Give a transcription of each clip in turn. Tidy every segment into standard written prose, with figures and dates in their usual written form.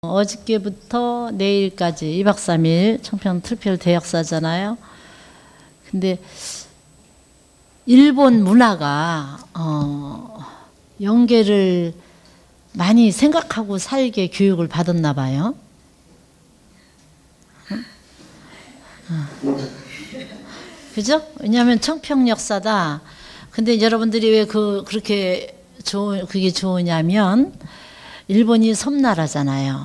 어저께부터 내일까지 2박 3일 청평 특별 대역사잖아요. 근데 일본 문화가 영계를 많이 생각하고 살게 교육을 받았나 봐요. 그죠? 왜냐하면 청평 역사다. 근데 여러분들이 왜 그렇게 그게 좋으냐면 일본이 섬나라잖아요.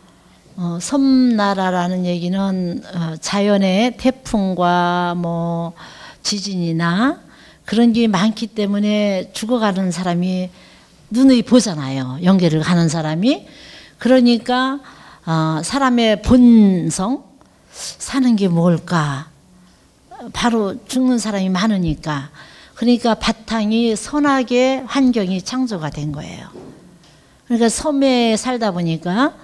섬나라라는 얘기는 자연의 태풍과 뭐 지진이나 그런 게 많기 때문에 죽어가는 사람이 눈이 보잖아요. 영계를 가는 사람이. 그러니까 사람의 본성, 사는 게 뭘까? 바로 죽는 사람이 많으니까. 그러니까 바탕이 선하게 환경이 창조가 된 거예요. 그러니까 섬에 살다 보니까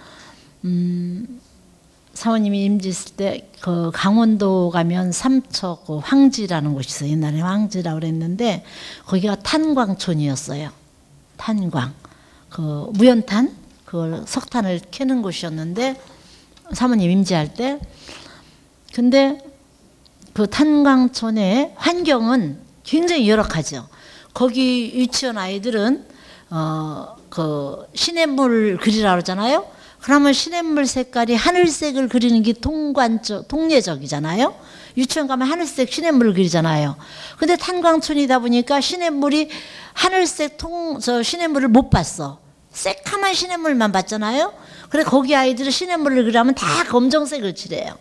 사모님이 임지했을 때 그 강원도 가면 삼척 그 황지라는 곳이 있어요. 옛날에 황지라고 그랬는데 거기가 탄광촌이었어요. 탄광, 그 무연탄, 그걸 석탄을 캐는 곳이었는데 사모님 임지할 때. 근데 그 탄광촌의 환경은 굉장히 열악하죠. 거기 유치원 아이들은 그 시냇물 그리라고 그러잖아요. 그러면 시냇물 색깔이 하늘색을 그리는 게 통례적이잖아요. 유치원 가면 하늘색 시냇물을 그리잖아요. 근데 탄광촌이다 보니까 시냇물이 하늘색 시냇물을 못 봤어. 새카만 시냇물만 봤잖아요. 그래 거기 아이들은 시냇물을 그리면 다 검정색을 칠해요.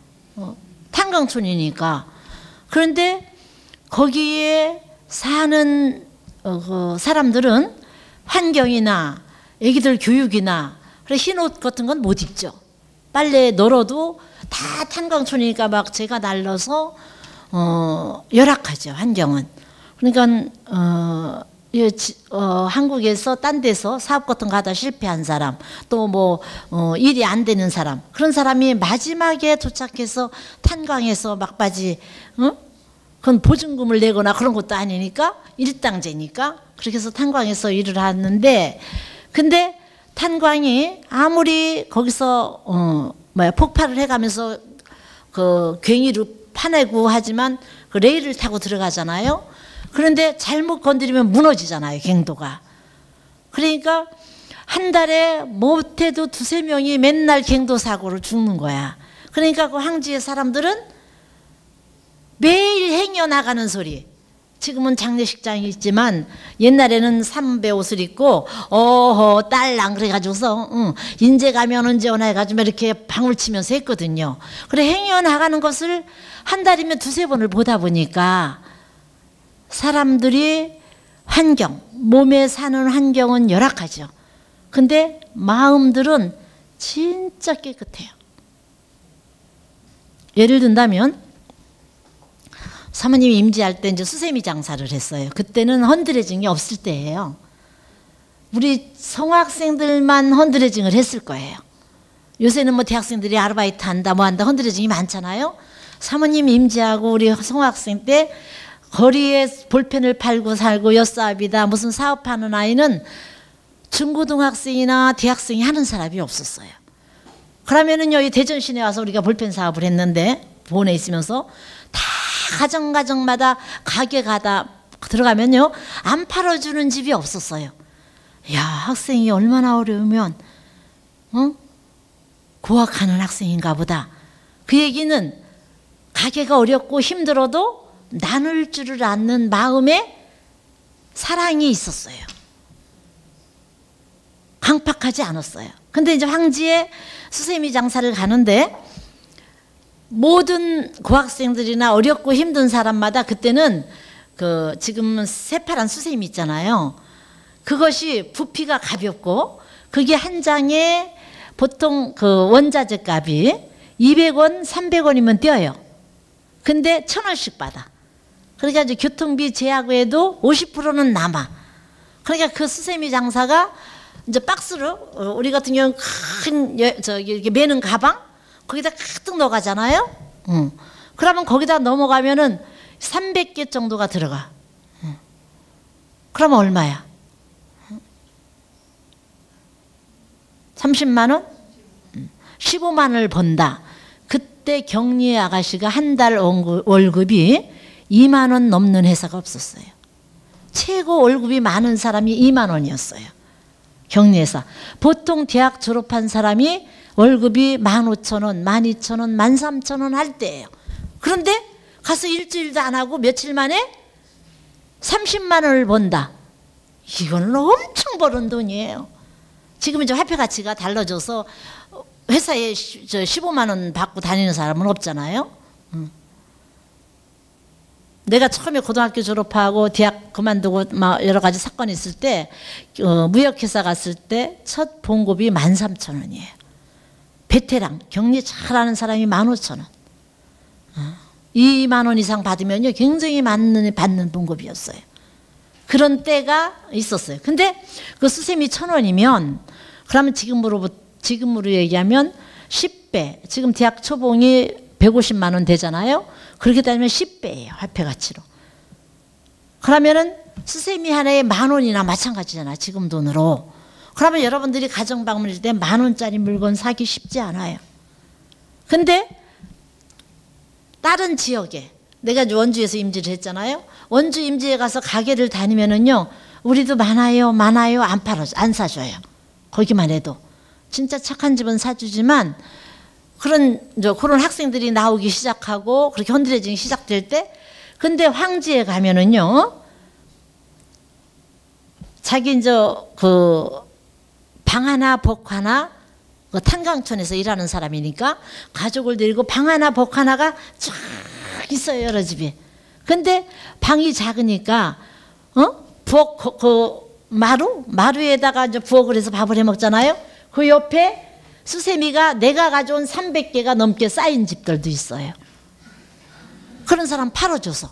탄광촌이니까. 그런데 거기에 사는 그 사람들은 환경이나 애기들 교육이나 그래 흰 옷 같은 건 못 입죠. 빨래에 널어도 다 탄광촌이니까 막 재가 날라서 열악하죠. 환경은. 그러니까 한국에서 딴 데서 사업 같은 거 하다 실패한 사람, 또 뭐 일이 안 되는 사람, 그런 사람이 마지막에 도착해서 탄광에서 막바지 그건 보증금을 내거나 그런 것도 아니니까 일당제니까 그렇게 해서 탄광에서 일을 하는데, 근데 탄광이 아무리 거기서 폭발을 해가면서 그 괭이로 파내고 하지만 그 레일을 타고 들어가잖아요. 그런데 잘못 건드리면 무너지잖아요, 갱도가. 그러니까 한 달에 못해도 2~3명이 맨날 갱도 사고로 죽는 거야. 그러니까 그 황지의 사람들은 매일 행여나가는 소리. 지금은 장례식장이 있지만 옛날에는 삼배 옷을 입고 어허 딸랑 그래가지고서 인제 가면 언제 오나 해가지고 이렇게 방울 치면서 했거든요. 그래 행여나가는 것을 한 달이면 2~3번을 보다 보니까 사람들이 환경, 몸에 사는 환경은 열악하죠. 근데 마음들은 진짜 깨끗해요. 예를 든다면 사모님이 임지할 때 이제 수세미 장사를 했어요. 그때는 헌드레징이 없을 때예요. 우리 성학생들만 헌드레징을 했을 거예요. 요새는 뭐 대학생들이 아르바이트 한다 뭐 한다 헌드레징이 많잖아요. 사모님 임지하고 우리 성학생 때 거리에 볼펜을 팔고 살고 엿사업이다 무슨 사업하는 아이는 중고등학생이나 대학생이 하는 사람이 없었어요. 그러면은 여기 대전 시내 와서 우리가 볼펜 사업을 했는데 보내 있으면서 다 가정마다 가게 가다 들어가면요 안 팔아주는 집이 없었어요. 야, 학생이 얼마나 어려우면 고학하는 학생인가 보다. 그 얘기는 가게가 어렵고 힘들어도 나눌 줄을 아는 마음에 사랑이 있었어요. 강팍하지 않았어요. 근데 이제 황지에 수세미 장사를 가는데 모든 고학생들이나 어렵고 힘든 사람마다 그때는 그 지금 새파란 수세미 있잖아요. 그것이 부피가 가볍고 그게 한 장에 보통 그 원자재 값이 200원, 300원이면 떼어요. 근데 1,000원씩 받아. 그러니까 이제 교통비 제하고해도 50%는 남아. 그러니까 그 수세미 장사가 이제 박스로 우리 같은 경우는 큰 이렇게 매는 가방 거기다 가득 넣어가잖아요. 그러면 거기다 넘어가면은 300개 정도가 들어가. 그러면 얼마야? 30만 원? 15만을 번다. 그때 격리 아가씨가 한 달 월급이 2만 원 넘는 회사가 없었어요. 최고 월급이 많은 사람이 2만 원이었어요. 격리회사. 보통 대학 졸업한 사람이 월급이 15,000원, 12,000원, 13,000원 할 때예요. 그런데 가서 일주일도 안 하고 며칠 만에 30만 원을 번다. 이거는 엄청 버는 돈이에요. 지금 이제 화폐 가치가 달라져서 회사에 15만 원 받고 다니는 사람은 없잖아요. 내가 처음에 고등학교 졸업하고 대학 그만두고 막 여러 가지 사건이 있을 때 무역회사 갔을 때 첫 봉급이 13,000원이에요. 베테랑 격리 잘하는 사람이 15,000원. 2만 원 이상 받으면요 굉장히 받는 봉급이었어요. 그런 때가 있었어요. 근데 그 수세미 1,000원이면 그러면 지금으로 얘기하면 10배. 지금 대학 초봉이 150만 원 되잖아요. 그렇게 따지면 10배예요. 화폐 가치로. 그러면은 수세미 하나에 10,000원이나 마찬가지잖아요. 지금 돈으로. 그러면 여러분들이 가정 방문할 때 10,000원짜리 물건 사기 쉽지 않아요. 근데 다른 지역에 내가 원주에서 임지를 했잖아요. 원주 임지에 가서 가게를 다니면은요. 우리도 많아요. 안 사줘요. 거기만 해도. 진짜 착한 집은 사주지만 그런 학생들이 나오기 시작하고 그렇게 헌드레징이 시작될 때 근데 황지에 가면은요. 자기 방 하나 복 하나 탄광촌에서 일하는 사람이니까 가족을 데리고 방 하나 복 하나가 쫙 있어요. 여러 집이. 근데 방이 작으니까 부엌 마루에다가 이제 부엌을 해서 밥을 해 먹잖아요. 그 옆에 수세미가 내가 가져온 300개가 넘게 쌓인 집들도 있어요. 그런 사람 팔아줘서.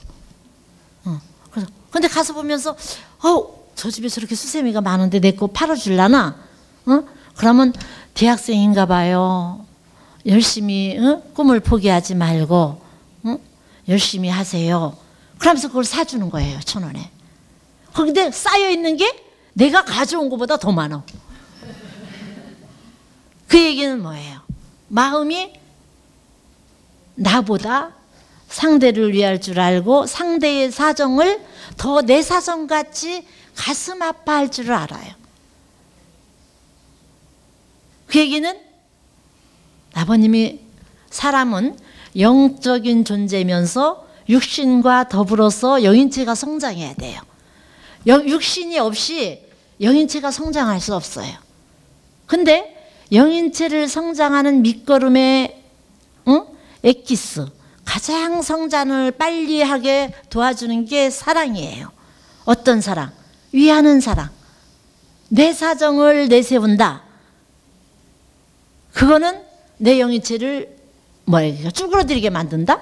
근데 가서 보면서 저 집에 저렇게 수세미가 많은데 내 거 팔아줄라나? 그러면 대학생인가 봐요. 열심히 꿈을 포기하지 말고 열심히 하세요. 그러면서 그걸 사주는 거예요. 1,000원에. 근데 쌓여있는 게 내가 가져온 것보다 더 많아. 그 얘기는 뭐예요? 마음이 나보다 상대를 위할 줄 알고 상대의 사정을 더 내 사정같이 가슴 아파할 줄 알아요. 그 얘기는 아버님이 사람은 영적인 존재면서 육신과 더불어서 영인체가 성장해야 돼요. 육신이 없이 영인체가 성장할 수 없어요. 근데 영인체를 성장하는 밑거름의 엑기스, 가장 성장을 빨리 하게 도와주는 게 사랑이에요. 어떤 사랑? 위하는 사랑. 내 사정을 내세운다. 그거는 내 영인체를 쭈그러들게 만든다?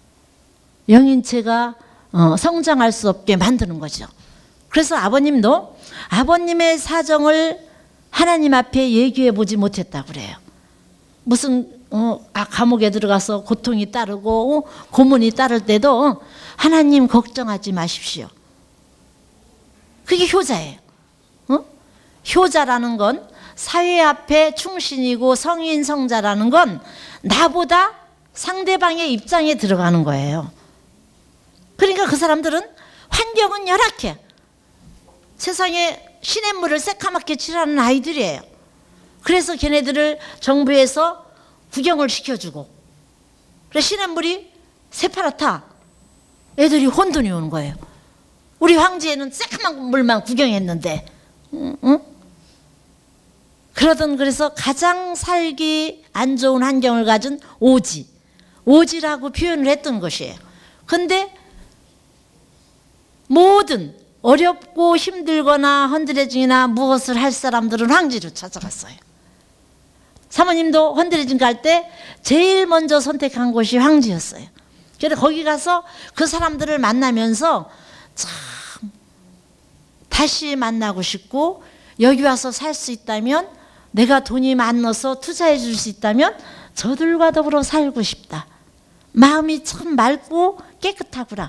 영인체가 성장할 수 없게 만드는 거죠. 그래서 아버님도 아버님의 사정을 하나님 앞에 얘기해 보지 못했다고 그래요. 무슨 감옥에 들어가서 고통이 따르고 고문이 따를 때도 하나님 걱정하지 마십시오. 그게 효자예요. 효자라는 건 사회 앞에 충신이고 성인 성자라는 건 나보다 상대방의 입장에 들어가는 거예요. 그러니까 그 사람들은 환경은 열악해. 세상에 시냇물을 새까맣게 칠하는 아이들이에요. 그래서 걔네들을 정부에서 구경을 시켜주고 그래 시냇물이 새파랗다. 애들이 혼돈이 오는 거예요. 우리 황지에는 새까만 물만 구경했는데 응? 그래서 가장 살기 안 좋은 환경을 가진 오지라고 표현을 했던 것이에요. 근데 모든 어렵고 힘들거나 헌드레징이나 무엇을 할 사람들은 황지로 찾아갔어요. 사모님도 헌드레징 갈 때 제일 먼저 선택한 곳이 황지였어요. 그래서 거기 가서 그 사람들을 만나면서 참 다시 만나고 싶고 여기 와서 살 수 있다면 내가 돈이 많아서 투자해 줄 수 있다면 저들과 더불어 살고 싶다. 마음이 참 맑고 깨끗하구나.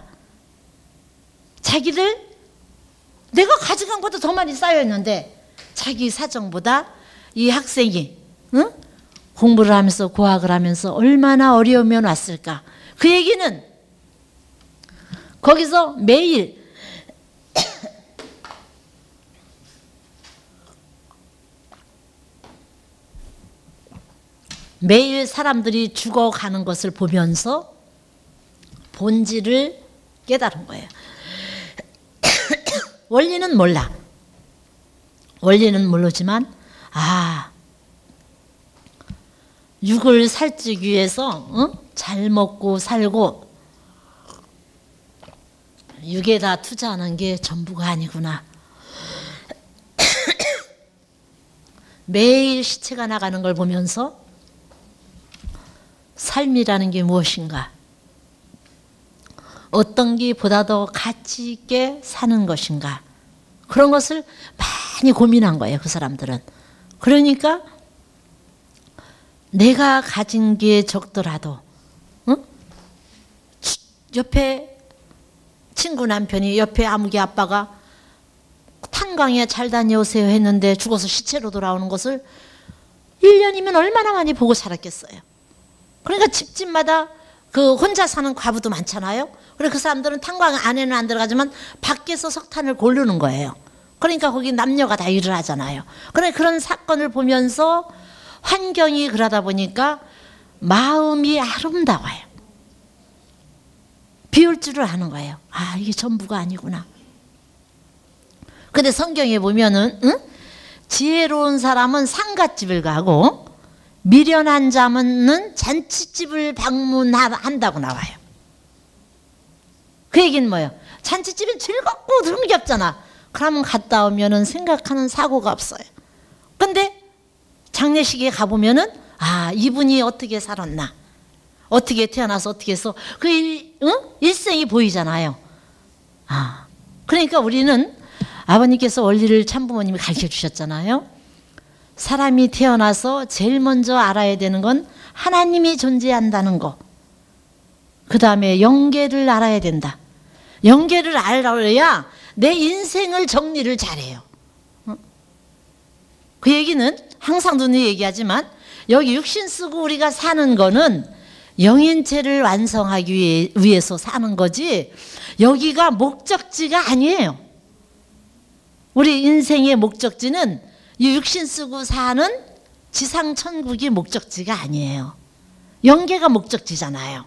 자기들 내가 가져간 것보다 더 많이 쌓여있는데 자기 사정보다 이 학생이 공부를 하면서 고학을 하면서 얼마나 어려우면 왔을까. 그 얘기는 거기서 매일 사람들이 죽어가는 것을 보면서 본질을 깨달은 거예요. 원리는 몰라. 원리는 모르지만 육을 살찌기 위해서 잘 먹고 살고 육에다 투자하는 게 전부가 아니구나. 매일 시체가 나가는 걸 보면서 삶이라는 게 무엇인가, 어떤 게 보다 더 가치 있게 사는 것인가, 그런 것을 많이 고민한 거예요, 그 사람들은. 그러니까 내가 가진 게 적더라도 옆에 친구 남편이 옆에 아무개 아빠가 탄광에 잘 다녀오세요 했는데 죽어서 시체로 돌아오는 것을 1년이면 얼마나 많이 보고 살았겠어요. 그러니까 집집마다 그 혼자 사는 과부도 많잖아요. 그래서 그 사람들은 탄광 안에는 안 들어가지만 밖에서 석탄을 고르는 거예요. 그러니까 거기 남녀가 다 일을 하잖아요. 그러니까 그런 사건을 보면서 환경이 그러다 보니까 마음이 아름다워요. 비울 줄을 아는 거예요. 이게 전부가 아니구나. 근데 성경에 보면은 지혜로운 사람은 상갓집을 가고 미련한 자는 잔치집을 방문한다고 나와요. 그 얘기는 뭐예요? 잔치집은 즐겁고 흥겹잖아. 그러면 갔다 오면은 생각하는 사고가 없어요. 근데 장례식에 가보면은 이분이 어떻게 살았나, 어떻게 태어나서 어떻게 해서 그 일생이 보이잖아요. 그러니까 우리는 아버님께서 원리를 참부모님이 가르쳐 주셨잖아요. 사람이 태어나서 제일 먼저 알아야 되는 건 하나님이 존재한다는 거. 그 다음에 영계를 알아야 된다. 영계를 알아야 내 인생을 정리를 잘해요. 그 얘기는 항상 눈이 얘기하지만 여기 육신 쓰고 우리가 사는 거는 영인체를 완성하기 위해서 사는 거지 여기가 목적지가 아니에요. 우리 인생의 목적지는 이 육신 쓰고 사는 지상천국이 목적지가 아니에요. 영계가 목적지잖아요.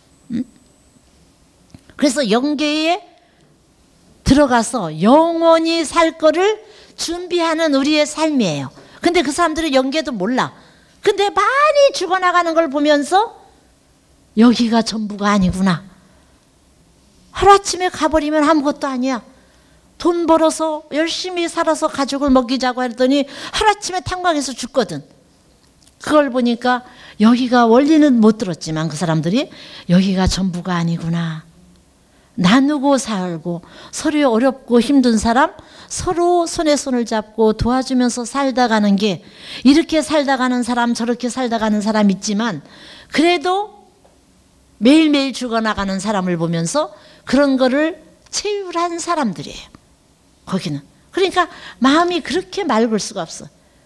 그래서 영계에 들어가서 영원히 살 거를 준비하는 우리의 삶이에요. 근데 그 사람들은 영계도 몰라. 근데 많이 죽어나가는 걸 보면서 여기가 전부가 아니구나. 하루아침에 가버리면 아무것도 아니야. 돈 벌어서 열심히 살아서 가족을 먹이자고 했더니 하루아침에 탄광에서 죽거든. 그걸 보니까 여기가 원리는 못 들었지만 그 사람들이 여기가 전부가 아니구나. 나누고 살고 서로 어렵고 힘든 사람 서로 손에 손을 잡고 도와주면서 살다 가는 게, 이렇게 살다 가는 사람 저렇게 살다 가는 사람 있지만 그래도 매일매일 죽어나가는 사람을 보면서 그런 거를 체휼한 사람들이에요. 거기는. 그러니까 마음이 그렇게 맑을 수가 없어.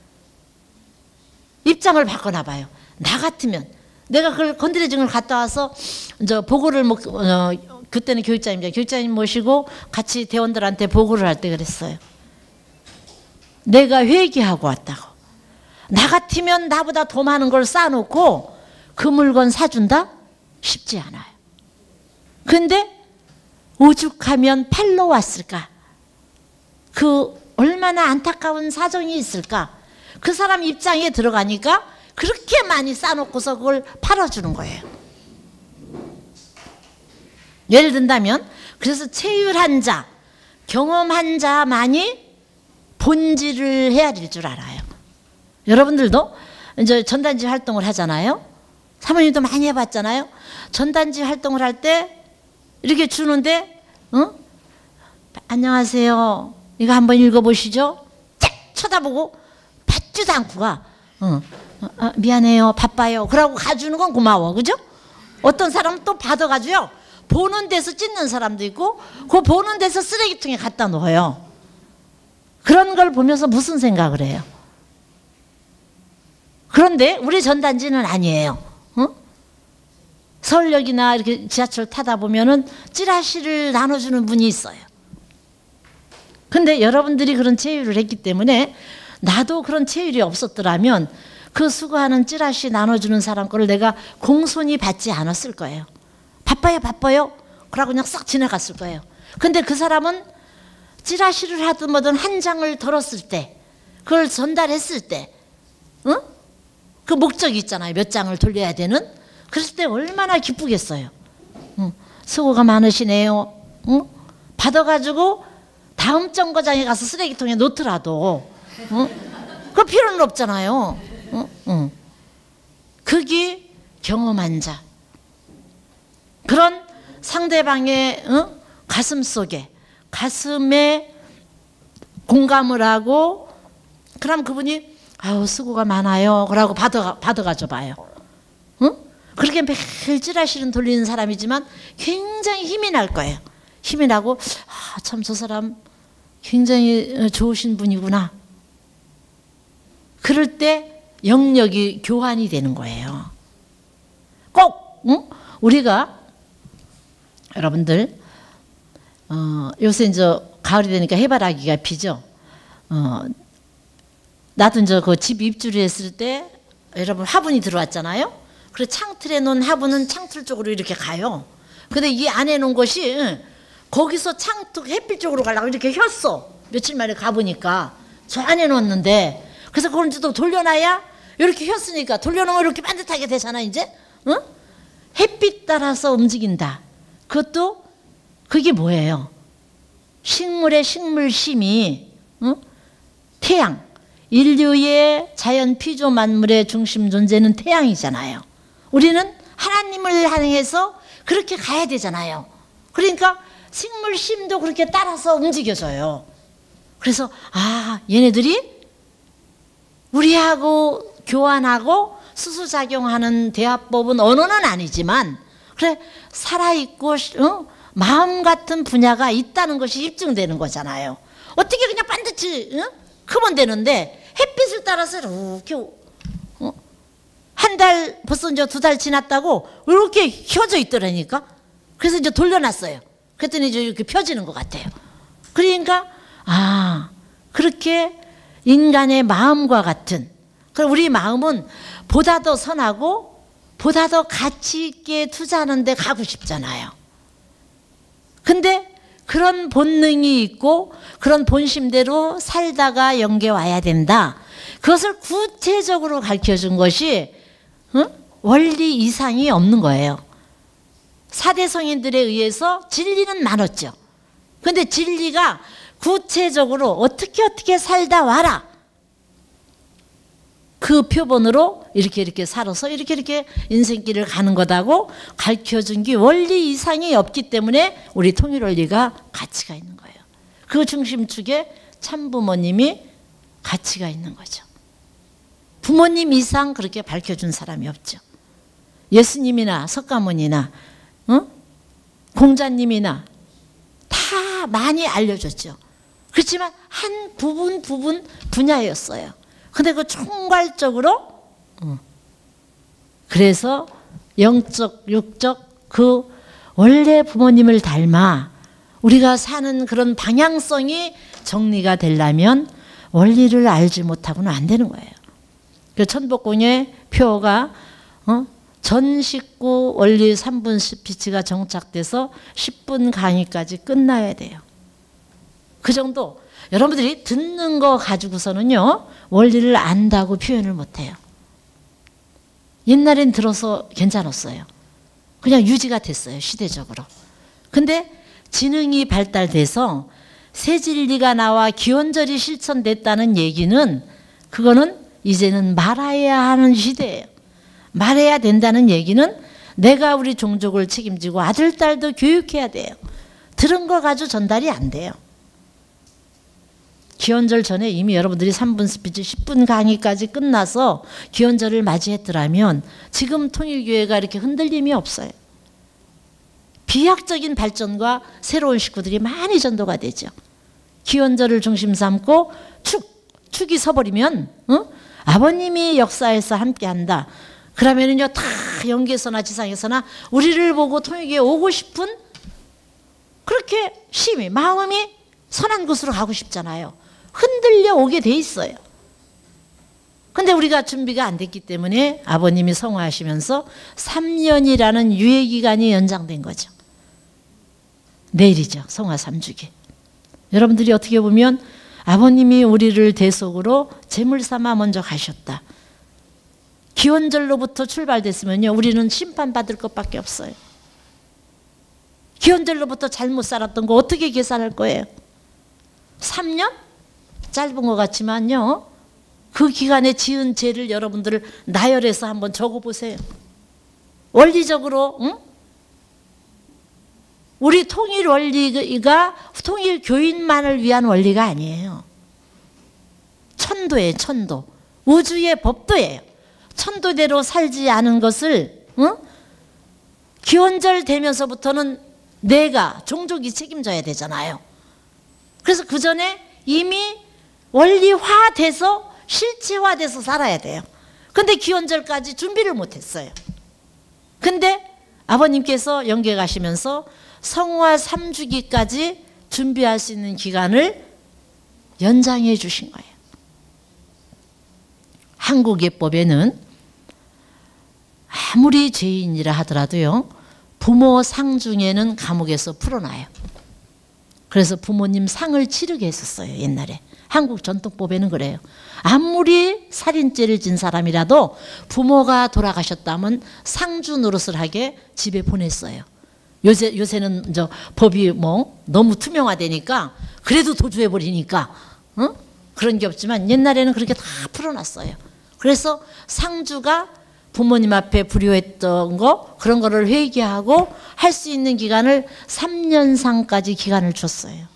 입장을 바꿔나 봐요. 나 같으면 내가 그걸 건드려진 갔다 와서 보고를 그때는 교육자님이죠. 교육자님 모시고 같이 대원들한테 보고를 할 때 그랬어요. 내가 회개하고 왔다고. 나 같으면 나보다 더 많은 걸 쌓아놓고 그 물건 사준다? 쉽지 않아요. 근데 오죽하면 팔로 왔을까? 그 얼마나 안타까운 사정이 있을까? 그 사람 입장에 들어가니까 그렇게 많이 쌓아놓고서 그걸 팔아주는 거예요. 예를 든다면 그래서 체휼한 자, 경험한 자만이 본질을 헤아릴 줄 알아요. 여러분들도 이제 전단지 활동을 하잖아요. 사모님도 많이 해봤잖아요. 전단지 활동을 할 때 이렇게 주는데 안녕하세요. 이거 한번 읽어보시죠. 쫙 쳐다보고 받지도 않고 가. 미안해요. 바빠요. 그러고 가주는 건 고마워. 그죠? 어떤 사람은 또 받아가지고요. 보는 데서 찢는 사람도 있고 그 보는 데서 쓰레기통에 갖다 놓아요. 그런 걸 보면서 무슨 생각을 해요? 그런데 우리 전단지는 아니에요. 서울역이나 이렇게 지하철 타다 보면은 찌라시를 나눠주는 분이 있어요. 근데 여러분들이 그런 체휼을 했기 때문에 나도 그런 체휼이 없었더라면 그 수고하는 찌라시 나눠주는 사람 거를 내가 공손히 받지 않았을 거예요. 바빠요 바빠요 그러고 그냥 싹 지나갔을 거예요. 근데 그 사람은 찌라시를 하든 뭐든 한 장을 덜었을 때, 그걸 전달했을 때, 그 목적이 있잖아요. 몇 장을 돌려야 되는. 그랬을 때 얼마나 기쁘겠어요. 수고가 많으시네요. 받아가지고 다음 정거장에 가서 쓰레기통에 놓더라도 그 필요는 없잖아요. 그게 경험한 자. 그런 상대방의 가슴 속에, 가슴에 공감을 하고, 그럼 그분이 아유 수고가 많아요 그러고 받아가져 봐요. 그렇게 매일 찌라시는 돌리는 사람이지만 굉장히 힘이 날 거예요. 힘이 나고 아, 참 저 사람 굉장히 좋으신 분이구나. 그럴 때 영역이 교환이 되는 거예요. 꼭 우리가 여러분들 요새 이제 가을이 되니까 해바라기가 피죠. 나도 이제 그 집 입주를 했을 때 여러분 화분이 들어왔잖아요. 그래서 창틀에 놓은 화분은 창틀 쪽으로 이렇게 가요. 근데 이 안에 놓은 것이 거기서 창틀 햇빛 쪽으로 가려고 이렇게 휘었어. 며칠 만에 가보니까 저 안에 놓았는데, 그래서 그걸 또 돌려놔야 이렇게 휘었으니까 돌려놓으면 이렇게 반듯하게 되잖아 이제. 햇빛 따라서 움직인다. 그것도 그게 뭐예요? 식물의 식물심이 태양, 인류의 자연 피조 만물의 중심 존재는 태양이잖아요. 우리는 하나님을 향해서 그렇게 가야 되잖아요. 그러니까 식물심도 그렇게 따라서 움직여져요. 그래서 아, 얘네들이 우리하고 교환하고 수수작용하는 대화법은 언어는 아니지만 그래 살아있고 마음 같은 분야가 있다는 것이 입증되는 거잖아요. 어떻게 그냥 반드시 크면 되는데 햇빛을 따라서 이렇게 한 달 벌써 이제 2달 지났다고 이렇게 휘어져 있더라니까. 그래서 이제 돌려놨어요. 그랬더니 이제 이렇게 펴지는 것 같아요. 그러니까 아, 그렇게 인간의 마음과 같은, 그럼 우리 마음은 보다 더 선하고 보다 더 가치 있게 투자하는 데 가고 싶잖아요. 근데 그런 본능이 있고 그런 본심대로 살다가 영계 와야 된다. 그것을 구체적으로 가르쳐준 것이 원리 이상이 없는 거예요. 4대 성인들에 의해서 진리는 많았죠. 근데 진리가 구체적으로 어떻게 살다 와라. 그 표본으로 이렇게 살아서 이렇게 인생길을 가는 거다고 가르쳐준 게 원리 이상이 없기 때문에 우리 통일원리가 가치가 있는 거예요. 그 중심축에 참부모님이 가치가 있는 거죠. 부모님 이상 그렇게 밝혀준 사람이 없죠. 예수님이나 석가모니나 공자님이나 다 많이 알려줬죠. 그렇지만 한 부분 분야였어요. 근데 그 총괄적으로 그래서 영적 육적 그 원래 부모님을 닮아 우리가 사는 그런 방향성이 정리가 되려면 원리를 알지 못하고는 안 되는 거예요. 그 천복궁의 표가 전 식구 원리 3분 스피치가 정착돼서 10분 강의까지 끝나야 돼요. 그 정도. 여러분들이 듣는 거 가지고서는요 원리를 안다고 표현을 못해요. 옛날엔 들어서 괜찮았어요. 그냥 유지가 됐어요, 시대적으로. 근데 지능이 발달돼서 새 진리가 나와 기원절이 실천됐다는 얘기는, 그거는 이제는 말해야 하는 시대예요. 말해야 된다는 얘기는 내가 우리 종족을 책임지고 아들, 딸도 교육해야 돼요. 들은 거 가지고 전달이 안 돼요. 기원절 전에 이미 여러분들이 3분 스피치 10분 강의까지 끝나서 기원절을 맞이했더라면 지금 통일교회가 이렇게 흔들림이 없어요. 비약적인 발전과 새로운 식구들이 많이 전도가 되죠. 기원절을 중심 삼고 축이 서버리면 아버님이 역사에서 함께한다. 그러면은요, 다 영계에서나 지상에서나 우리를 보고 통일교에 오고 싶은 그렇게 심히 마음이 선한 곳으로 가고 싶잖아요. 흔들려 오게 돼 있어요. 근데 우리가 준비가 안 됐기 때문에 아버님이 성화하시면서 3년이라는 유예기간이 연장된 거죠. 내일이죠. 성화 3주기. 여러분들이 어떻게 보면 아버님이 우리를 대속으로 제물 삼아 먼저 가셨다. 기원절로부터 출발됐으면요, 우리는 심판받을 것밖에 없어요. 기원절로부터 잘못 살았던 거 어떻게 계산할 거예요? 3년? 짧은 것 같지만요, 그 기간에 지은 죄를 여러분들 나열해서 한번 적어보세요. 원리적으로, 응? 우리 통일 원리가 통일 교인만을 위한 원리가 아니에요. 천도예요, 천도. 우주의 법도예요. 천도대로 살지 않은 것을, 응? 기원절 되면서부터는 내가, 종족이 책임져야 되잖아요. 그래서 그 전에 이미 원리화돼서 실체화돼서 살아야 돼요. 근데 기원절까지 준비를 못했어요. 근데 아버님께서 영계 가시면서 성화 3주기까지 준비할 수 있는 기간을 연장해 주신 거예요. 한국 예법에는 아무리 죄인이라 하더라도요, 부모 상 중에는 감옥에서 풀어놔요. 그래서 부모님 상을 치르게 했었어요, 옛날에. 한국 전통법에는 그래요. 아무리 살인죄를 진 사람이라도 부모가 돌아가셨다면 상주 노릇을 하게 집에 보냈어요. 요새는 법이 뭐 너무 투명화되니까 그래도 도주해버리니까, 응? 그런 게 없지만 옛날에는 그렇게 다 풀어놨어요. 그래서 상주가 부모님 앞에 불효했던 거, 그런 거를 회개하고 할 수 있는 기간을 3년상까지 기간을 줬어요.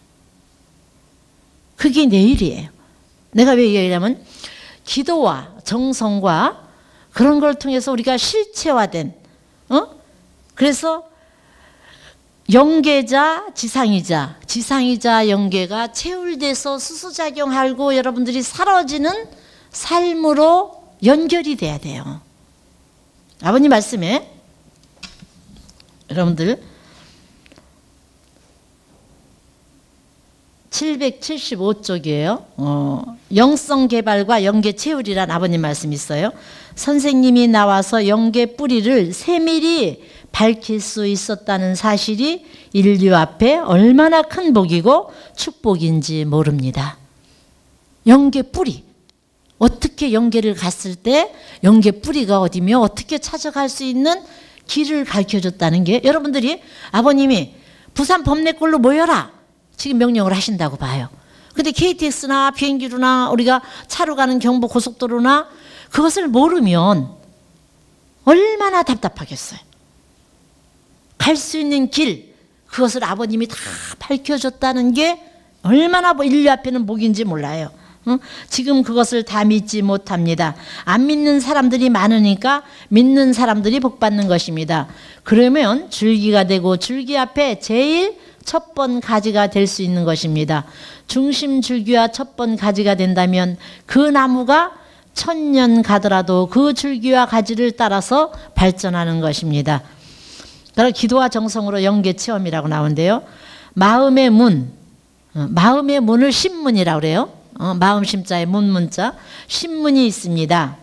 그게 내일이에요. 내가 왜 얘기하냐면 기도와 정성과 그런 걸 통해서 우리가 실체화된, 그래서 영계자, 지상이자, 지상이자 영계가 체울돼서 수수작용하고 여러분들이 사라지는 삶으로 연결이 돼야 돼요. 아버님 말씀에 여러분들 775쪽이에요. 영성개발과 영계체울이란 아버님 말씀이 있어요. 선생님이 나와서 영계 뿌리를 세밀히 밝힐 수 있었다는 사실이 인류 앞에 얼마나 큰 복이고 축복인지 모릅니다. 영계 뿌리. 어떻게 영계를 갔을 때 영계 뿌리가 어디며 어떻게 찾아갈 수 있는 길을 가르쳐줬다는 게, 여러분들이 아버님이 부산 범내골로 모여라 지금 명령을 하신다고 봐요. 근데 KTX나 비행기로나 우리가 차로 가는 경부 고속도로나 그것을 모르면 얼마나 답답하겠어요. 갈 수 있는 길, 그것을 아버님이 다 밝혀줬다는 게 얼마나 인류 앞에는 복인지 몰라요. 지금 그것을 다 믿지 못합니다. 안 믿는 사람들이 많으니까 믿는 사람들이 복 받는 것입니다. 그러면 줄기가 되고 줄기 앞에 제일 첫 번 가지가 될 수 있는 것입니다. 중심 줄기와 첫 번 가지가 된다면 그 나무가 1000년 가더라도 그 줄기와 가지를 따라서 발전하는 것입니다. 그래서 기도와 정성으로 영계 체험이라고 나오는데요. 마음의 문, 마음의 문을 신문이라고 그래요. 마음 심자에 문자 신문이 있습니다.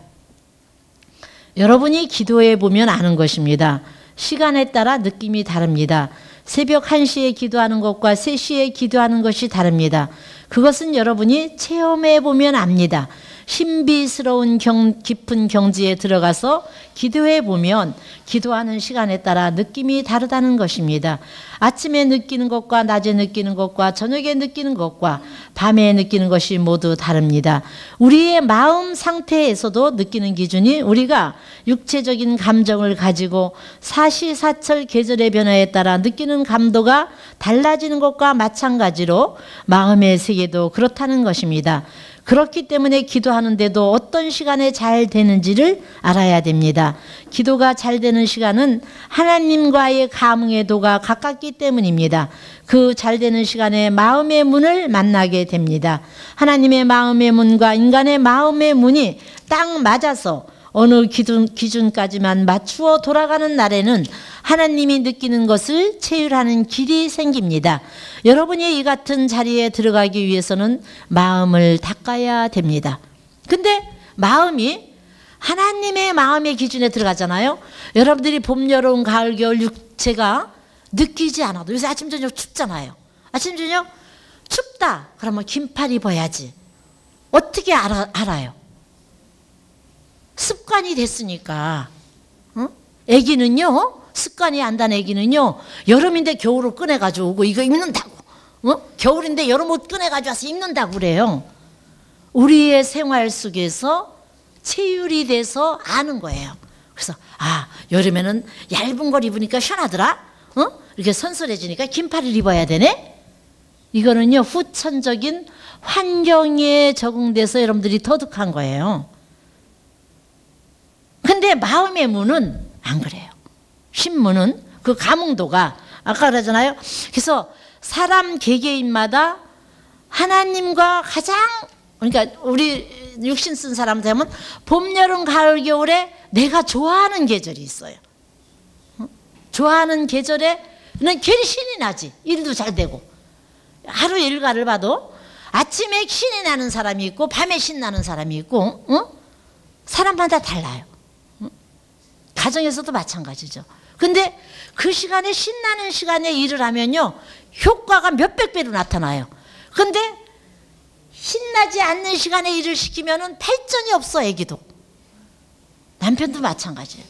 여러분이 기도해 보면 아는 것입니다. 시간에 따라 느낌이 다릅니다. 새벽 1시에 기도하는 것과 3시에 기도하는 것이 다릅니다. 그것은 여러분이 체험해 보면 압니다. 신비스러운 깊은 경지에 들어가서 기도해 보면 기도하는 시간에 따라 느낌이 다르다는 것입니다. 아침에 느끼는 것과 낮에 느끼는 것과 저녁에 느끼는 것과 밤에 느끼는 것이 모두 다릅니다. 우리의 마음 상태에서도 느끼는 기준이 우리가 육체적인 감정을 가지고 사시사철 계절의 변화에 따라 느끼는 감도가 달라지는 것과 마찬가지로 마음의 세계도 그렇다는 것입니다. 그렇기 때문에 기도하는데도 어떤 시간에 잘 되는지를 알아야 됩니다. 기도가 잘 되는 시간은 하나님과의 감흥의 도가 가깝기 때문입니다. 그 잘 되는 시간에 마음의 문을 만나게 됩니다. 하나님의 마음의 문과 인간의 마음의 문이 딱 맞아서 어느 기준까지만 맞추어 돌아가는 날에는 하나님이 느끼는 것을 체휼하는 길이 생깁니다. 여러분이 이 같은 자리에 들어가기 위해서는 마음을 닦아야 됩니다. 근데 마음이 하나님의 마음의 기준에 들어가잖아요. 여러분들이 봄, 여름, 가을, 겨울 육체가 느끼지 않아도 요새 아침 저녁 춥잖아요. 아침 저녁 춥다 그러면 긴팔 입어야지. 어떻게 알아요? 습관이 됐으니까. 애기는요 습관이 안 단 애기는요 여름인데 겨울옷 꺼내가지고 오고 이거 입는다고. 겨울인데 여름옷 꺼내가지고 와서 입는다고 그래요. 우리의 생활 속에서 체휼이 돼서 아는 거예요. 그래서 여름에는 얇은 걸 입으니까 시원하더라. 이렇게 선선해지니까 긴팔을 입어야 되네. 이거는요 후천적인 환경에 적응돼서 여러분들이 터득한 거예요. 근데 마음의 문은 안 그래요. 신문은 그 감흥도가 아까 그러잖아요. 그래서 사람 개개인마다 하나님과 가장 그러니까 우리 육신 쓴 사람 되면 봄, 여름, 가을, 겨울에 내가 좋아하는 계절이 있어요. 좋아하는 계절에는 괜히 신이 나지. 일도 잘 되고. 하루 일과를 봐도 아침에 신이 나는 사람이 있고 밤에 신나는 사람이 있고 사람마다 달라요. 가정에서도 마찬가지죠. 근데 그 시간에 신나는 시간에 일을 하면요 효과가 몇백 배로 나타나요. 근데 신나지 않는 시간에 일을 시키면은 발전이 없어. 애기도 남편도 마찬가지예요.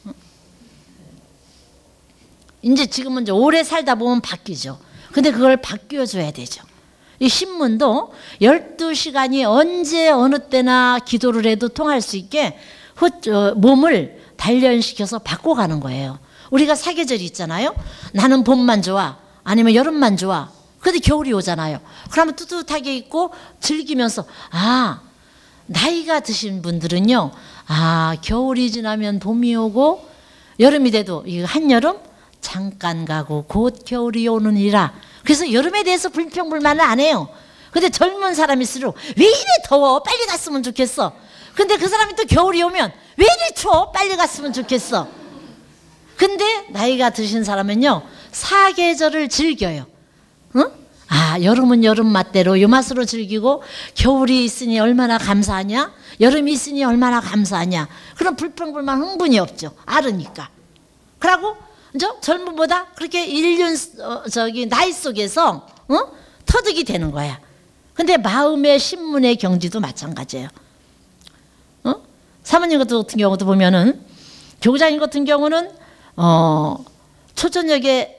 이제 지금은 이제 오래 살다 보면 바뀌죠. 근데 그걸 바뀌어줘야 되죠. 이 신문도 12시간이 언제 어느 때나 기도를 해도 통할 수 있게 몸을 단련시켜서 바꿔가는 거예요. 우리가 사계절이 있잖아요. 나는 봄만 좋아 아니면 여름만 좋아. 근데 겨울이 오잖아요. 그러면 뜨뜻하게 입고 즐기면서 나이가 드신 분들은요 겨울이 지나면 봄이 오고 여름이 돼도 이거 한여름 잠깐 가고 곧 겨울이 오느니라. 그래서 여름에 대해서 불평불만을 안 해요. 근데 젊은 사람일수록 왜 이래 더워 빨리 갔으면 좋겠어. 근데 그 사람이 또 겨울이 오면 왜 이리 추워 빨리 갔으면 좋겠어. 근데 나이가 드신 사람은요 사계절을 즐겨요. 여름은 여름 맛대로 요 맛으로 즐기고 겨울이 있으니 얼마나 감사하냐 여름이 있으니 얼마나 감사하냐 그런 불평불만 흥분이 없죠. 알으니까. 그러고 젊음보다 그렇게 나이 속에서 터득이 되는 거야. 근데 마음의 신문의 경지도 마찬가지예요. 사모님 같은 경우도 보면은 교구장님 같은 경우는 초저녁에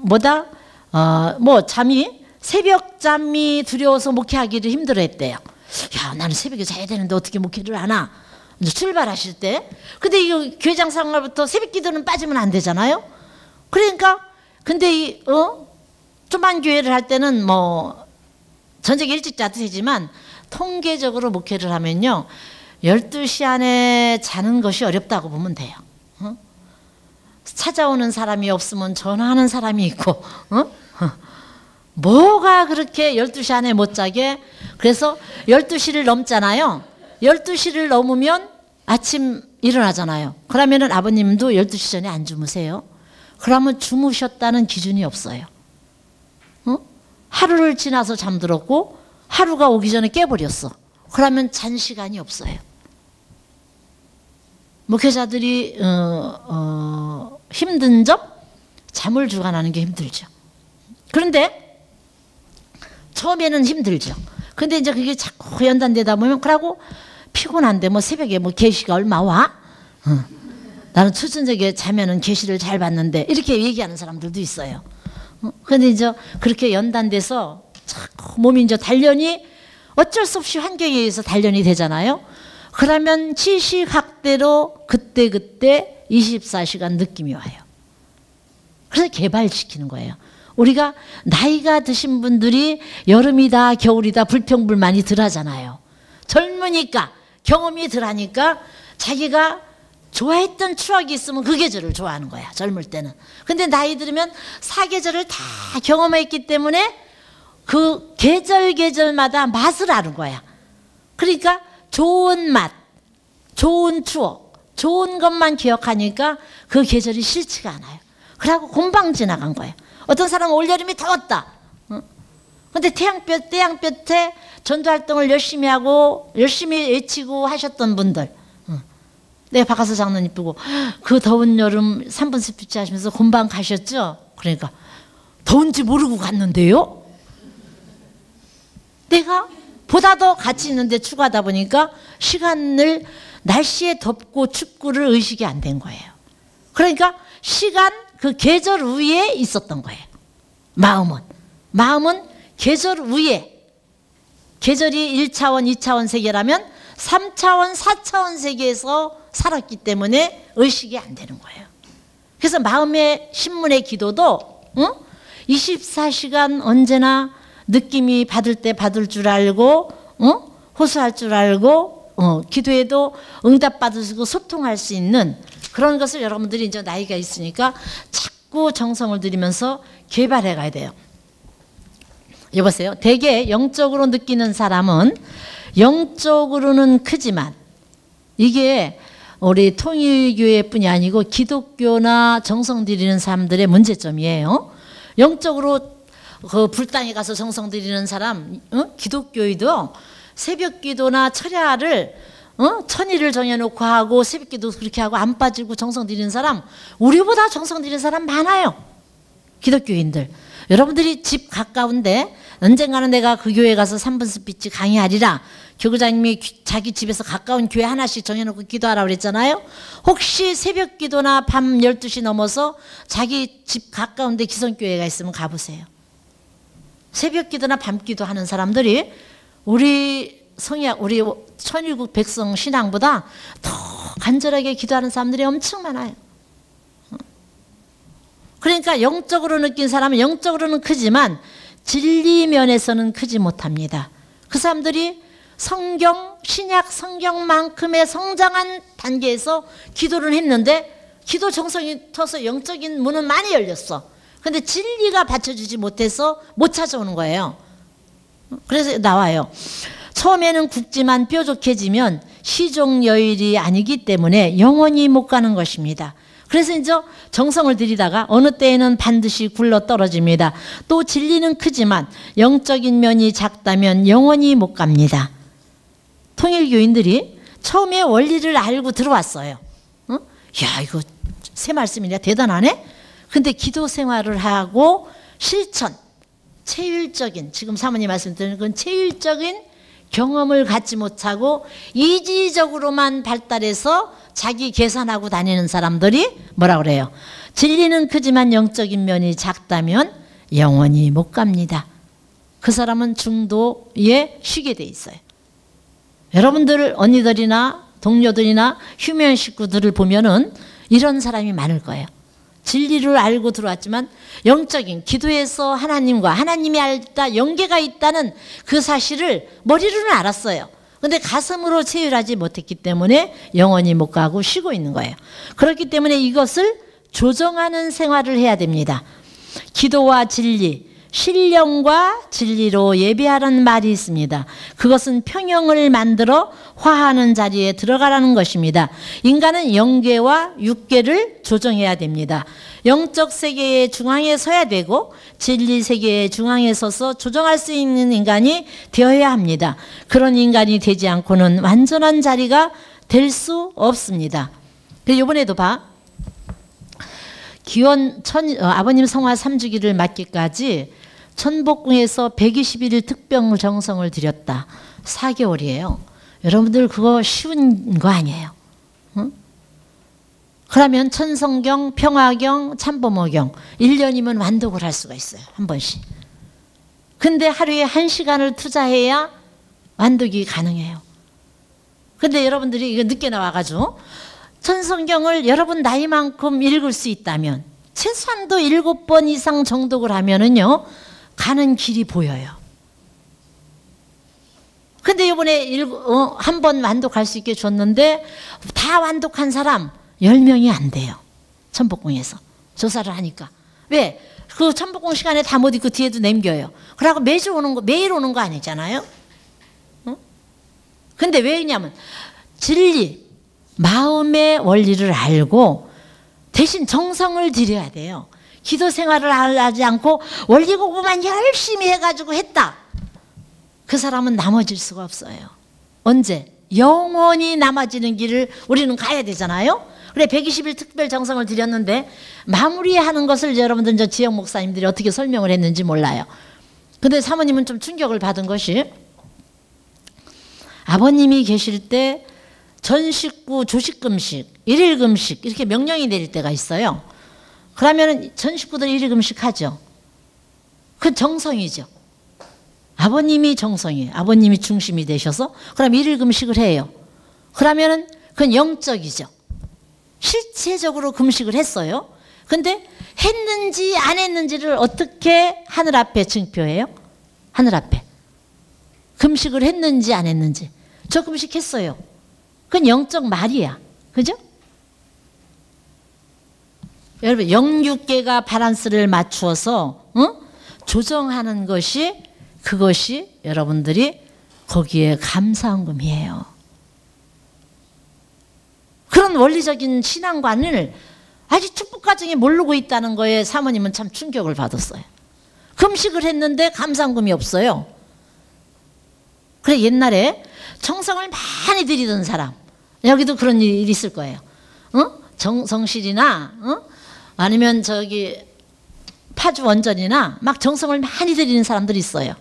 잠이 새벽 잠이 두려워서 목회하기를 힘들어했대요. 나는 새벽에 자야 되는데 어떻게 목회를 하나? 출발하실 때. 근데 이거 교회장 생활부터 새벽 기도는 빠지면 안 되잖아요. 그러니까 근데 조만 교회를 할 때는 저녁에 일찍 자도 되지만 통계적으로 목회를 하면요 12시 안에 자는 것이 어렵다고 보면 돼요. 찾아오는 사람이 없으면 전화하는 사람이 있고 뭐가 그렇게 12시 안에 못 자게. 그래서 12시를 넘잖아요. 12시를 넘으면 아침 일어나잖아요. 그러면은 아버님도 12시 전에 안 주무세요. 그러면 주무셨다는 기준이 없어요. 하루를 지나서 잠들었고 하루가 오기 전에 깨버렸어. 그러면 잔 시간이 없어요. 목회자들이 힘든 점? 잠을 주관하는 게 힘들죠. 그런데 처음에는 힘들죠. 근데 이제 그게 자꾸 연단되다 보면 그러고 피곤한데 새벽에 계시가 얼마 와? 나는 초저녁에 자면은 계시를 잘 받는데 이렇게 얘기하는 사람들도 있어요. 근데 이제 그렇게 연단돼서 자꾸 몸이 이제 단련이 어쩔 수 없이 환경에 의해서 단련이 되잖아요. 그러면 시시각대로 그때그때 24시간 느낌이 와요. 그래서 개발시키는 거예요. 우리가 나이가 드신 분들이 여름이다 겨울이다 불평불만이 덜하잖아요. 젊으니까 경험이 덜하니까 자기가 좋아했던 추억이 있으면 그 계절을 좋아하는 거야. 젊을 때는. 근데 나이 들으면 사계절을 다 경험했기 때문에 그 계절마다 맛을 아는 거야. 그러니까 좋은 맛, 좋은 추억, 좋은 것만 기억하니까 그 계절이 싫지가 않아요. 그러고 금방 지나간 거예요. 어떤 사람은 올여름이 더웠다. 근데 태양볕에 전도활동을 열심히 하고 열심히 외치고 하셨던 분들, 내 바카스 장난 이쁘고 그 더운 여름 3분 스피치 하시면서 금방 가셨죠. 그러니까 더운지 모르고 갔는데요. 내가 보다 더 같이 있는데 추가하다 보니까 시간을 날씨에 덥고 춥고를 의식이 안 된 거예요. 그러니까 시간 그 계절 위에 있었던 거예요. 마음은 계절 위에, 계절이 1차원 2차원 세계라면 3차원 4차원 세계에서 살았기 때문에 의식이 안 되는 거예요. 그래서 마음의 신문의 기도도 24시간 언제나 느낌이 받을 때 받을 줄 알고 호소할 줄 알고 기도해도 응답받으시고 소통할 수 있는 그런 것을 여러분들이 이제 나이가 있으니까 자꾸 정성을 들이면서 개발해 가야 돼요. 여보세요. 대개 영적으로 느끼는 사람은 영적으로는 크지만 이게 우리 통일교회뿐이 아니고 기독교나 정성 들이는 사람들의 문제점이에요. 영적으로 그 불당에 가서 정성 들이는 사람, 기독교의도 새벽기도나 철야를 천일을 정해놓고 하고 새벽기도 그렇게 하고 안 빠지고 정성 들이는 사람, 우리보다 정성 들이는 사람 많아요. 기독교인들. 여러분들이 집 가까운데 언젠가는 내가 그 교회 가서 3분 스피치 강의하리라. 교구장님이 자기 집에서 가까운 교회 하나씩 정해놓고 기도하라고 그랬잖아요. 혹시 새벽 기도나 밤 12시 넘어서 자기 집 가까운데 기성교회가 있으면 가보세요. 새벽 기도나 밤 기도하는 사람들이 우리 천일국 백성 신앙보다 더 간절하게 기도하는 사람들이 엄청 많아요. 그러니까 영적으로 느낀 사람은 영적으로는 크지만 진리 면에서는 크지 못합니다. 그 사람들이 성경, 신약 성경만큼의 성장한 단계에서 기도를 했는데 기도 정성이 터서 영적인 문은 많이 열렸어. 근데 진리가 받쳐주지 못해서 못 찾아오는 거예요. 그래서 나와요. 처음에는 굵지만 뾰족해지면 시종여일이 아니기 때문에 영원히 못 가는 것입니다. 그래서 이제 정성을 들이다가 어느 때에는 반드시 굴러 떨어집니다. 또 진리는 크지만 영적인 면이 작다면 영원히 못 갑니다. 통일교인들이 처음에 원리를 알고 들어왔어요. 야, 이거 새 말씀이냐 대단하네. 근데 기도 생활을 하고 실천, 체율적인, 지금 사모님 말씀드리는 건 체율적인 경험을 갖지 못하고 이지적으로만 발달해서 자기 계산하고 다니는 사람들이 뭐라 그래요? 진리는 크지만 영적인 면이 작다면 영원히 못 갑니다. 그 사람은 중도에 쉬게 돼 있어요. 여러분들 언니들이나 동료들이나 휴면 식구들을 보면은 이런 사람이 많을 거예요. 진리를 알고 들어왔지만 영적인 기도에서 하나님과 하나님이 알다 연계가 있다는 그 사실을 머리로는 알았어요. 근데 가슴으로 체휼하지 못했기 때문에 영원히 못 가고 쉬고 있는 거예요. 그렇기 때문에 이것을 조정하는 생활을 해야 됩니다. 기도와 진리, 신령과 진리로 예배하라는 말이 있습니다. 그것은 평형을 만들어 화하는 자리에 들어가라는 것입니다. 인간은 영계와 육계를 조정해야 됩니다. 영적 세계의 중앙에 서야 되고 진리 세계의 중앙에 서서 조정할 수 있는 인간이 되어야 합니다. 그런 인간이 되지 않고는 완전한 자리가 될 수 없습니다. 이번에도 기원 아버님 성화 3주기를 맞기까지 천복궁에서 121일 특병 정성을 들였다. 4개월이에요. 여러분들 그거 쉬운 거 아니에요. 응? 그러면 천성경, 평화경, 참범어경 1년이면 완독을 할 수가 있어요. 한 번씩. 근데 하루에 1시간을 투자해야 완독이 가능해요. 근데 여러분들이 이거 늦게 나와가지고 천성경을 여러분 나이만큼 읽을 수 있다면 최소한도 7번 이상 정독을 하면은요 가는 길이 보여요. 근데 이번에 한 번 완독할 수 있게 줬는데 다 완독한 사람 10명이 안 돼요. 천복궁에서 조사를 하니까. 왜? 그 천복궁 시간에 다 못 읽고 뒤에도 남겨요. 그러고 매일 오는 거 아니잖아요. 근데 왜냐면 진리, 마음의 원리를 알고 대신 정성을 들여야 돼요. 기도 생활을 하지 않고 원리 공부만 열심히 해가지고 했다. 그 사람은 남아질 수가 없어요. 언제? 영원히 남아지는 길을 우리는 가야 되잖아요. 그래 120일 특별 정성을 드렸는데 마무리하는 것을 여러분들 저 지역 목사님들이 어떻게 설명을 했는지 몰라요. 근데 사모님은 좀 충격을 받은 것이 아버님이 계실 때 전식구 조식금식, 일일금식 이렇게 명령이 내릴 때가 있어요. 그러면 전 식구들 일일금식 하죠. 그 정성이죠. 아버님이 정성이에요. 아버님이 중심이 되셔서 그럼 일일금식을 해요. 그러면은 그건 영적이죠. 실체적으로 금식을 했어요. 근데 했는지 안 했는지를 어떻게 하늘 앞에 증표해요? 하늘 앞에. 금식을 했는지 안 했는지. 저 금식했어요. 그건 영적 말이야. 그죠? 여러분 영육계가 밸런스를 맞추어서 조정하는 것이 그것이 여러분들이 거기에 감사헌금이에요. 그런 원리적인 신앙관을 아직 축복과정에 모르고 있다는 거에 사모님은 참 충격을 받았어요. 금식을 했는데 감사헌금이 없어요. 그래 옛날에 정성을 많이 들이던 사람 여기도 그런 일이 있을 거예요. 정실이나 아니면 저기 파주 원전이나 막 정성을 많이 들이는 사람들이 있어요.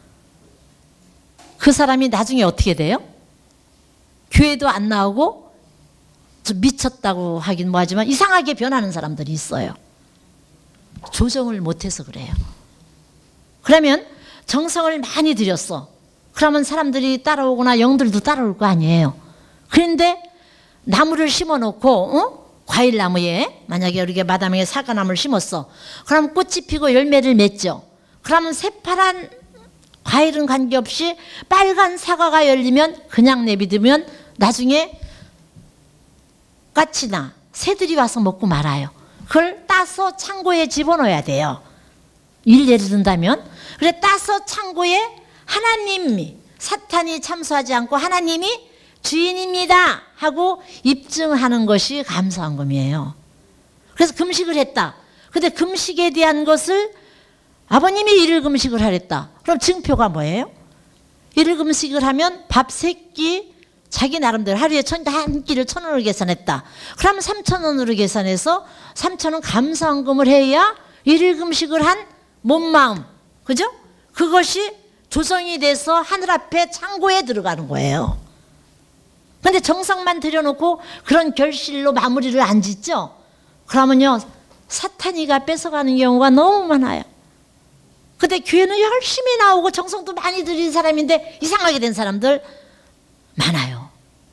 그 사람이 나중에 어떻게 돼요? 교회도 안 나오고 좀 미쳤다고 하긴 뭐하지만 이상하게 변하는 사람들이 있어요. 조정을 못해서 그래요. 그러면 정성을 많이 들였어. 그러면 사람들이 따라오거나 영들도 따라올 거 아니에요. 그런데 나무를 심어놓고 과일나무에 만약에 우리가 마담에 사과나무를 심었어. 그럼 꽃이 피고 열매를 맺죠. 그러면 새파란 과일은 관계없이 빨간 사과가 열리면 그냥 내비두면 나중에 까치나 새들이 와서 먹고 말아요. 그걸 따서 창고에 집어넣어야 돼요. 예를 든다면 그래 따서 창고에 하나님이 사탄이 참수하지 않고 하나님이 주인입니다 하고 입증하는 것이 감사헌금이에요. 그래서 금식을 했다. 근데 금식에 대한 것을 아버님이 일일 금식을 하랬다. 그럼 증표가 뭐예요? 일일 금식을 하면 밥 3끼 자기 나름대로 하루에 한 끼를 1,000원으로 계산했다. 그러면 3,000원으로 계산해서 3,000원 감사헌금을 해야 일일 금식을 한 몸마음 그죠? 그것이 조성이 돼서 하늘 앞에 창고에 들어가는 거예요. 근데 정성만 들여놓고 그런 결실로 마무리를 안 짓죠? 그러면요 사탄이가 뺏어가는 경우가 너무 많아요. 근데 교회는 열심히 나오고 정성도 많이 들인 사람인데 이상하게 된 사람들 많아요.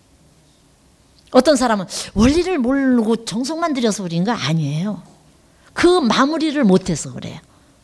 어떤 사람은 원리를 모르고 정성만 들여서 그런 거 아니에요. 그 마무리를 못해서 그래요.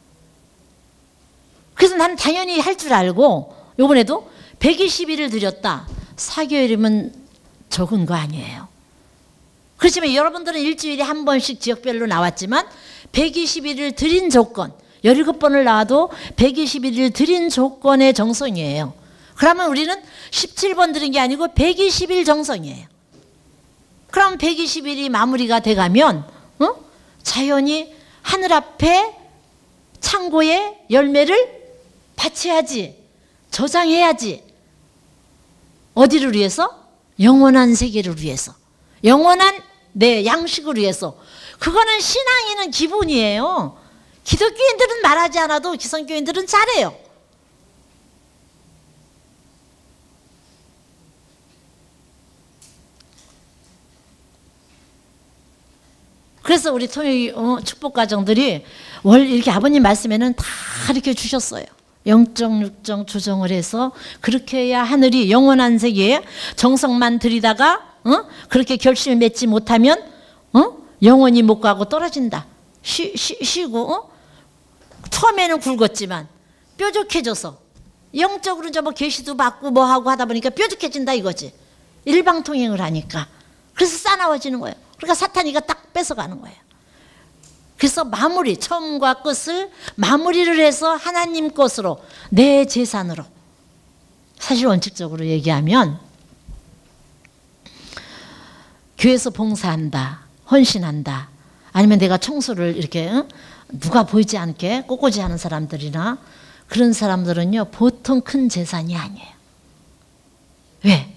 그래서 나는 당연히 할 줄 알고 이번에도 120일을 드렸다. 4개월이면 적은 거 아니에요. 그렇지만 여러분들은 일주일에 한 번씩 지역별로 나왔지만 120일을 드린 조건 17번을 나와도 121일 드린 조건의 정성이에요. 그러면 우리는 17번 드린 게 아니고 120일 정성이에요. 그럼 120일이 마무리가 돼가면 자연히 하늘 앞에 창고에 열매를 바쳐야지. 저장해야지. 어디를 위해서? 영원한 세계를 위해서. 영원한 내 양식을 위해서. 그거는 신앙인은 기본이에요. 기독교인들은 말하지 않아도 기성교인들은 잘해요. 그래서 우리 통일 축복 가정들이 이렇게 아버님 말씀에는 다 이렇게 주셨어요. 영적 육적 조정을 해서 그렇게 해야 하늘이 영원한 세계에 정성만 들이다가 그렇게 결실 맺지 못하면 영원히 못 가고 떨어진다. 쉬고 처음에는 굵었지만 뾰족해져서 영적으로 이제 뭐 계시도 받고 뭐 하고 하다 보니까 뾰족해진다 이거지. 일방통행을 하니까. 그래서 싸나워지는 거예요. 그러니까 사탄이가 딱 뺏어가는 거예요. 그래서 마무리, 처음과 끝을 마무리를 해서 하나님 것으로, 내 재산으로. 사실 원칙적으로 얘기하면 교회에서 봉사한다, 헌신한다, 아니면 내가 청소를 이렇게 누가 보이지 않게 꼿꼿이 하는 사람들이나 그런 사람들은요 보통 큰 재산이 아니에요. 왜?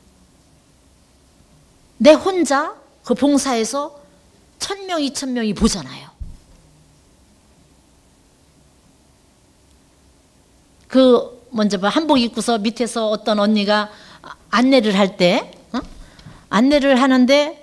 내 혼자 그 봉사에서 1000명, 2000명이 보잖아요. 그 먼저 한복 입고서 밑에서 어떤 언니가 안내를 할 때, 안내를 하는데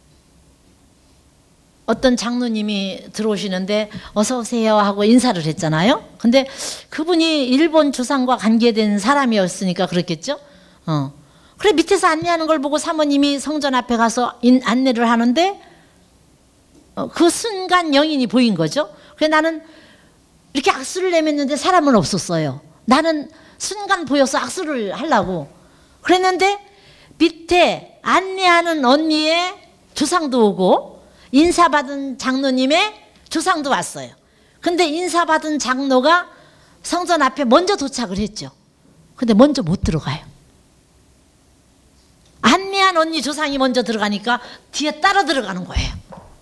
어떤 장로님이 들어오시는데 어서 오세요 하고 인사를 했잖아요. 근데 그분이 일본 조상과 관계된 사람이었으니까 그렇겠죠. 그래 밑에서 안내하는 걸 보고 사모님이 성전 앞에 가서 안내를 하는데 그 순간 영인이 보인 거죠. 그래 나는 이렇게 악수를 내밀는데 사람은 없었어요. 나는 순간 보여서 악수를 하려고 그랬는데 밑에 안내하는 언니의 조상도 오고 인사받은 장로님의 조상도 왔어요. 근데 인사받은 장로가 성전 앞에 먼저 도착을 했죠. 근데 먼저 못 들어가요. 안내한 언니 조상이 먼저 들어가니까 뒤에 따라 들어가는 거예요.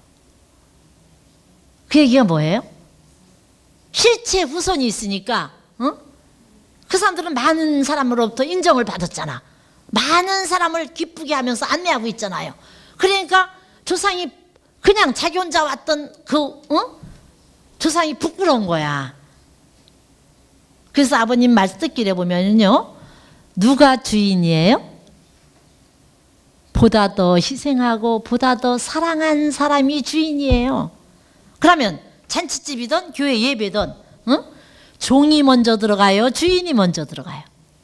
그 얘기가 뭐예요? 실체 후손이 있으니까 그 사람들은 많은 사람으로부터 인정을 받았잖아. 많은 사람을 기쁘게 하면서 안내하고 있잖아요. 그러니까 조상이 그냥 자기 혼자 왔던 그 조상이 부끄러운 거야. 그래서 아버님 말씀 듣기를 보면요, 누가 주인이에요? 보다 더 희생하고 보다 더 사랑한 사람이 주인이에요. 그러면 잔치집이든 교회 예배든 종이 먼저 들어가요? 주인이 먼저 들어가요?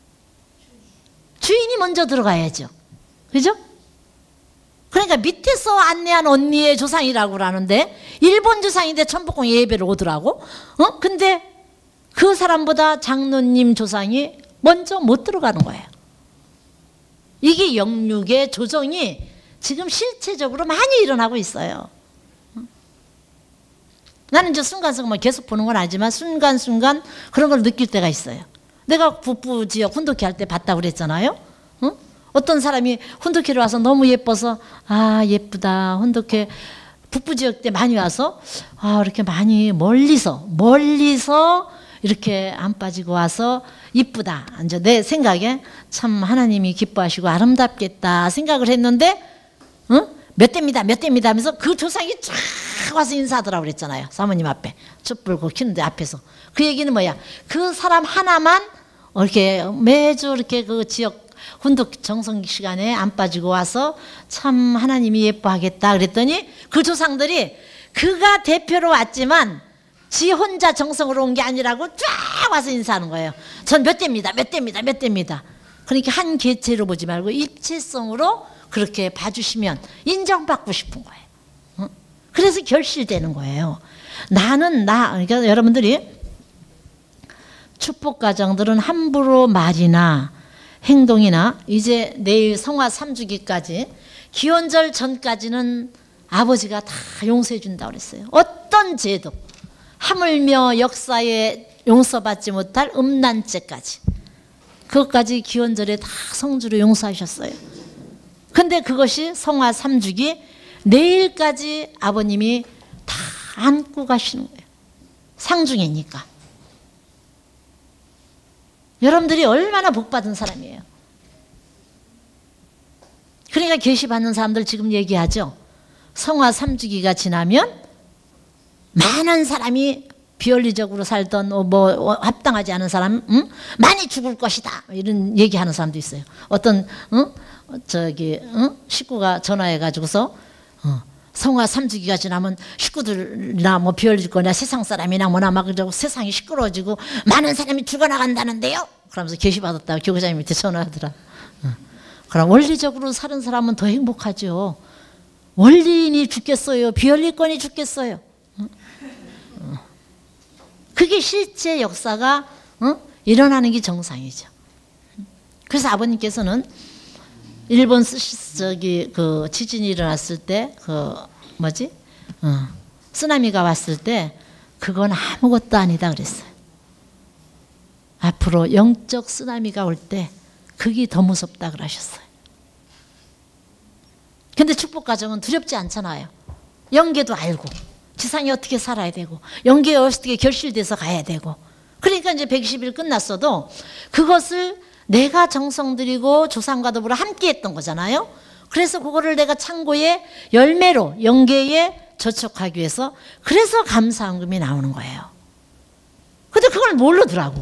주인이 먼저 들어가야죠. 그죠? 그러니까 밑에서 안내한 언니의 조상이라고 그러는데 일본 조상인데 천복궁 예배를 오더라고. 근데 그 사람보다 장로님 조상이 먼저 못 들어가는 거예요. 이게 영육의 조정이 지금 실체적으로 많이 일어나고 있어요. 나는 이제 순간순간 계속 보는 건 아니지만 순간순간 그런 걸 느낄 때가 있어요. 내가 북부 지역 훈독회 할 때 봤다고 그랬잖아요. 어떤 사람이 훈독회를 와서 너무 예뻐서 아 예쁘다. 훈독회 북부 지역 때 많이 와서 아 이렇게 많이 멀리서 이렇게 안 빠지고 와서 이쁘다. 이제 내 생각에 참 하나님이 기뻐하시고 아름답겠다 생각을 했는데 몇 대입니다 몇 대입니다 하면서 그 조상이 쫙 와서 인사하더라고 그랬잖아요. 사모님 앞에 촛불 켜는데 앞에서. 그 얘기는 뭐야? 그 사람 하나만 이렇게 매주 이렇게 그 지역 훈독 정성 시간에 안 빠지고 와서 참 하나님이 예뻐하겠다 그랬더니 그 조상들이 그가 대표로 왔지만 지 혼자 정성으로 온 게 아니라고 쫙 와서 인사하는 거예요. 전 몇 대입니다 몇 대입니다 몇 대입니다. 그러니까 한 개체로 보지 말고 입체성으로 그렇게 봐주시면 인정받고 싶은 거예요. 그래서 결실되는 거예요. 나는 나. 그러니까 여러분들이 축복 가정들은 함부로 말이나 행동이나 이제 내일 성화 3주기까지 기원절 전까지는 아버지가 다 용서해 준다고 그랬어요. 어떤 죄도 하물며 역사에 용서받지 못할 음란죄까지 그것까지 기원절에 다 성주로 용서하셨어요. 근데 그것이 성화 3주기 내일까지 아버님이 다 안고 가시는 거예요. 상중이니까. 여러분들이 얼마나 복받은 사람이에요. 그러니까 계시받는 사람들 지금 얘기하죠. 성화 3주기가 지나면 많은 사람이 비원리적으로 살던 뭐 합당하지 않은 사람 많이 죽을 것이다 이런 얘기하는 사람도 있어요. 어떤 식구가 전화해가지고서 성화 3주기가 지나면 식구들이나 뭐 비원리 거나 세상 사람이나 뭐나 막 그러고 세상이 시끄러워지고 많은 사람이 죽어나간다는데요. 그러면서 계시받았다가 교구장님 밑에 전화하더라. 그럼 원리적으로 사는 사람은 더 행복하죠. 원리인이 죽겠어요? 비원리권이 죽겠어요? 그게 실제 역사가 일어나는 게 정상이죠. 그래서 아버님께서는 일본 그 지진이 일어났을 때 쓰나미가 왔을 때 그건 아무것도 아니다 그랬어요. 앞으로 영적 쓰나미가 올 때 그게 더 무섭다 그러셨어요. 근데 축복가정은 두렵지 않잖아요. 영계도 알고 지상에 어떻게 살아야 되고 영계에 어떻게 결실돼서 가야 되고, 그러니까 이제 120일 끝났어도 그것을 내가 정성 들이고 조상과 더불어 함께 했던 거잖아요. 그래서 그거를 내가 창고에 열매로 영계에 저축하기 위해서, 그래서 감사헌금이 나오는 거예요. 근데 그걸 모르더라고.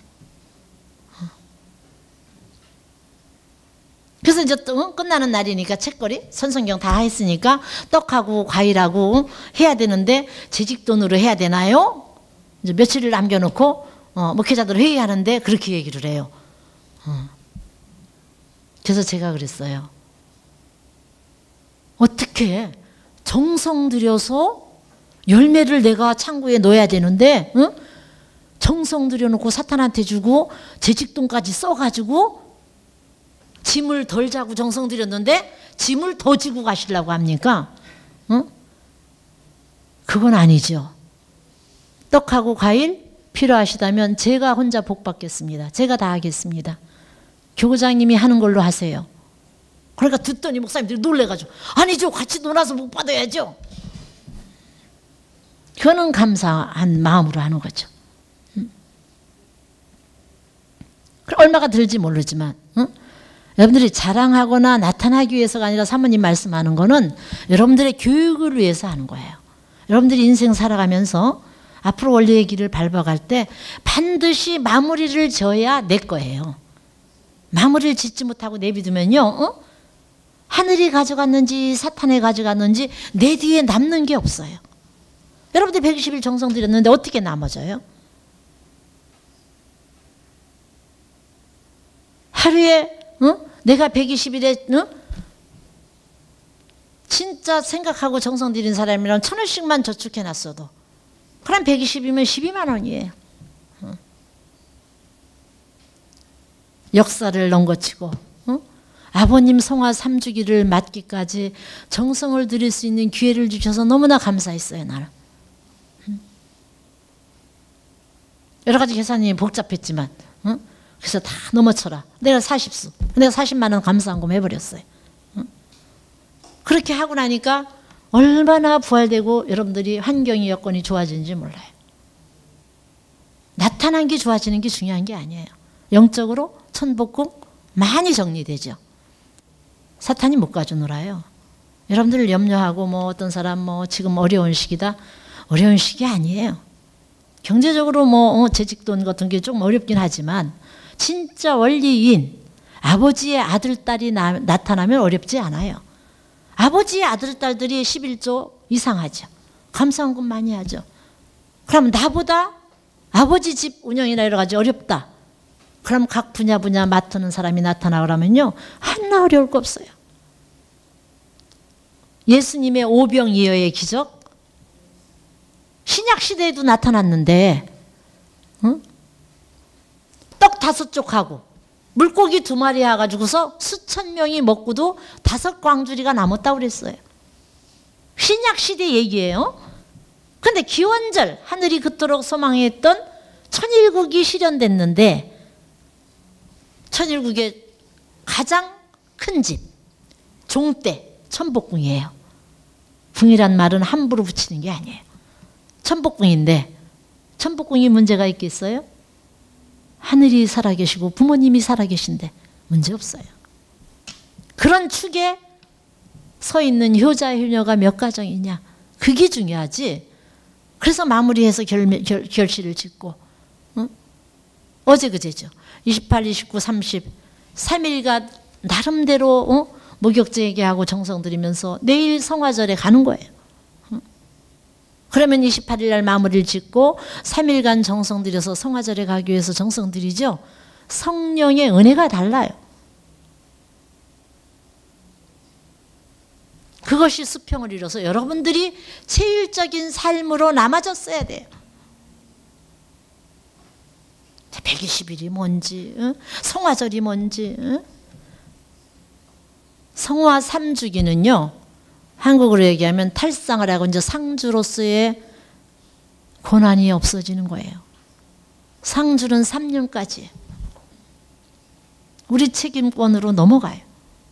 그래서 이제 또 끝나는 날이니까 책거리 선성경 다 했으니까 떡하고 과일하고 해야 되는데 재직돈으로 해야 되나요? 이제 며칠을 남겨놓고 목회자들 회의하는데 그렇게 얘기를 해요. 그래서 제가 그랬어요. 어떻게 정성 들여서 열매를 내가 창고에 넣어야 되는데 정성 들여놓고 사탄한테 주고 재직돈까지 써가지고 짐을 덜 자고 정성 들였는데 짐을 더 지고 가시려고 합니까? 그건 아니죠. 떡하고 과일 필요하시다면 제가 혼자 복 받겠습니다. 제가 다 하겠습니다. 교구장님이 하는 걸로 하세요. 그러니까 듣더니 목사님들이 놀래가지고 아니죠, 같이 놀아서 복 받아야죠. 그거는 감사한 마음으로 하는 거죠. 얼마가 들지 모르지만 여러분들이 자랑하거나 나타나기 위해서가 아니라 사모님 말씀하는 거는 여러분들의 교육을 위해서 하는 거예요. 여러분들이 인생 살아가면서 앞으로 원리의 길을 밟아갈 때 반드시 마무리를 지어야 내 거예요. 마무리를 짓지 못하고 내비두면요, 하늘이 가져갔는지 사탄이 가져갔는지 내 뒤에 남는 게 없어요. 여러분들 120일 정성 들였는데 어떻게 남아져요? 하루에 내가 120일에 진짜 생각하고 정성 들인 사람이랑 1,000원씩만 저축해놨어도 그럼 120이면 12만 원이에요. 역사를 넘거치고 아버님 성화 3주기를 맞기까지 정성을 들일 수 있는 기회를 주셔서 너무나 감사했어요. 나는. 여러 가지 계산이 복잡했지만 그래서 다 넘어쳐라. 내가 40수. 내가 40만 원 감사헌금 해버렸어요. 그렇게 하고 나니까 얼마나 부활되고 여러분들이 환경이 여건이 좋아지는지 몰라요. 나타난 게 좋아지는 게 중요한 게 아니에요. 영적으로 천복궁 많이 정리되죠. 사탄이 못 가져 놀아요. 여러분들을 염려하고 어떤 사람 지금 어려운 시기다. 어려운 시기 아니에요. 경제적으로 재직돈 같은 게 조금 어렵긴 하지만 진짜 원리인 아버지의 아들, 딸이 나타나면 어렵지 않아요. 아버지의 아들, 딸들이 11조 이상 하죠. 감사헌금 많이 하죠. 그럼 나보다 아버지 집 운영이나 여러 가지 어렵다. 그럼 각 분야 맡는 사람이 나타나라면요, 하나 어려울 거 없어요. 예수님의 오병이어의 기적, 신약 시대에도 나타났는데 떡 5쪽하고 물고기 2마리 해가지고서 수천 명이 먹고도 5광주리가 남았다고 그랬어요. 신약 시대 얘기예요. 근데 기원절 하늘이 그토록 소망했던 천일국이 실현됐는데 천일국의 가장 큰 집 종대 천복궁이에요. 궁이란 말은 함부로 붙이는 게 아니에요. 천복궁인데 천복궁이 문제가 있겠어요? 하늘이 살아계시고 부모님이 살아계신데 문제 없어요. 그런 축에 서 있는 효자 효녀가 몇 가정이냐, 그게 중요하지. 그래서 마무리해서 결실을 짓고 어제 그제죠. 28, 29, 30 3일간 나름대로 목욕제기하고 정성 들이면서 내일 성화절에 가는 거예요. 그러면 28일 날 마무리를 짓고 3일간 정성 들여서 성화절에 가기 위해서 정성 들이죠. 성령의 은혜가 달라요. 그것이 수평을 이뤄서 여러분들이 체질적인 삶으로 남아졌어야 돼요. 120일이 뭔지, 성화절이 뭔지. 성화 3주기는요, 한국으로 얘기하면 탈상을 하고 이제 상주로서의 고난이 없어지는 거예요. 상주는 3년까지 우리 책임권으로 넘어가요.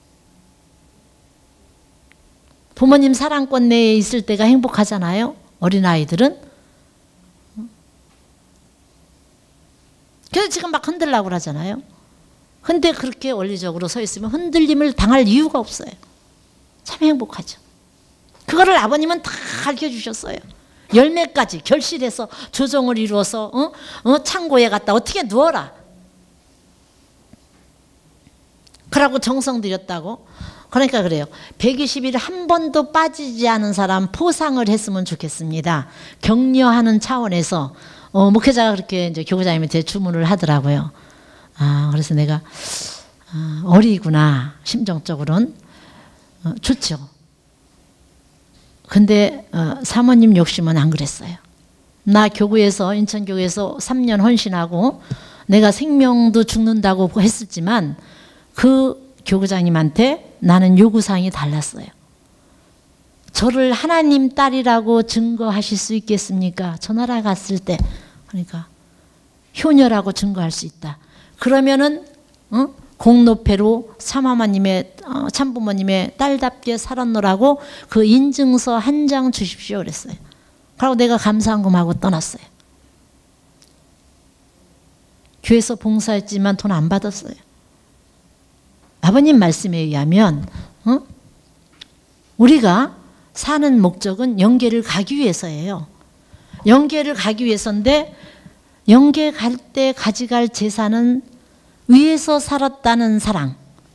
부모님 사랑권 내에 있을 때가 행복하잖아요. 어린아이들은. 그래서 지금 막 흔들려고 그러잖아요. 근데 그렇게 원리적으로 서 있으면 흔들림을 당할 이유가 없어요. 참 행복하죠. 그거를 아버님은 다 가르쳐주셨어요. 열매까지 결실해서 조정을 이루어서 창고에 갔다 어떻게 누워라. 그러고 정성 들였다고. 그러니까 그래요. 120일 한 번도 빠지지 않은 사람 포상을 했으면 좋겠습니다. 격려하는 차원에서 목회자가 그렇게 이제 교구장님한테 주문을 하더라고요. 그래서 내가 어리구나 심정적으로는 좋죠. 근데 사모님 욕심은 안 그랬어요. 나 교구에서 인천교구에서 3년 헌신하고 내가 생명도 죽는다고 했었지만 그 교구장님한테 나는 요구사항이 달랐어요. 저를 하나님 딸이라고 증거하실 수 있겠습니까? 저 나라 갔을 때. 그러니까 효녀라고 증거할 수 있다. 그러면은 공로패로 참하마님의 참부모님의 딸답게 살았노라고 그 인증서 한 장 주십시오 그랬어요. 그리고 내가 감사한금하고 떠났어요. 교회에서 봉사했지만 돈 안 받았어요. 아버님 말씀에 의하면 우리가 사는 목적은 영계를 가기 위해서예요. 영계를 가기 위해서인데 영계 갈 때 가져갈 재산은 위에서 살았다는 사랑,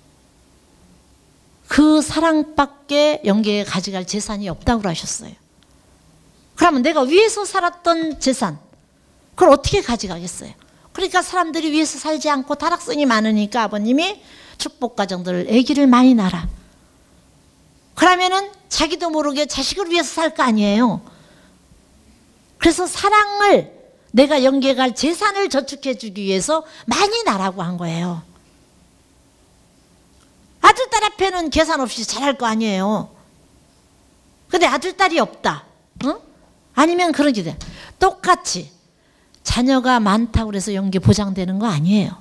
그 사랑밖에 영계에 가져갈 재산이 없다고 하셨어요. 그러면 내가 위에서 살았던 재산, 그걸 어떻게 가져가겠어요? 그러니까 사람들이 위에서 살지 않고 타락성이 많으니까 아버님이 축복가정들 아기를 많이 낳아라. 그러면은 자기도 모르게 자식을 위해서 살 거 아니에요. 그래서 사랑을 내가 영계갈 재산을 저축해 주기 위해서 많이 나라고 한 거예요. 아들, 딸 앞에는 계산 없이 잘할 거 아니에요. 근데 아들, 딸이 없다. 아니면 그러게 돼. 똑같이 자녀가 많다고 그래서 영계 보장되는 거 아니에요.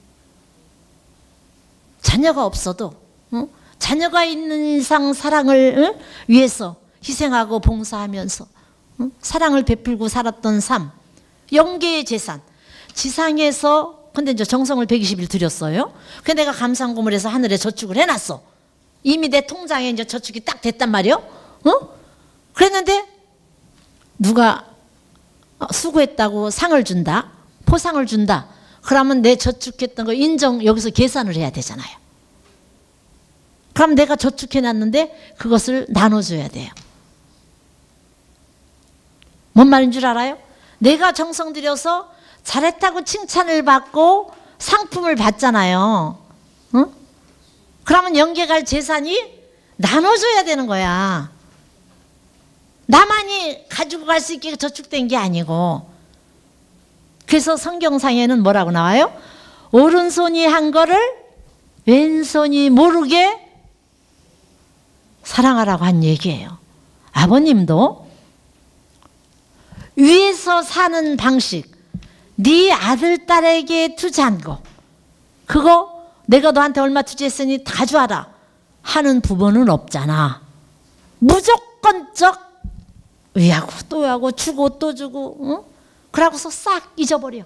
자녀가 없어도 자녀가 있는 이상 사랑을 위해서 희생하고 봉사하면서 사랑을 베풀고 살았던 삶, 영계의 재산, 지상에서 근데 이제 정성을 120일 드렸어요. 근데 내가 감상금을 해서 하늘에 저축을 해놨어. 이미 내 통장에 이제 저축이 딱 됐단 말이요. 그랬는데 누가 수고했다고 상을 준다, 포상을 준다. 그러면 내 저축했던 거 인정 여기서 계산을 해야 되잖아요. 그럼 내가 저축해놨는데 그것을 나눠줘야 돼요. 뭔 말인 줄 알아요? 내가 정성 들여서 잘했다고 칭찬을 받고 상품을 받잖아요. 그러면 영계갈 재산이 나눠줘야 되는 거야. 나만이 가지고 갈 수 있게 저축된 게 아니고. 그래서 성경상에는 뭐라고 나와요? 오른손이 한 거를 왼손이 모르게 사랑하라고 한 얘기예요. 아버님도 위에서 사는 방식, 네 아들, 딸에게 투자한 거, 그거 내가 너한테 얼마 투자했으니 다 가져와라 하는 부모는 없잖아. 무조건적 위하고 또 하고 주고 또 주고, 그러고서 싹 잊어버려.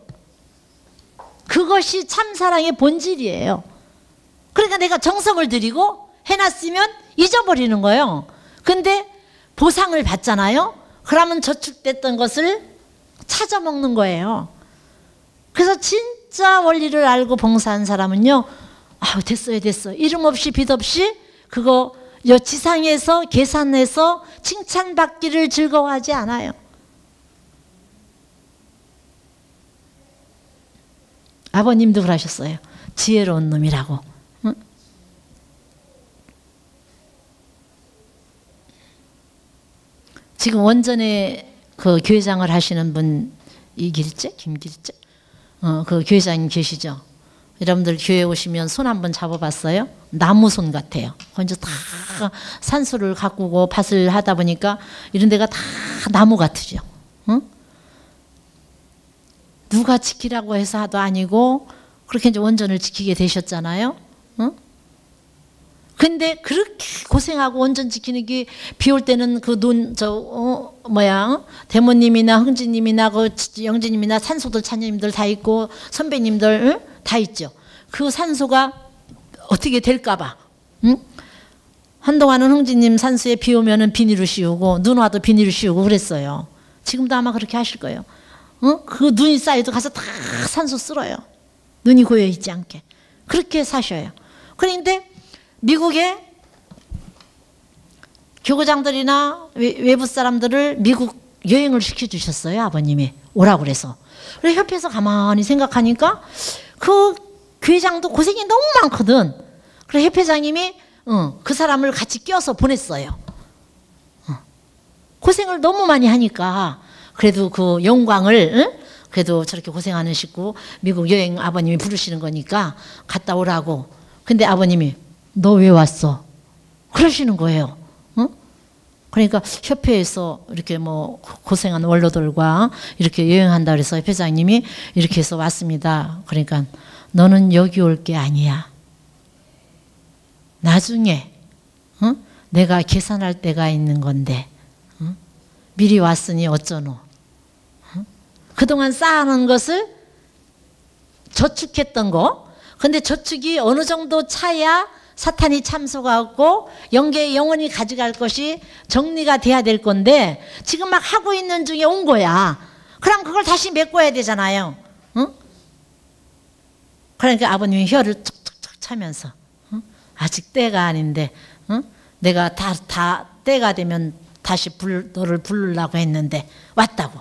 그것이 참사랑의 본질이에요. 그러니까 내가 정성을 들이고 해놨으면 잊어버리는 거예요. 근데 보상을 받잖아요. 그러면 저축됐던 것을 찾아먹는 거예요. 그래서 진짜 원리를 알고 봉사한 사람은요, 됐어요, 됐어. 이름 없이 빚 없이 그거 지상에서 계산해서 칭찬받기를 즐거워하지 않아요. 아버님도 그러셨어요. 지혜로운 놈이라고. 응? 지금 원전에 그 교회장을 하시는 분 이길재? 김길재? 그 교회장님 계시죠? 여러분들 교회 오시면 손 한번 잡아봤어요? 나무 손 같아요. 먼저 다 산소를 가꾸고 밭을 하다 보니까 이런 데가 다 나무 같으죠. 응? 누가 지키라고 해서도 아니고 그렇게 이제 원전을 지키게 되셨잖아요. 응? 근데 그렇게 고생하고 원전 지키는 게 비 올 때는 그 대모님이나 흥지님이나 그 영지님이나 산소들 찬님들 다 있고 선배님들 응? 다 있죠. 그 산소가 어떻게 될까봐. 응? 한동안은 흥지님 산소에 비 오면은 비닐을 씌우고 눈 와도 비닐을 씌우고 그랬어요. 지금도 아마 그렇게 하실 거예요. 응? 그 눈이 쌓여도 가서 다 산소 쓸어요. 눈이 고여 있지 않게. 그렇게 사셔요. 그런데 미국에 교구장들이나 외부 사람들을 미국 여행을 시켜주셨어요. 아버님이 오라고 그래서. 그래서 협회에서 가만히 생각하니까 그 교회장도 고생이 너무 많거든. 그래서 협회장님이 그 사람을 같이 껴서 보냈어요. 고생을 너무 많이 하니까 그래도 그 영광을 그래도 저렇게 고생하는 식구 미국 여행 아버님이 부르시는 거니까 갔다 오라고. 근데 아버님이 너 왜 왔어? 그러시는 거예요. 그러니까 협회에서 이렇게 뭐 고생한 원로들과 이렇게 여행한다 그래서 협회장님이 이렇게 해서 왔습니다. 그러니까 너는 여기 올 게 아니야. 나중에 내가 계산할 때가 있는 건데 미리 왔으니 어쩌노. 그동안 쌓아놓은 것을 저축했던 거. 근데 저축이 어느 정도 차야 사탄이 참석하고 영계에 영원히 가져갈 것이 정리가 돼야 될 건데 지금 막 하고 있는 중에 온 거야. 그럼 그걸 다시 메꿔야 되잖아요. 응? 그러니까 아버님이 혀를 툭툭툭 차면서 아직 때가 아닌데 내가 다 때가 되면 다시 너를 부르려고 했는데 왔다고.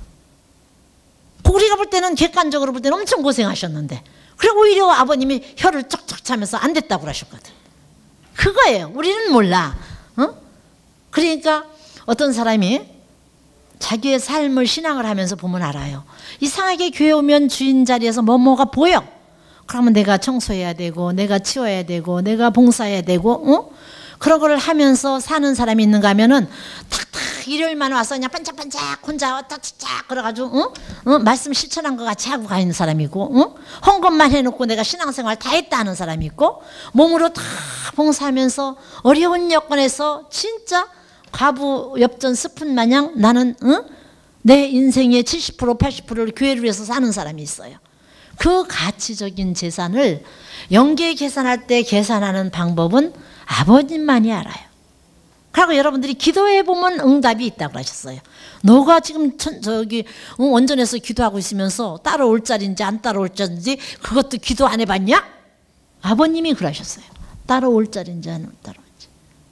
우리가 볼 때는 객관적으로 볼 때는 엄청 고생하셨는데 그리고 오히려 아버님이 혀를 쩍쩍 차면서 안 됐다고 그러셨거든. 그거예요. 우리는 몰라. 그러니까 어떤 사람이 자기의 삶을 신앙을 하면서 보면 알아요. 이상하게 교회 오면 주인 자리에서 뭐가 보여. 그러면 내가 청소해야 되고 내가 치워야 되고 내가 봉사해야 되고 그런 거를 하면서 사는 사람이 있는가 하면은 탁탁 일요일만 와서 그냥 반짝반짝 혼자 탁탁 그래가지고 말씀 실천한 것 같이 하고 가 있는 사람이 있고 헌금만 해놓고 내가 신앙생활 다 했다 하는 사람이 있고 몸으로 다 봉사하면서 어려운 여건에서 진짜 과부 엽전 스푼 마냥 나는 내 인생의 70% 80%를 교회를 위해서 사는 사람이 있어요. 그 가치적인 재산을 영계 계산할 때 계산하는 방법은 아버님만이 알아요. 그리고 여러분들이 기도해 보면 응답이 있다고 하셨어요. 너가 지금 원전에서 기도하고 있으면서 따라올 자리인지 안 따라올 자리인지 그것도 기도 안 해봤냐? 아버님이 그러셨어요. 따라올 자리인지 안 따라올지.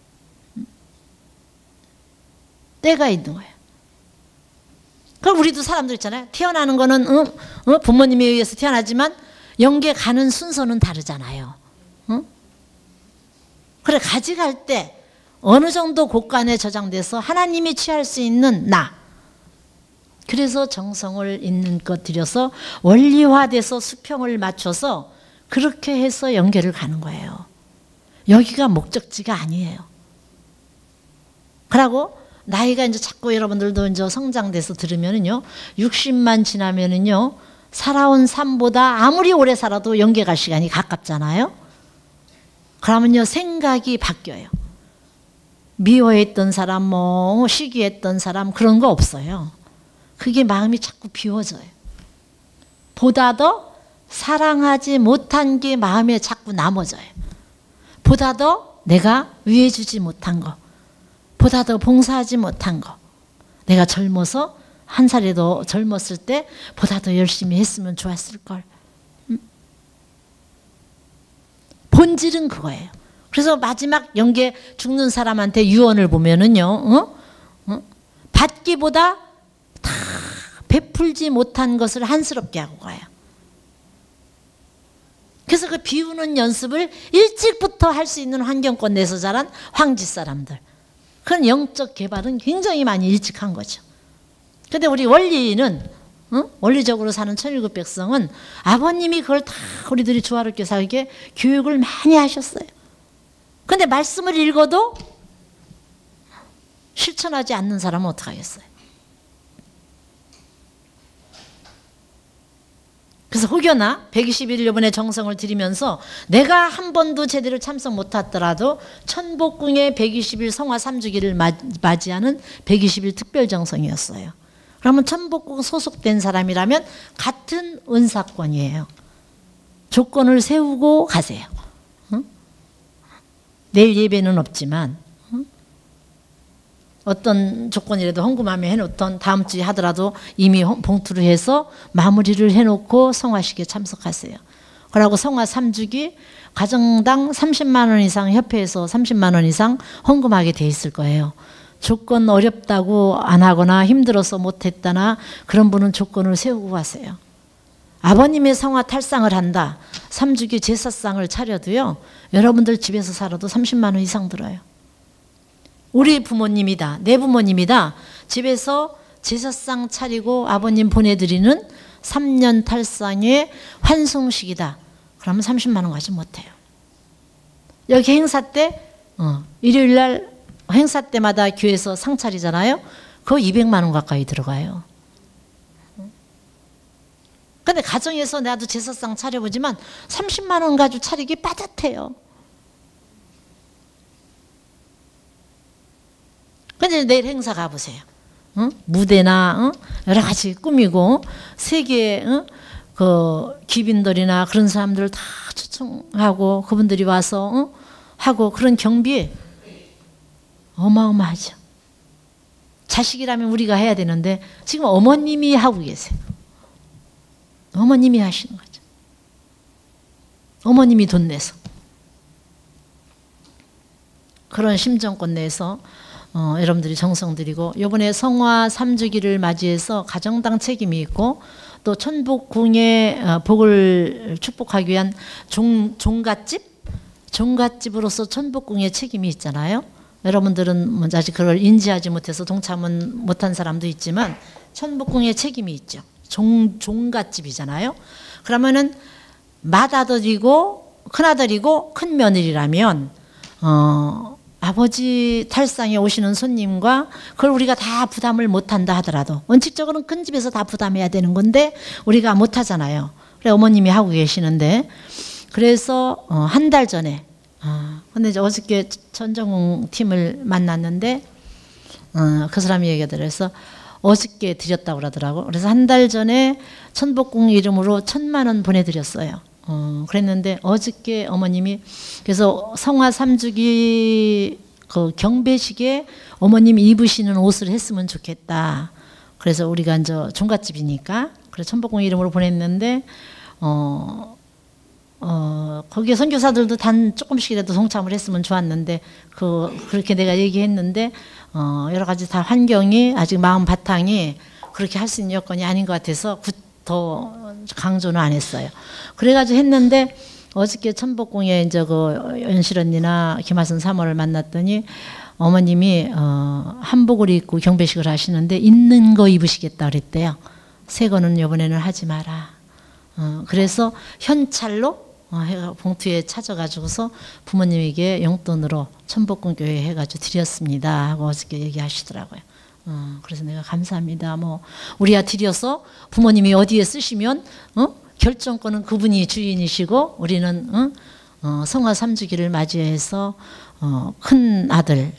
때가 있는 거예요. 그럼 우리도 사람들 있잖아요. 태어나는 거는 부모님에 의해서 태어나지만 영계 가는 순서는 다르잖아요. 그래 가져갈 때 어느 정도 곳간에 저장돼서 하나님이 취할 수 있는 나. 그래서 정성을 있는 것 들여서 원리화돼서 수평을 맞춰서 그렇게 해서 연계를 가는 거예요. 여기가 목적지가 아니에요. 그러고 나이가 이제 자꾸 여러분들도 이제 성장돼서 들으면은요, 60만 지나면은요, 살아온 삶보다 아무리 오래 살아도 연계 갈 시간이 가깝잖아요. 그러면요, 생각이 바뀌어요. 미워했던 사람, 시기했던 사람, 그런 거 없어요. 그게 마음이 자꾸 비워져요. 보다 더 사랑하지 못한 게 마음에 자꾸 남아져요. 보다 더 내가 위해주지 못한 거, 보다 더 봉사하지 못한 거, 내가 젊어서 한 살에도 젊었을 때 보다 더 열심히 했으면 좋았을 걸. 본질은 그거예요. 그래서 마지막 영계 죽는 사람한테 유언을 보면은요, 받기보다 다 베풀지 못한 것을 한스럽게 하고 가요. 그래서 그 비우는 연습을 일찍부터 할 수 있는 환경권 내서 자란 황지 사람들. 그런 영적 개발은 굉장히 많이 일찍 한 거죠. 근데 우리 원리는 원리적으로 사는 천일국 백성은 아버님이 그걸 다 우리들이 조화롭게 살게 교육을 많이 하셨어요. 근데 말씀을 읽어도 실천하지 않는 사람은 어떡하겠어요? 그래서 혹여나 120일 이번에 정성을 들이면서 내가 한 번도 제대로 참석 못하더라도 천복궁의 120일 성화 3주기를 맞이하는 120일 특별정성이었어요. 그러면 천복궁 소속된 사람이라면 같은 은사권이에요. 조건을 세우고 가세요. 응? 내일 예배는 없지만 어떤 조건이라도 헌금하며 해놓던 다음 주에 하더라도 이미 봉투를 해서 마무리를 해놓고 성화식에 참석하세요. 그러고 성화 3주기 가정당 30만 원 이상 협회에서 30만 원 이상 헌금하게 돼 있을 거예요. 조건 어렵다고 안 하거나 힘들어서 못했다나 그런 분은 조건을 세우고 가세요. 아버님의 성화 탈상을 한다. 3주기 제사상을 차려도요. 여러분들 집에서 살아도 30만 원 이상 들어요. 우리 부모님이다, 내 부모님이다, 집에서 제사상 차리고 아버님 보내드리는 3년 탈상의 환송식이다. 그러면 30만 원 가지 못해요. 여기 행사 때 일요일 날 행사 때마다 교회에서 상 차리잖아요. 그거 200만 원 가까이 들어가요. 근데 가정에서 나도 제사상 차려보지만 30만 원 가지고 차리기 빠듯해요. 근데 내일 행사 가보세요. 무대나 여러 가지 꾸미고 세계 그 기빈들이나 그런 사람들을 다 초청하고 그분들이 와서 하고 그런 경비 어마어마하죠. 자식이라면 우리가 해야 되는데 지금 어머님이 하고 계세요. 어머님이 하시는 거죠. 어머님이 돈 내서. 그런 심정권 내에서 여러분들이 정성 들이고 이번에 성화 3주기를 맞이해서 가정당 책임이 있고 또 천복궁의 복을 축복하기 위한 종갓집으로서 천복궁의 책임이 있잖아요. 여러분들은 아직 그걸 인지하지 못해서 동참은 못한 사람도 있지만 천복궁의 책임이 있죠. 종갓집이잖아요. 그러면은 맏아들이고 큰아들이고 큰며느리라면 아버지 탈상에 오시는 손님과 그걸 우리가 다 부담을 못한다 하더라도 원칙적으로는 큰 집에서 다 부담해야 되는 건데 우리가 못하잖아요. 그래 어머님이 하고 계시는데 그래서 한 달 전에 근데 이제 어저께 전정웅 팀을 만났는데 그 사람이 얘기하더라고요. 그래서 어저께 드렸다고 그러더라고. 그래서 한 달 전에 천복궁 이름으로 1,000만 원 보내드렸어요. 그랬는데 어저께 어머님이 그래서 성화 3주기 그 경배식에 어머님이 입으시는 옷을 했으면 좋겠다. 그래서 우리가 이제 종갓집이니까 그래서 천복궁 이름으로 보냈는데 거기에 선교사들도 단 조금씩이라도 동참을 했으면 좋았는데 그렇게 내가 얘기했는데 여러 가지 다 환경이 아직 마음 바탕이 그렇게 할 수 있는 여건이 아닌 것 같아서 더 강조는 안 했어요. 그래가지고 했는데 어저께 천복궁에 이제 그 연실 언니나 김하선 사모를 만났더니 어머님이 한복을 입고 경배식을 하시는데 있는 거 입으시겠다 그랬대요. 새 거는 이번에는 하지 마라. 그래서 현찰로 봉투에 찾아가지고서 부모님에게 용돈으로 천복궁 교회에 해가지고 드렸습니다 하고 어저께 얘기하시더라고요. 그래서 내가 감사합니다. 뭐 우리야 드려서 부모님이 어디에 쓰시면 결정권은 그분이 주인이시고 우리는 성화 3주기를 맞이해서 큰아들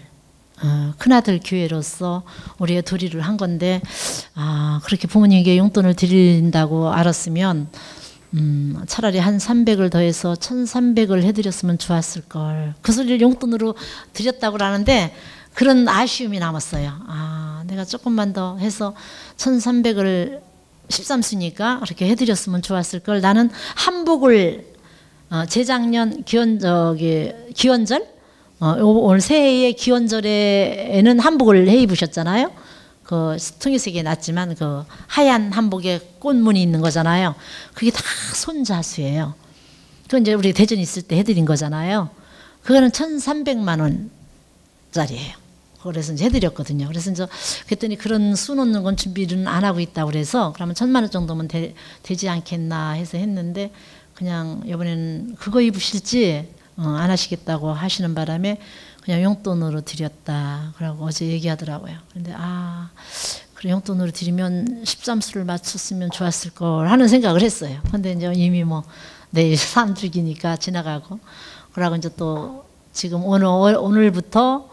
교회로서 우리의 도리를 한 건데 그렇게 부모님에게 용돈을 드린다고 알았으면 차라리 한 300을 더해서 1,300을 해드렸으면 좋았을 걸. 그 소리를 용돈으로 드렸다고 하는데 그런 아쉬움이 남았어요. 내가 조금만 더 해서 1,300을 13수니까 그렇게 해드렸으면 좋았을 걸. 나는 한복을 재작년 기원절 올 새해의 기원절에는 한복을 해 입으셨잖아요. 그 통일색이 났지만 그 하얀 한복에 꽃무늬 있는 거잖아요. 그게 다 손자수예요. 그건 이제 우리 대전 있을 때 해드린 거잖아요. 그거는 1,300만 원짜리예요. 그래서 이제 해드렸거든요. 그래서 이제 그랬더니 그런 수 놓는 건 준비는 안 하고 있다고 그래서 그러면 1,000만 원 정도면 되지 않겠나 해서 했는데 그냥 이번에는 그거 입으실지 안 하시겠다고 하시는 바람에 그냥 용돈으로 드렸다. 그러고 어제 얘기하더라고요. 근데 그래 용돈으로 드리면 13수를 맞췄으면 좋았을 걸 하는 생각을 했어요. 근데 이제 이미 뭐 내일 3주기니까 지나가고 그러고 이제 또 지금 오늘부터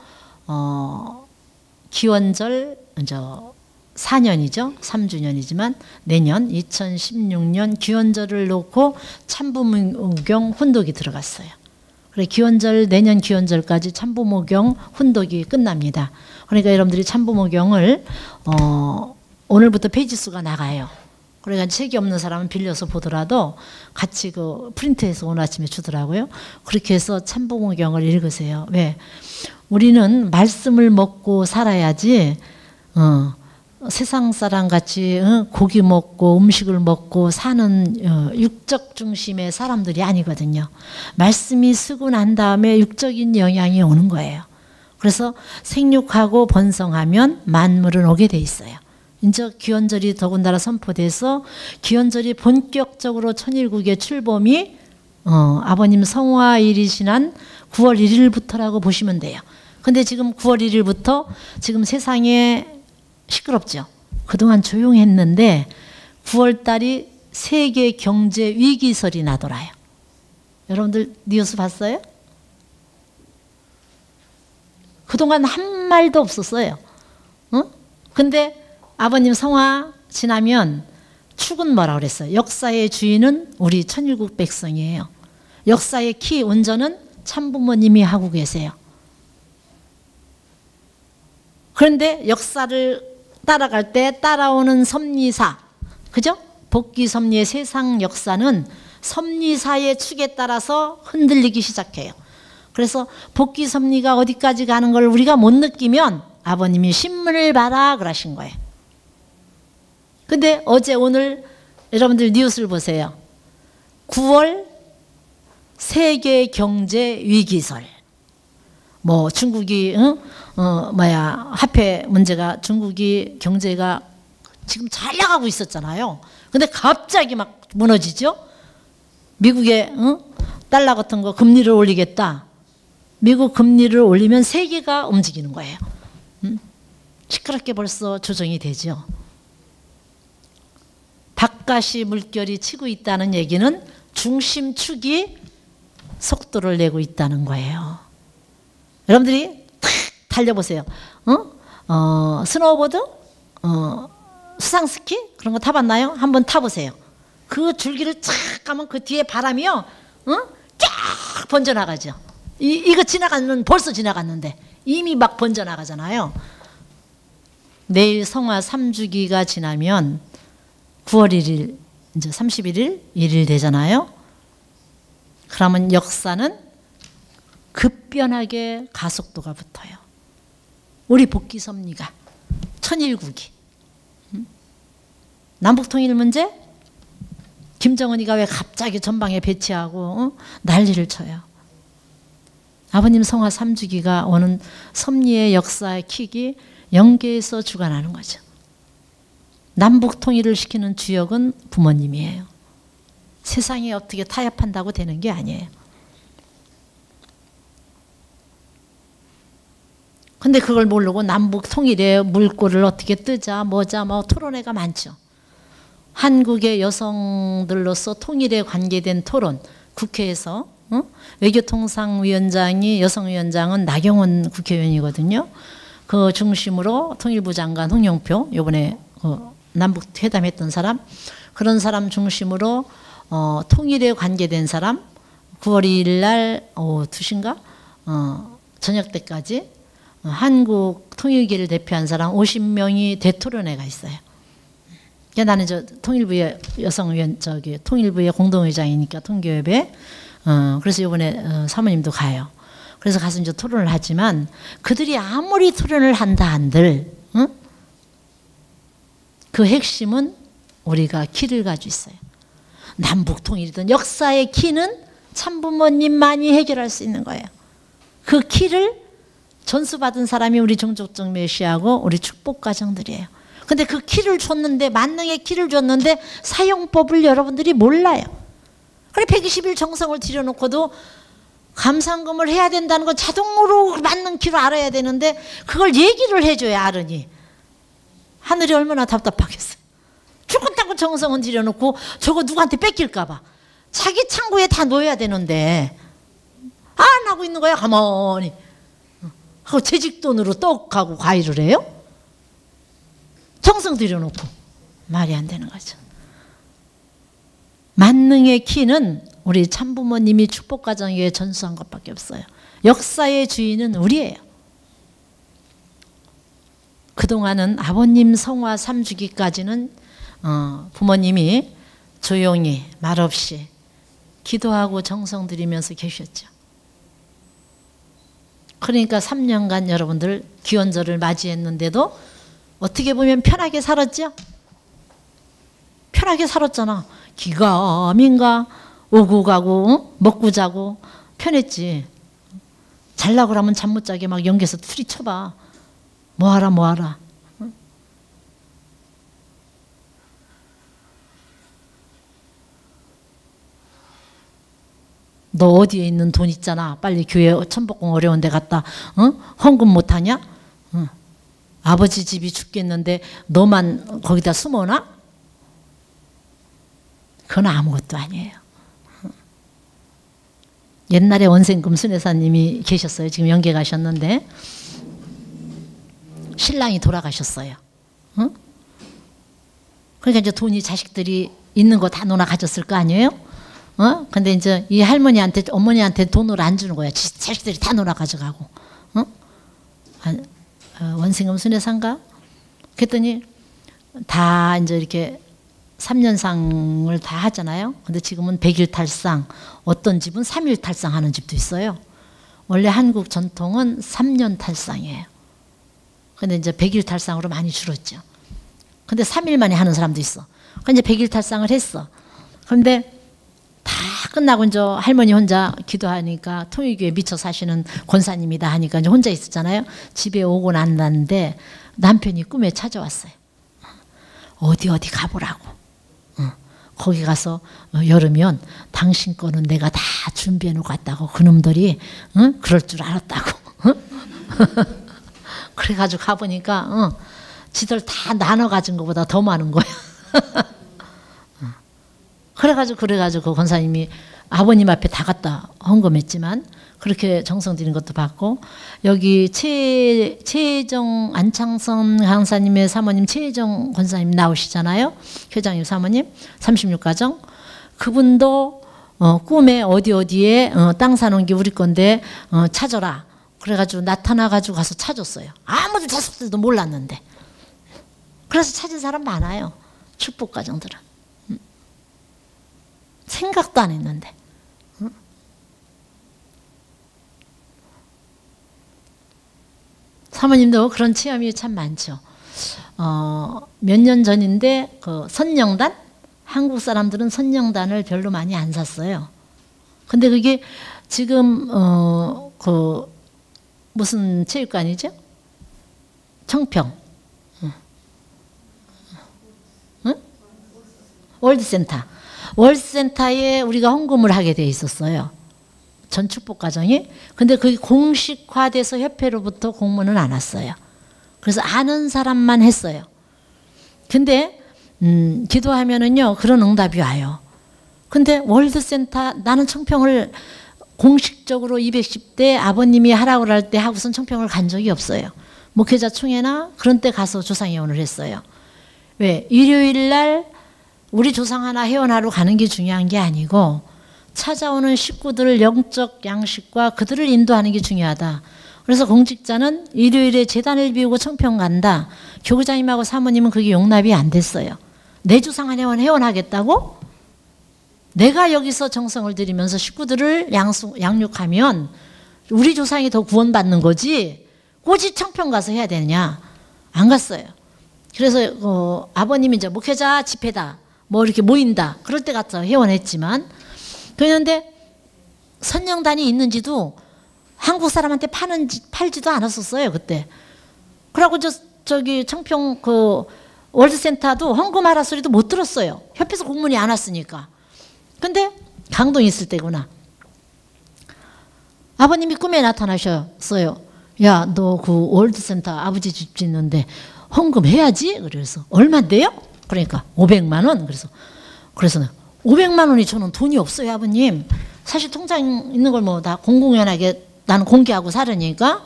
기원절 이제 4년이죠. 3주년이지만 내년 2016년 기원절을 놓고 참부모경 훈독이 들어갔어요. 그래 기원절 내년 기원절까지 참부모경 훈독이 끝납니다. 그러니까 여러분들이 참부모경을 오늘부터 페이지 수가 나가요. 그러니까 책이 없는 사람은 빌려서 보더라도 같이 그 프린트해서 오늘 아침에 주더라고요. 그렇게 해서 참부모경을 읽으세요. 왜? 우리는 말씀을 먹고 살아야지 세상 사람 같이 고기 먹고 음식을 먹고 사는 육적 중심의 사람들이 아니거든요. 말씀이 쓰고 난 다음에 육적인 영향이 오는 거예요. 그래서 생육하고 번성하면 만물은 오게 돼 있어요. 이제 기원절이 더군다나 선포돼서 기원절이 본격적으로 천일국의 출범이 아버님 성화일이 지난 9월 1일부터라고 보시면 돼요. 근데 지금 9월 1일부터 지금 세상에 시끄럽죠. 그동안 조용했는데 9월 달이 세계 경제 위기설이 나돌아요. 여러분들 뉴스 봤어요? 그동안 한 말도 없었어요. 근데 아버님 성화 지나면 축은 뭐라 그랬어요? 역사의 주인은 우리 천일국 백성이에요. 역사의 키 운전은 참부모님이 하고 계세요. 그런데 역사를 따라갈 때 따라오는 섭리사, 그죠? 복귀 섭리의 세상 역사는 섭리사의 축에 따라서 흔들리기 시작해요. 그래서 복귀 섭리가 어디까지 가는 걸 우리가 못 느끼면 아버님이 신문을 봐라 그러신 거예요. 근데 어제 오늘 여러분들 뉴스를 보세요. 9월 세계 경제 위기설. 뭐 중국이 화폐 문제가 중국이 경제가 지금 잘 나가고 있었잖아요. 근데 갑자기 막 무너지죠. 미국의 달러 같은 거 금리를 올리겠다. 미국 금리를 올리면 세계가 움직이는 거예요. 시끄럽게 벌써 조정이 되죠. 바깥이 물결이 치고 있다는 얘기는 중심축이 속도를 내고 있다는 거예요. 여러분들이 탁 달려보세요. 스노우보드, 수상스키 그런 거 타봤나요? 한번 타보세요. 그 줄기를 쫙 가면 그 뒤에 바람이요, 쫙 번져나가죠. 이거 지나가는 벌써 지나갔는데 이미 막 번져나가잖아요. 내일 성화 3주기가 지나면 9월 1일 이제 31일 1일 되잖아요. 그러면 역사는 급변하게 가속도가 붙어요. 우리 복귀 섭리가 천일국이 남북통일 문제 김정은이가 왜 갑자기 전방에 배치하고 난리를 쳐요. 아버님 성화 3주기가 오는 섭리의 역사의 킥이 영계에서 주관하는 거죠. 남북 통일을 시키는 주역은 부모님이에요. 세상이 어떻게 타협한다고 되는 게 아니에요. 근데 그걸 모르고 남북 통일의 물꼬를 어떻게 뜨자 뭐자 뭐 토론회가 많죠. 한국의 여성들로서 통일에 관계된 토론, 국회에서 외교통상위원장이 여성위원장은 나경원 국회의원이거든요. 그 중심으로 통일부 장관 홍영표 이번에 남북 회담했던 사람, 그런 사람 중심으로 통일에 관계된 사람 9월 2일 날 오후 2시인가 저녁 때까지 한국 통일계를 대표한 사람 50명이 대토론회가 있어요. 나는 저 통일부의 여성위원 통일부의 공동의장이니까 통교협에 그래서 이번에 사모님도 가요. 그래서 가서 이제 토론을 하지만 그들이 아무리 토론을 한다 한들 그 핵심은 우리가 키를 가지고 있어요. 남북 통일이든 역사의 키는 참부모님만이 해결할 수 있는 거예요. 그 키를 전수받은 사람이 우리 종족적 메시아고 우리 축복가정들이에요. 근데 그 키를 줬는데, 만능의 키를 줬는데 사용법을 여러분들이 몰라요. 그래 120일 정성을 들여놓고도 감상금을 해야 된다는 거 자동으로 맞는 키로 알아야 되는데 그걸 얘기를 해줘야 알으니 하늘이 얼마나 답답하겠어요. 죽었다고 정성은 들여놓고 저거 누구한테 뺏길까 봐 자기 창고에 다 놓아야 되는데 안 하고 있는 거야. 가만히 하고 재직돈으로 떡하고 과일을 해요? 정성 들여놓고 말이 안 되는 거죠. 만능의 키는 우리 참부모님이 축복가정에 전수한 것밖에 없어요. 역사의 주인은 우리예요. 그동안은 아버님 성화 3주기까지는 부모님이 조용히 말없이 기도하고 정성 들이면서 계셨죠. 그러니까 3년간 여러분들 기원절을 맞이했는데도 어떻게 보면 편하게 살았죠? 편하게 살았잖아. 기가 민가 오고 가고 먹고 자고 편했지. 잘라고 그러면 잠 못 자게 막 연기해서 투리 쳐봐. 뭐하라. 너 어디에 있는 돈 있잖아. 빨리 교회 천복궁 어려운 데 갔다 헌금 못하냐? 아버지 집이 죽겠는데 너만 거기다 숨어나? 그건 아무것도 아니에요. 옛날에 원생금 순회사님이 계셨어요. 지금 연계 가셨는데 신랑이 돌아가셨어요. 그러니까 이제 돈이 자식들이 있는 거 다 논아 가졌을 거 아니에요? 근데 이제 이 할머니한테 어머니한테 돈을 안 주는 거야. 자식들이 다 놀아 가져가고. 원생금 순회사인가? 그랬더니 다 이제 이렇게 3년상을 다 하잖아요. 근데 지금은 100일 탈상, 어떤 집은 3일 탈상하는 집도 있어요. 원래 한국 전통은 3년 탈상이에요. 근데 이제 100일 탈상으로 많이 줄었죠. 근데 3일 만에 하는 사람도 있어. 그러니까 이제 100일 탈상을 했어. 그런데 다 끝나고 이제 할머니 혼자 기도하니까 통일교에 미쳐 사시는 권사님이다 하니까 이제 혼자 있었잖아요. 집에 오고 난다는데 남편이 꿈에 찾아왔어요. 어디 가보라고. 거기 가서 열으면 당신 거는 내가 다 준비해 놓고 갔다고. 그놈들이 그럴 줄 알았다고. 그래가지고 가보니까 지들 다 나눠 가진 것보다 더 많은 거야. 그래가지고 그 권사님이 아버님 앞에 다 갖다 헌금했지만 그렇게 정성 들인 것도 받고, 여기 최혜정 안창선 강사님의 사모님 최혜정 권사님 나오시잖아요. 회장님 사모님 36가정. 그분도 꿈에 어디에 땅 사놓은 게 우리 건데 찾아라. 그래가지고 나타나가지고 가서 찾았어요. 아무도 자식들도 몰랐는데. 그래서 찾은 사람 많아요. 축복가정들은. 생각도 안 했는데. 사모님도 그런 체험이 참 많죠. 몇 년 전인데 그 선영단? 한국 사람들은 선영단을 별로 많이 안 샀어요. 근데 그게 지금 그 무슨 체육관이죠? 청평. 응? 월드센터. 월드센터에 우리가 헌금을 하게 돼 있었어요. 전 축복가정이. 근데 그게 공식화돼서 협회로부터 공문은 안 왔어요. 그래서 아는 사람만 했어요. 근데 기도하면은요 그런 응답이 와요. 근데 월드센터, 나는 청평을 공식적으로 210대 아버님이 하라고 할 때 하고선 청평을 간 적이 없어요. 목회자 총회나 그런 때 가서 조상회원을 했어요. 왜? 일요일 날 우리 조상 하나 회원하러 가는 게 중요한 게 아니고 찾아오는 식구들을 영적 양식과 그들을 인도하는 게 중요하다. 그래서 공직자는 일요일에 제단을 비우고 청평 간다. 교구장님하고 사모님은 그게 용납이 안 됐어요. 내 조상 한 회원하겠다고? 내가 여기서 정성을 들이면서 식구들을 양육하면 우리 조상이 더 구원받는 거지 꼬지 청평 가서 해야 되느냐. 안 갔어요. 그래서 아버님이 이제 목회자 집회다 뭐 이렇게 모인다 그럴 때 가서 회원했지만, 그런데 선영단이 있는지도 한국 사람한테 팔지도 않았었어요 그때. 그러고 저기 청평 그 월드센터도 헌금하라 소리도 못 들었어요. 협회에서 공문이 안 왔으니까. 근데 강동에 있을 때구나. 아버님이 꿈에 나타나셨어요. 야, 너 그 월드센터 아버지 집 짓는데 헌금해야지. 그래서 얼마인데요? 그러니까 500만 원. 그래서 500만 원이 저는 돈이 없어요, 아버님. 사실 통장 있는 걸 뭐 다 공공연하게 나는 공개하고 살으니까.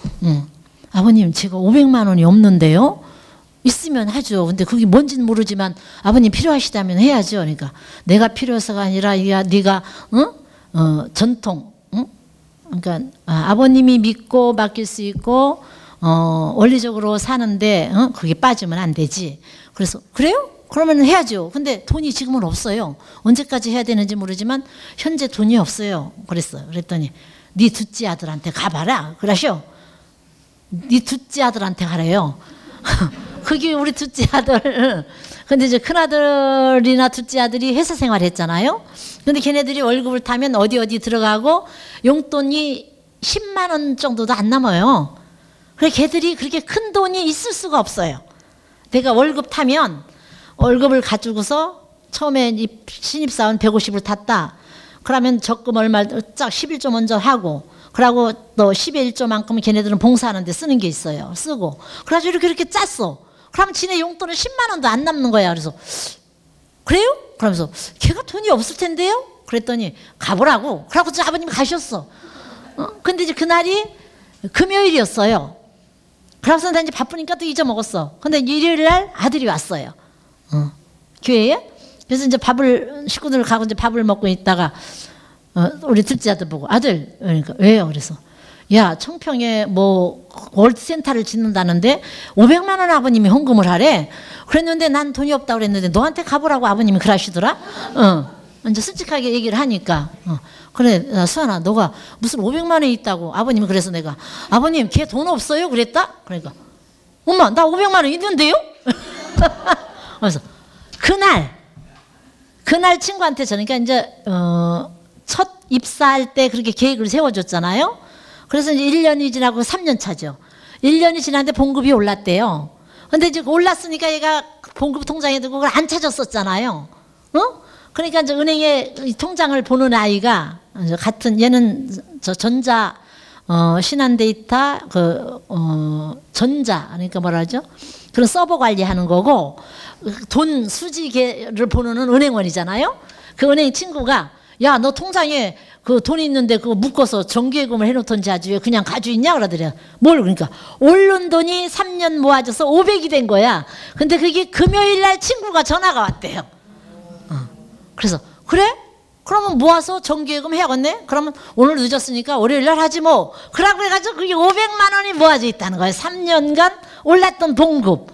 아버님, 제가 500만 원이 없는데요. 있으면 하죠. 근데 그게 뭔지는 모르지만 아버님 필요하시다면 해야죠. 그러니까 내가 필요해서가 아니라 네가 전통, 그러니까 아버님이 믿고 맡길 수 있고 원리적으로 사는데 그게 빠지면 안 되지. 그래서 그래요? 그러면 해야죠. 근데 돈이 지금은 없어요. 언제까지 해야 되는지 모르지만 현재 돈이 없어요. 그랬어요. 그랬더니 네 둘째 아들한테 가봐라. 그러셔. 네 둘째 아들한테 가래요. 그게 우리 둘째 아들. 근데 이제 큰아들이나 둘째 아들이 회사 생활했잖아요. 근데 걔네들이 월급을 타면 어디 들어가고 용돈이 10만 원 정도도 안 남아요. 그래 걔들이 그렇게 큰 돈이 있을 수가 없어요. 내가 월급 타면 월급을 가지고서 처음에 신입사원 150을 탔다. 그러면 적금 얼마 쫙 11조 먼저 하고 그러고 또 11조만큼은 걔네들은 봉사하는데 쓰는 게 있어요. 쓰고 그래가지고 이렇게 짰어. 그러면 지네 용돈은 10만 원도 안 남는 거야. 그래서 그래요? 그러면서 걔가 돈이 없을 텐데요? 그랬더니 가보라고. 그러고 아버님이 가셨어. 근데 이제 그날이 금요일이었어요. 그러고서 나 이제 바쁘니까 또 잊어먹었어. 근데 일요일 날 아들이 왔어요. 교회에. 그래서 이제 식구들 가고 이제 밥을 먹고 있다가 우리 둘째 아들 보고 아들 그러니까 왜요? 그래서 야 청평에 뭐 월드센터를 짓는다는데 500만 원 아버님이 헌금을 하래. 그랬는데 난 돈이 없다고 그랬는데 너한테 가보라고 아버님이 그러시더라. 이제 솔직하게 얘기를 하니까 그래 수아나 너가 무슨 500만 원이 있다고 아버님이 그래서 내가 아버님 걔 돈 없어요 그랬다. 그러니까 엄마 나 500만 원 있는데요. 그래서 그날 친구한테 저니까 이제 첫 입사할 때 그렇게 계획을 세워줬잖아요. 그래서 이제 1년이 지나고 3년 차죠. 1년이 지났는데 봉급이 올랐대요. 근데 이제 올랐으니까 얘가 봉급 통장에 두고 그걸 안 찾았었잖아요. 그러니까 이제 은행에 통장을 보는 아이가 같은 얘는 저 전자 신한데이터 전자 그러니까 뭐라 하죠? 그런 서버 관리하는 거고 돈 수지를 보는 은행원이잖아요. 그 은행 친구가 야 너 통장에 그 돈 있는데 그거 묶어서 정기예금을 해놓던지 아주 왜 그냥 가지고 있냐 그러더래요. 뭘 그러니까 오른 돈이 3년 모아져서 500이 된 거야. 근데 그게 금요일 날 친구가 전화가 왔대요. 그래서 그래? 그러면 모아서 정기예금 해야겠네? 그러면 오늘 늦었으니까 월요일 날 하지 뭐. 그러고 해가지고 그게 500만 원이 모아져 있다는 거예요. 3년간 올랐던 봉급.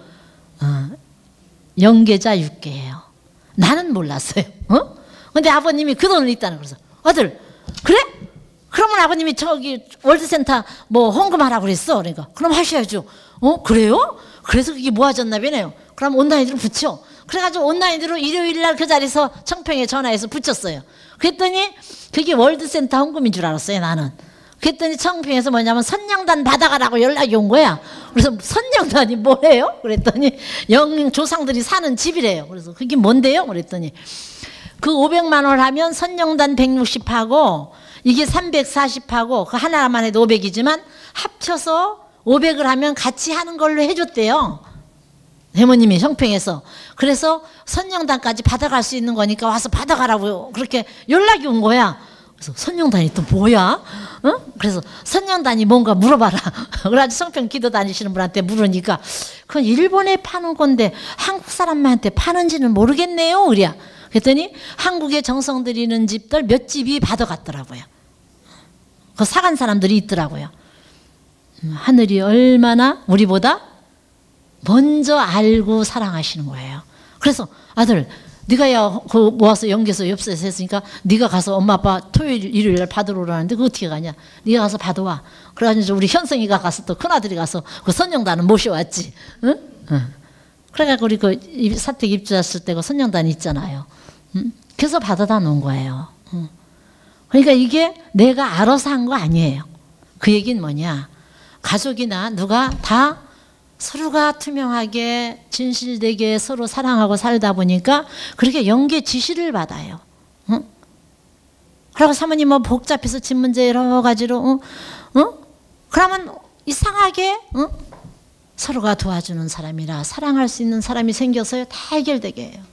영계자 6개예요. 나는 몰랐어요. 근데 아버님이 그 돈을 있다는 거죠. 아들 그래? 그러면 아버님이 저기 월드센터 뭐 헌금하라고 그랬어. 그러니까 그럼 하셔야죠. 그래요? 그래서 그게 모아졌나 보네요. 그럼 온라인으로 붙여. 그래가지고 온라인으로 일요일 날 그 자리에서 청평에 전화해서 붙였어요. 그랬더니 그게 월드센터 헌금인 줄 알았어요 나는. 그랬더니 청평에서 뭐냐면 선령단 받아가라고 연락이 온 거야. 그래서 선령단이 뭐예요? 그랬더니 영령 조상들이 사는 집이래요. 그래서 그게 뭔데요? 그랬더니 그 500만 원 하면 선령단 160하고 이게 340하고 그 하나만 해도 500이지만 합쳐서 500을 하면 같이 하는 걸로 해줬대요. 해모님이 청평에서. 그래서 선령단까지 받아갈 수 있는 거니까 와서 받아가라고 그렇게 연락이 온 거야. 그래서 선령단이 또 뭐야? 그래서 선령단이 뭔가 물어봐라. 그래가지고 청평 기도 다니시는 분한테 물으니까 그건 일본에 파는 건데 한국 사람한테 파는지는 모르겠네요. 그래야. 그랬더니 한국에 정성 들이는 집들 몇 집이 받아갔더라고요. 그 사간 사람들이 있더라고요. 하늘이 얼마나 우리보다 먼저 알고 사랑하시는 거예요. 그래서 아들 네가 야 그 모아서 연계서 엽서에서 했으니까 네가 가서 엄마 아빠 토요일 일요일 받으러 오라는데 그거 어떻게 가냐. 네가 가서 받아와. 그래가지고 우리 현성이가 가서 또 큰아들이 가서 그 선영단은 모셔왔지. 응? 그래가지고 우리 그 사택 입주했을 때 그 선영단이 있잖아요. 그래서 받아다 놓은 거예요. 그러니까 이게 내가 알아서 한 거 아니에요. 그 얘기는 뭐냐? 가족이나 누가 다 서로가 투명하게 진실되게 서로 사랑하고 살다 보니까 그렇게 영계 지시를 받아요. 응? 그리고 사모님 뭐 복잡해서 집 문제 여러 가지로 그러면 이상하게 서로가 도와주는 사람이라 사랑할 수 있는 사람이 생겨서요 다 해결되게 해요.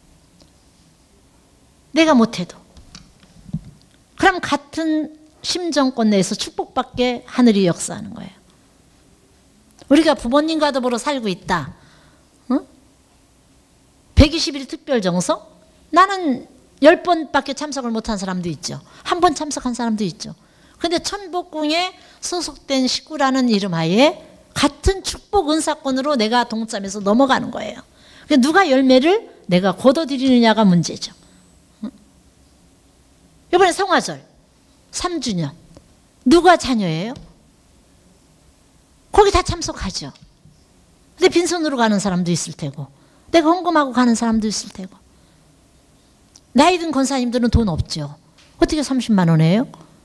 내가 못해도. 그럼 같은 심정권 내에서 축복받게 하늘이 역사하는 거예요. 우리가 부모님과 더불어 살고 있다. 120일 특별정서? 나는 10번밖에 참석을 못한 사람도 있죠. 한 번 참석한 사람도 있죠. 근데 천복궁에 소속된 식구라는 이름 하에 같은 축복 은사권으로 내가 동참해서 넘어가는 거예요. 누가 열매를 내가 거둬들이느냐가 문제죠. 이번에 성화절 3주년 누가 자녀예요? 거기 다 참석하죠. 근데 빈손으로 가는 사람도 있을 테고 내가 헌금하고 가는 사람도 있을 테고 나이 든 권사님들은 돈 없죠. 어떻게 30만 원 해요?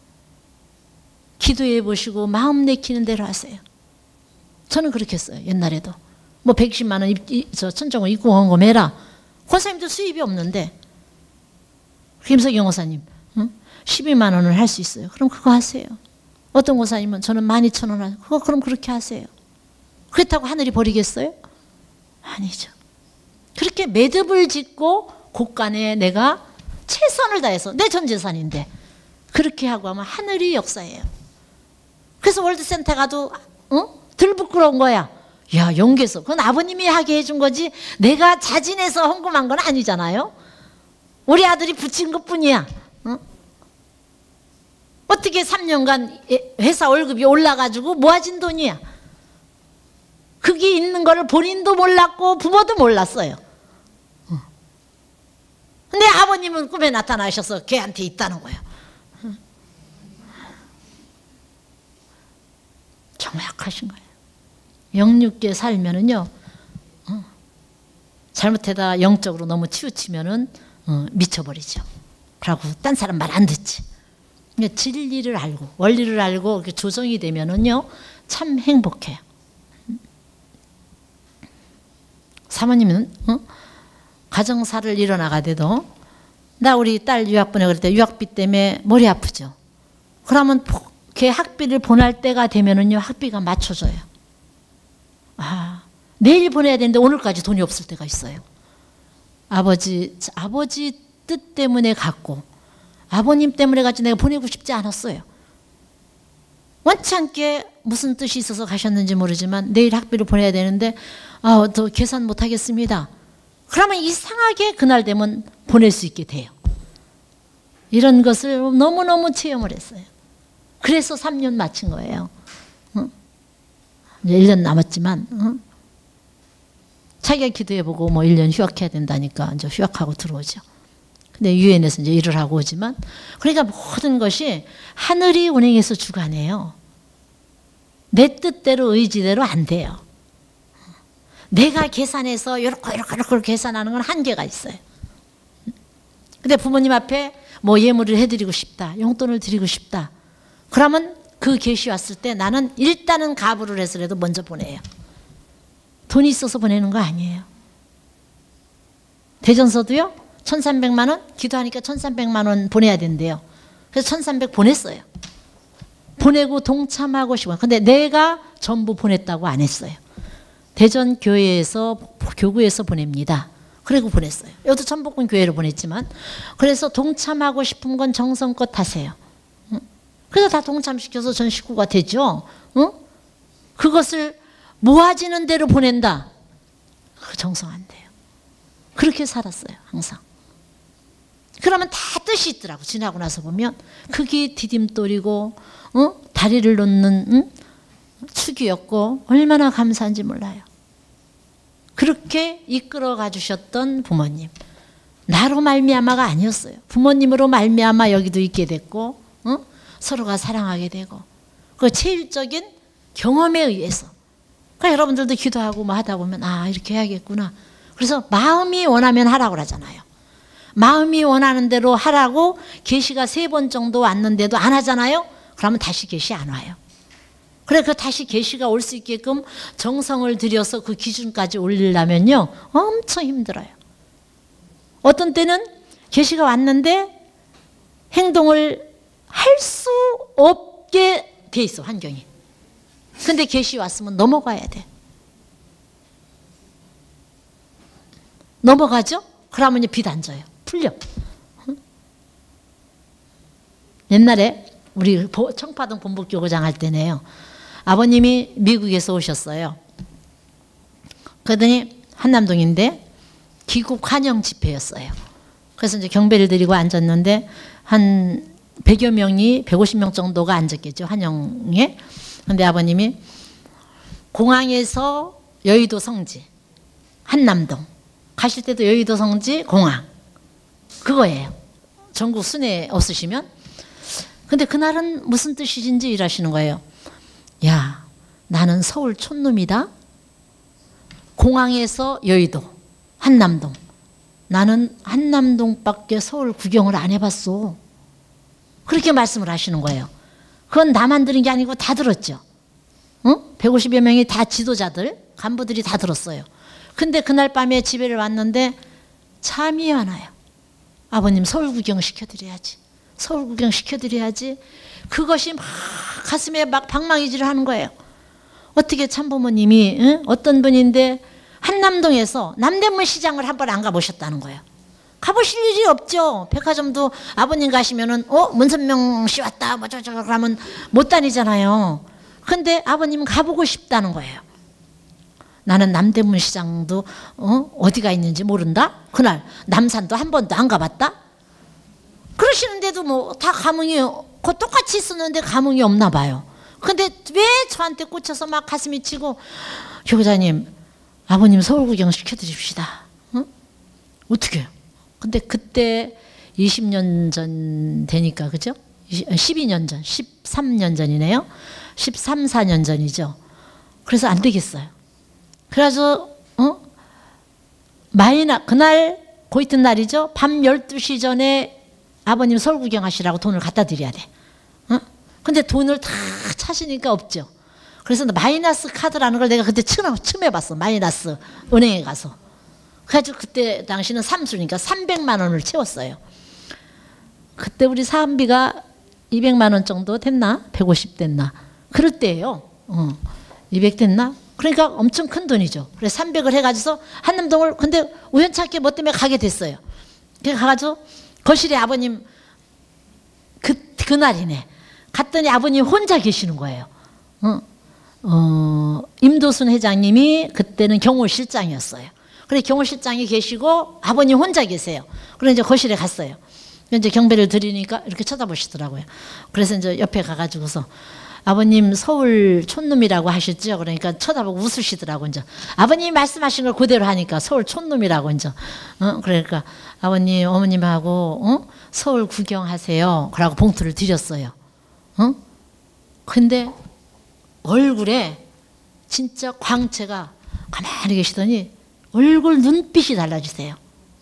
기도해 보시고 마음 내키는 대로 하세요. 저는 그렇게 했어요. 옛날에도 뭐 120만 원 저 천정을 입고 헌금해라. 권사님들 수입이 없는데 김석영 권사님 12만 원을 할 수 있어요. 그럼 그거 하세요. 어떤 권사님은 저는 12,000원 하세요. 그거 그럼 그렇게 하세요. 그렇다고 하늘이 버리겠어요? 아니죠. 그렇게 매듭을 짓고 곳간에 내가 최선을 다해서 내 전 재산인데 그렇게 하고 하면 하늘이 역사해요. 그래서 월드센터 가도 덜 부끄러운 거야. 야, 연계서 그건 아버님이 하게 해준 거지 내가 자진해서 헌금한 건 아니잖아요. 우리 아들이 붙인 것뿐이야. 어떻게 3년간 회사 월급이 올라가지고 모아진 돈이야. 그게 있는 거를 본인도 몰랐고 부모도 몰랐어요. 근데 아버님은 꿈에 나타나셔서 걔한테 있다는 거예요. 정확하신 거예요. 영육계 살면은요, 잘못하다 영적으로 너무 치우치면은 미쳐버리죠. 그러고 딴 사람 말 안 듣지. 진리를 알고 원리를 알고 조정이 되면은요 참 행복해요. 사모님은 가정사를 일어나가대도 나 우리 딸 유학 보내 그럴 때 유학비 때문에 머리 아프죠. 그러면 걔 학비를 보낼 때가 되면은요 학비가 맞춰져요. 아, 내일 보내야 되는데 오늘까지 돈이 없을 때가 있어요. 아버지 뜻 때문에 갔고 아버님 때문에 가지 내가 보내고 싶지 않았어요. 원치 않게 무슨 뜻이 있어서 가셨는지 모르지만 내일 학비를 보내야 되는데 더 계산 못하겠습니다. 그러면 이상하게 그날 되면 보낼 수 있게 돼요. 이런 것을 너무너무 체험을 했어요. 그래서 3년 마친 거예요. 이제 1년 남았지만 자기가 기도해보고 뭐 1년 휴학해야 된다니까 이제 휴학하고 들어오죠. 근데 유엔에서 이제 일을 하고 오지만 그러니까 모든 것이 하늘이 운행해서 주관해요. 내 뜻대로 의지대로 안 돼요. 내가 계산해서 이렇게 계산하는 건 한계가 있어요. 근데 부모님 앞에 뭐 예물을 해드리고 싶다, 용돈을 드리고 싶다. 그러면 그 계시 왔을 때 나는 일단은 가부를 해서라도 먼저 보내요. 돈이 있어서 보내는 거 아니에요. 대전서도요. 1,300만 원? 기도하니까 1,300만 원 보내야 된대요. 그래서 1,300 보냈어요. 보내고 동참하고 싶어요. 근데 내가 전부 보냈다고 안 했어요. 대전 교회에서 교구에서 보냅니다. 그리고 보냈어요. 여기도 천복궁 교회로 보냈지만 그래서 동참하고 싶은 건 정성껏 하세요. 그래서 다 동참시켜서 전 식구가 되죠. 그것을 모아지는 대로 보낸다. 그 정성 안 돼요. 그렇게 살았어요. 항상. 그러면 다 뜻이 있더라고. 지나고 나서 보면 그게 디딤돌이고 다리를 놓는 축이었고 얼마나 감사한지 몰라요. 그렇게 이끌어가 주셨던 부모님. 나로 말미암아가 아니었어요. 부모님으로 말미암아 여기도 있게 됐고 서로가 사랑하게 되고 그 체질적인 경험에 의해서. 그러니까 여러분들도 기도하고 뭐 하다 보면 아 이렇게 해야겠구나. 그래서 마음이 원하면 하라고 그러잖아요. 마음이 원하는 대로 하라고 계시가 3번 정도 왔는데도 안 하잖아요. 그러면 다시 계시 안 와요. 그래 그 다시 계시가 올 수 있게끔 정성을 들여서 그 기준까지 올리려면요 엄청 힘들어요. 어떤 때는 계시가 왔는데 행동을 할 수 없게 돼 있어 환경이. 근데 계시 왔으면 넘어가야 돼. 넘어가죠? 그러면 이제 빛 안 져요. 풀려. 옛날에 우리 청파동 본부교구장 할 때네요. 아버님이 미국에서 오셨어요. 그러더니 한남동인데 귀국 환영 집회였어요. 그래서 이제 경배를 드리고 앉았는데 한 100여 명이 150명 정도가 앉았겠죠. 환영에. 근데 아버님이 공항에서 여의도 성지 한남동 가실 때도 여의도 성지 공항 그거예요. 전국 순회 없으시면. 근데 그날은 무슨 뜻이신지 이러시는 거예요. 야, 나는 서울 촌놈이다. 공항에서 여의도, 한남동. 나는 한남동밖에 서울 구경을 안 해봤어. 그렇게 말씀을 하시는 거예요. 그건 나만 들은 게 아니고 다 들었죠. 150여 명이 다 지도자들, 간부들이 다 들었어요. 근데 그날 밤에 집에를 왔는데 잠이 안 와요. 아버님 서울 구경 시켜드려야지. 서울 구경 시켜드려야지. 그것이 막 가슴에 막 방망이질을 하는 거예요. 어떻게 참부모님이 어떤 분인데 한남동에서 남대문 시장을 한 번 안 가보셨다는 거예요. 가보실 일이 없죠. 백화점도 아버님 가시면은 문선명 씨 왔다 뭐 저저 그러면 못 다니잖아요. 근데 아버님은 가보고 싶다는 거예요. 나는 남대문 시장도 어디가 있는지 모른다. 그날 남산도 한 번도 안 가봤다. 그러시는데도 뭐 다 감흥이 똑같이 쓰는데 감흥이 없나 봐요. 근데 왜 저한테 꽂혀서 막 가슴이 치고 교구자님 아버님 서울 구경 시켜드립시다. 어떻게 해요? 근데 그때 20년 전 되니까 그죠? 12년 전 13년 전이네요. 13, 14년 전이죠. 그래서 안 되겠어요. 그래서 그날 그 이튿날이죠. 밤 12시 전에 아버님 서울 구경하시라고 돈을 갖다 드려야 돼. 근데 돈을 다 차시니까 없죠. 그래서 마이너스 카드라는 걸 내가 그때 처음 해봤어. 마이너스 은행에 가서. 그래가지고 그때 당시는 삼수니까 300만 원을 채웠어요. 그때 우리 사은비가 200만 원 정도 됐나? 150 됐나? 그럴 때예요. 200 됐나? 그러니까 엄청 큰 돈이죠. 그래서 300을 해가지고 한남동을 근데 우연찮게 뭐 때문에 가게 됐어요. 그래서 가가지고 거실에 아버님 그날이네. 갔더니 아버님 혼자 계시는 거예요. 임도순 회장님이 그때는 경호실장이었어요. 그래 경호실장이 계시고 아버님 혼자 계세요. 그래서 이제 거실에 갔어요. 이제 경배를 드리니까 이렇게 쳐다보시더라고요. 그래서 이제 옆에 가가지고서 아버님 서울 촌놈이라고 하셨죠. 그러니까 쳐다보고 웃으시더라고. 이제 아버님이 말씀하신 걸 그대로 하니까 서울 촌놈이라고 이제 그러니까 아버님 어머님하고 서울 구경하세요. 그러고 봉투를 드렸어요. 근데 얼굴에 진짜 광채가 가만히 계시더니 얼굴 눈빛이 달라지세요.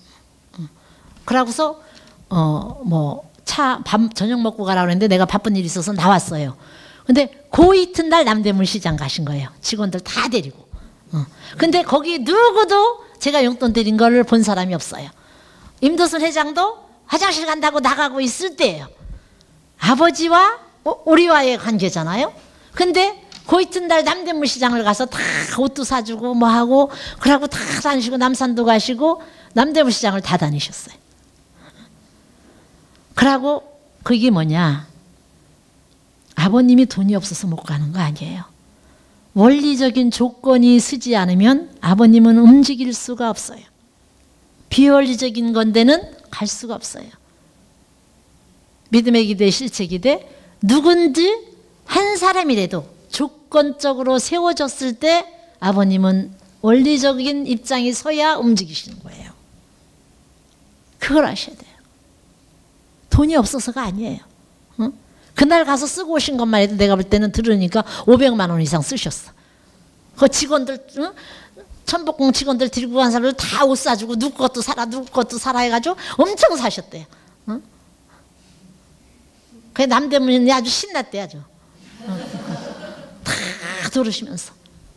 그러고서 뭐 저녁 먹고 가라고 했는데 내가 바쁜 일이 있어서 나왔어요. 근데 그 이튿날 남대문 시장 가신 거예요. 직원들 다 데리고. 근데 거기 누구도 제가 용돈 드린 걸 본 사람이 없어요. 임도순 회장도 화장실 간다고 나가고 있을 때예요. 아버지와 우리와의 관계잖아요. 근데 그 이튿날 남대문 시장을 가서 다 옷도 사주고 뭐 하고 그러고 다 다니시고 남산도 가시고 남대문 시장을 다 다니셨어요. 그러고 그게 뭐냐? 아버님이 돈이 없어서 못 가는 거 아니에요. 원리적인 조건이 서지 않으면 아버님은 움직일 수가 없어요. 비원리적인 건데는 갈 수가 없어요. 믿음의 기대, 실체 기대, 누군지 한 사람이라도 조건적으로 세워졌을 때 아버님은 원리적인 입장이 서야 움직이시는 거예요. 그걸 아셔야 돼요. 돈이 없어서가 아니에요. 그날 가서 쓰고 오신 것만 해도 내가 볼 때는 들으니까 500만 원 이상 쓰셨어. 그 직원들, 천복궁 직원들 데리고 간 사람들 다 옷 사주고 누구 것도 사라 누구 것도 사라 해가지고 엄청 사셨대요. 그 남대문이 아주 신났대 아주. 다 돌으시면서.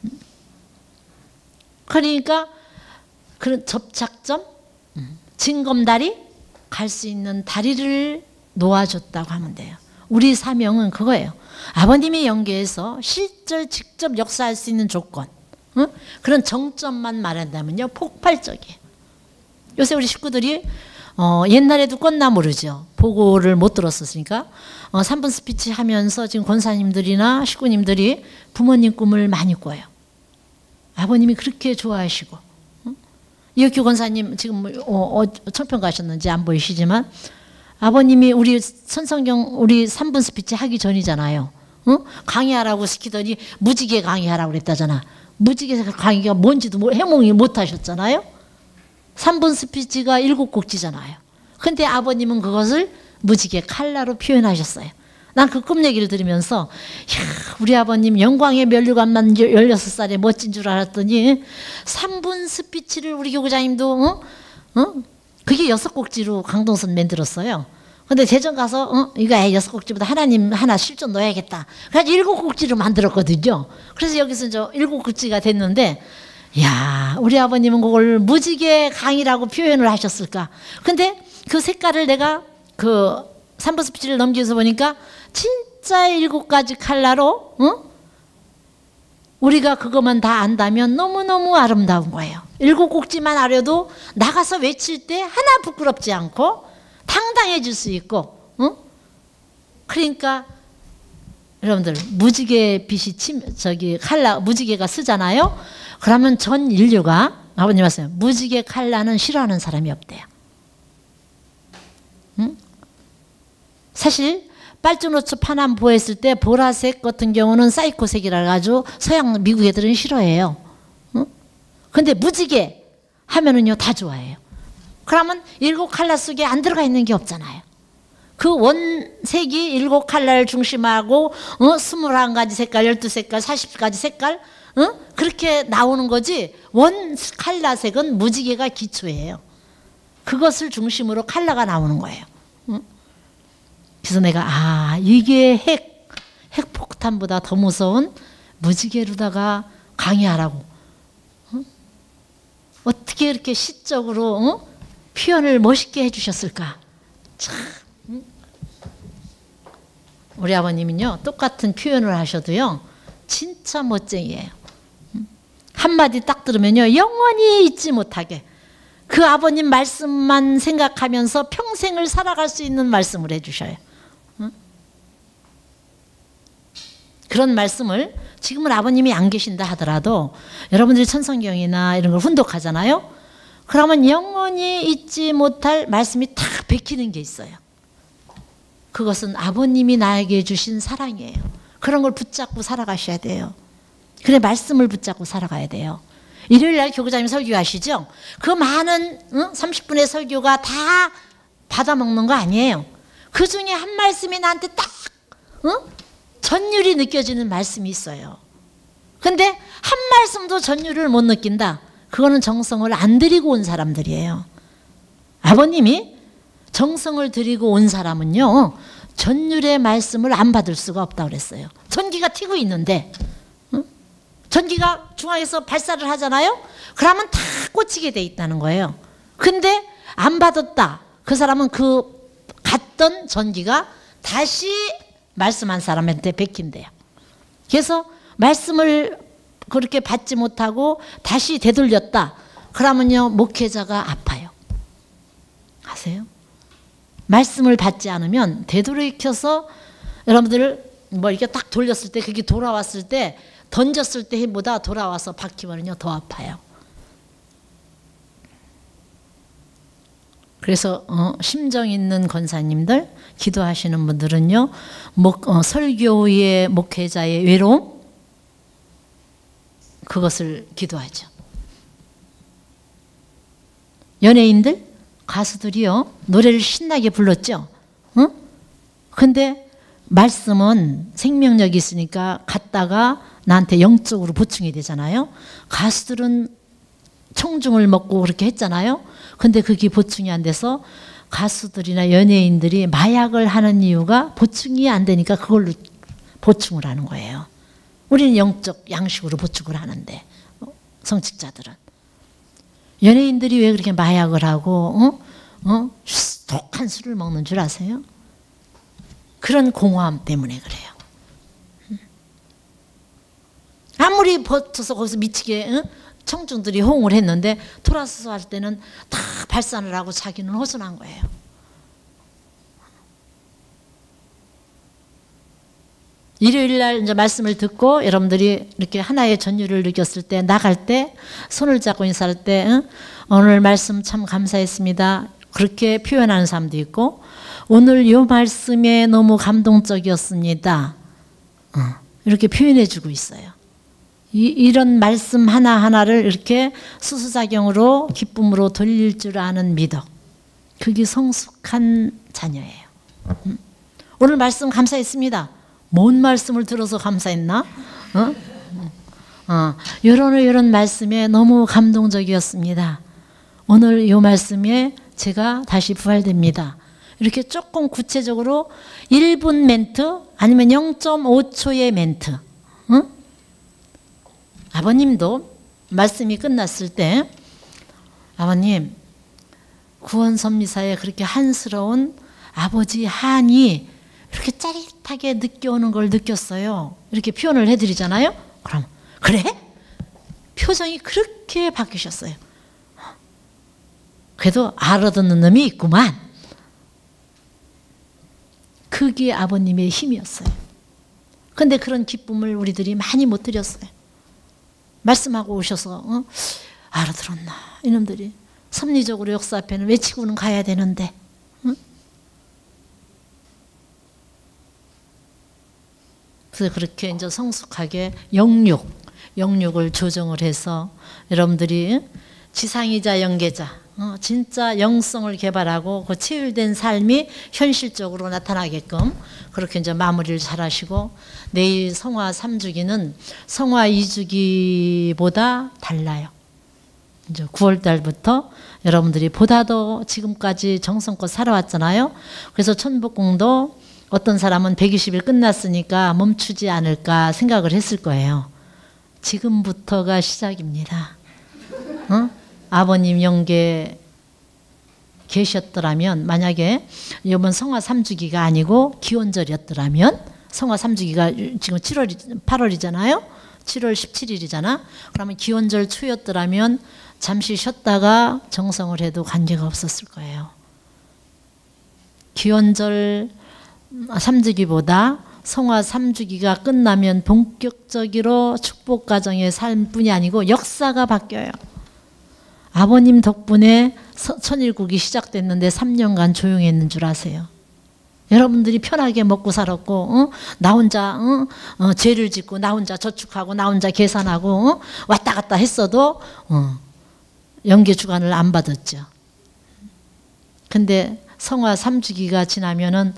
그러니까 그런 접착점, 징검다리, 갈 수 있는 다리를 놓아줬다고 하면 돼요. 우리 사명은 그거예요. 아버님이 연계해서 실제 직접 역사할 수 있는 조건, 그런 정점만 말한다면요 폭발적이에요. 요새 우리 식구들이 옛날에도 꿨나 모르죠. 보고를 못 들었었으니까 3분 스피치 하면서 지금 권사님들이나 식구님들이 부모님 꿈을 많이 꿔요. 아버님이 그렇게 좋아하시고, 이혁규 권사님 지금 청평 가셨는지 안 보이시지만 아버님이 우리 천성경 우리 3분 스피치 하기 전이잖아요. 강의하라고 시키더니 무지개 강의하라고 그랬다잖아. 무지개 강의가 뭔지도 해몽이 못 하셨잖아요. 3분 스피치가 7곡지잖아요. 근데 아버님은 그것을 무지개 칼라로 표현하셨어요. 난 그 꿈 얘기를 들으면서 우리 아버님 영광의 면류관만 16살에 멋진 줄 알았더니 3분 스피치를 우리 교구장님도 그게 6곡지로 강동선 만들었어요. 근데 대전 가서 이거 6곡지보다 하나님 하나 실전 넣어야겠다. 그래서 7곡지로 만들었거든요. 그래서 여기서 7곡지가 됐는데, 야, 우리 아버님은 그걸 무지개 강이라고 표현을 하셨을까. 근데 그 색깔을 내가 그 3분 스피치를 넘기면서 보니까 진짜 7가지 컬러로 우리가 그것만 다 안다면 너무너무 아름다운 거예요. 7곡지만 알아도 나가서 외칠 때 하나 부끄럽지 않고 당당해질 수 있고, 그러니까 여러분들 무지개 빛이 칼라 무지개가 쓰잖아요. 그러면 전 인류가 아버님 말씀 무지개 칼라는 싫어하는 사람이 없대요. 사실 빨주노초 파남보 했을 때 보라색 같은 경우는 사이코색이라 가지고 서양 미국 애들은 싫어해요. 근데 무지개 하면은요 다 좋아해요. 그러면 7컬러 속에 안 들어가 있는 게 없잖아요. 그 원색이 7컬러를 중심하고 21가지 색깔, 12색깔, 40가지 색깔 그렇게 나오는 거지. 원 컬러색은 무지개가 기초예요. 그것을 중심으로 컬러가 나오는 거예요. 그래서 내가 이게 핵폭탄보다 더 무서운 무지개로다가 강의하라고 어떻게 이렇게 시적으로 표현을 멋있게 해주셨을까. 참 우리 아버님은요 똑같은 표현을 하셔도요 진짜 멋쟁이에요. 한마디 딱 들으면요 영원히 잊지 못하게 그 아버님 말씀만 생각하면서 평생을 살아갈 수 있는 말씀을 해주셔요. 그런 말씀을 지금은 아버님이 안 계신다 하더라도 여러분들이 천성경이나 이런 걸 훈독하잖아요. 그러면 영원히 잊지 못할 말씀이 탁 베끼는 게 있어요. 그것은 아버님이 나에게 주신 사랑이에요. 그런 걸 붙잡고 살아가셔야 돼요. 그래 말씀을 붙잡고 살아가야 돼요. 일요일날 교구장님 설교하시죠? 그 많은 30분의 설교가 다 받아먹는 거 아니에요. 그 중에 한 말씀이 나한테 딱 전율이 느껴지는 말씀이 있어요. 근데 한 말씀도 전율을 못 느낀다. 그거는 정성을 안 들이고 온 사람들이에요. 아버님이 정성을 들이고 온 사람은요 전율의 말씀을 안 받을 수가 없다고 그랬어요. 전기가 튀고 있는데 전기가 중앙에서 발사를 하잖아요. 그러면 다 꽂히게 돼 있다는 거예요. 근데 안 받았다. 그 사람은 그 갔던 전기가 다시 말씀한 사람한테 베낀대요. 그래서 말씀을 그렇게 받지 못하고 다시 되돌렸다. 그러면요 목회자가 아파요. 아세요? 말씀을 받지 않으면 되돌이켜서 여러분들 뭐 이렇게 딱 돌렸을 때 그게 돌아왔을 때 던졌을 때보다 돌아와서 박히면요 더 아파요. 그래서 심정 있는 권사님들 기도하시는 분들은요 설교의 목회자의 외로움 그것을 기도하죠. 연예인들 가수들이요 노래를 신나게 불렀죠. 근데 말씀은 생명력이 있으니까 갔다가 나한테 영적으로 보충이 되잖아요. 가수들은 청중을 먹고 그렇게 했잖아요. 근데 그게 보충이 안 돼서 가수들이나 연예인들이 마약을 하는 이유가 보충이 안 되니까 그걸로 보충을 하는 거예요. 우리는 영적 양식으로 보충을 하는데 성직자들은. 연예인들이 왜 그렇게 마약을 하고 독한 술을 먹는 줄 아세요? 그런 공허함 때문에 그래요. 아무리 버텨서 거기서 미치게 청중들이 호응을 했는데 돌아서서 할 때는 다 발산을 하고 자기는 허전한 거예요. 일요일 날 이제 말씀을 듣고 여러분들이 이렇게 하나의 전율을 느꼈을 때 나갈 때 손을 잡고 인사할 때 오늘 말씀 참 감사했습니다. 그렇게 표현하는 사람도 있고 오늘 이 말씀에 너무 감동적이었습니다. 이렇게 표현해 주고 있어요. 이런 말씀 하나하나를 이렇게 수수작용으로 기쁨으로 돌릴 줄 아는 미덕. 그게 성숙한 자녀예요. 오늘 말씀 감사했습니다. 뭔 말씀을 들어서 감사했나? 이런 말씀에 너무 감동적이었습니다. 오늘 이 말씀에 제가 다시 부활됩니다. 이렇게 조금 구체적으로 1분 멘트 아니면 0.5초의 멘트. 아버님도 말씀이 끝났을 때 아버님 구원선미사에 그렇게 한스러운 아버지 한이 이렇게 짜릿하게 느껴오는 걸 느꼈어요. 이렇게 표현을 해드리잖아요. 그럼 그래? 표정이 그렇게 바뀌셨어요. 그래도 알아듣는 놈이 있구만. 그게 아버님의 힘이었어요. 근데 그런 기쁨을 우리들이 많이 못 드렸어요. 말씀하고 오셔서 알아들었나 이놈들이. 섭리적으로 역사 앞에는 외치고는 가야 되는데 그래서 그렇게 이제 성숙하게 영육을 조정을 해서 여러분들이 지상이자 영계자 진짜 영성을 개발하고 그 체율된 삶이 현실적으로 나타나게끔 그렇게 이제 마무리를 잘 하시고 내일 성화 3주기는 성화 2주기보다 달라요. 이제 9월 달부터 여러분들이 보다 더 지금까지 정성껏 살아왔잖아요. 그래서 천복궁도 어떤 사람은 120일 끝났으니까 멈추지 않을까 생각을 했을 거예요. 지금부터가 시작입니다. 아버님 영계 계셨더라면 만약에 이번 성화 3주기가 아니고 기원절이었더라면 성화 3주기가 지금 8월이잖아요. 7월 17일이잖아. 그러면 기원절 초였더라면 잠시 쉬었다가 정성을 해도 관계가 없었을 거예요. 기원절 3주기보다 성화 3주기가 끝나면 본격적으로 축복 가정의 삶뿐이 아니고 역사가 바뀌어요. 아버님 덕분에 천일국이 시작됐는데 3년간 조용했는 줄 아세요? 여러분들이 편하게 먹고 살았고 나 혼자 죄를 짓고 나 혼자 저축하고 나 혼자 계산하고 왔다 갔다 했어도 영계 주관을 안 받았죠. 근데 성화 3주기가 지나면은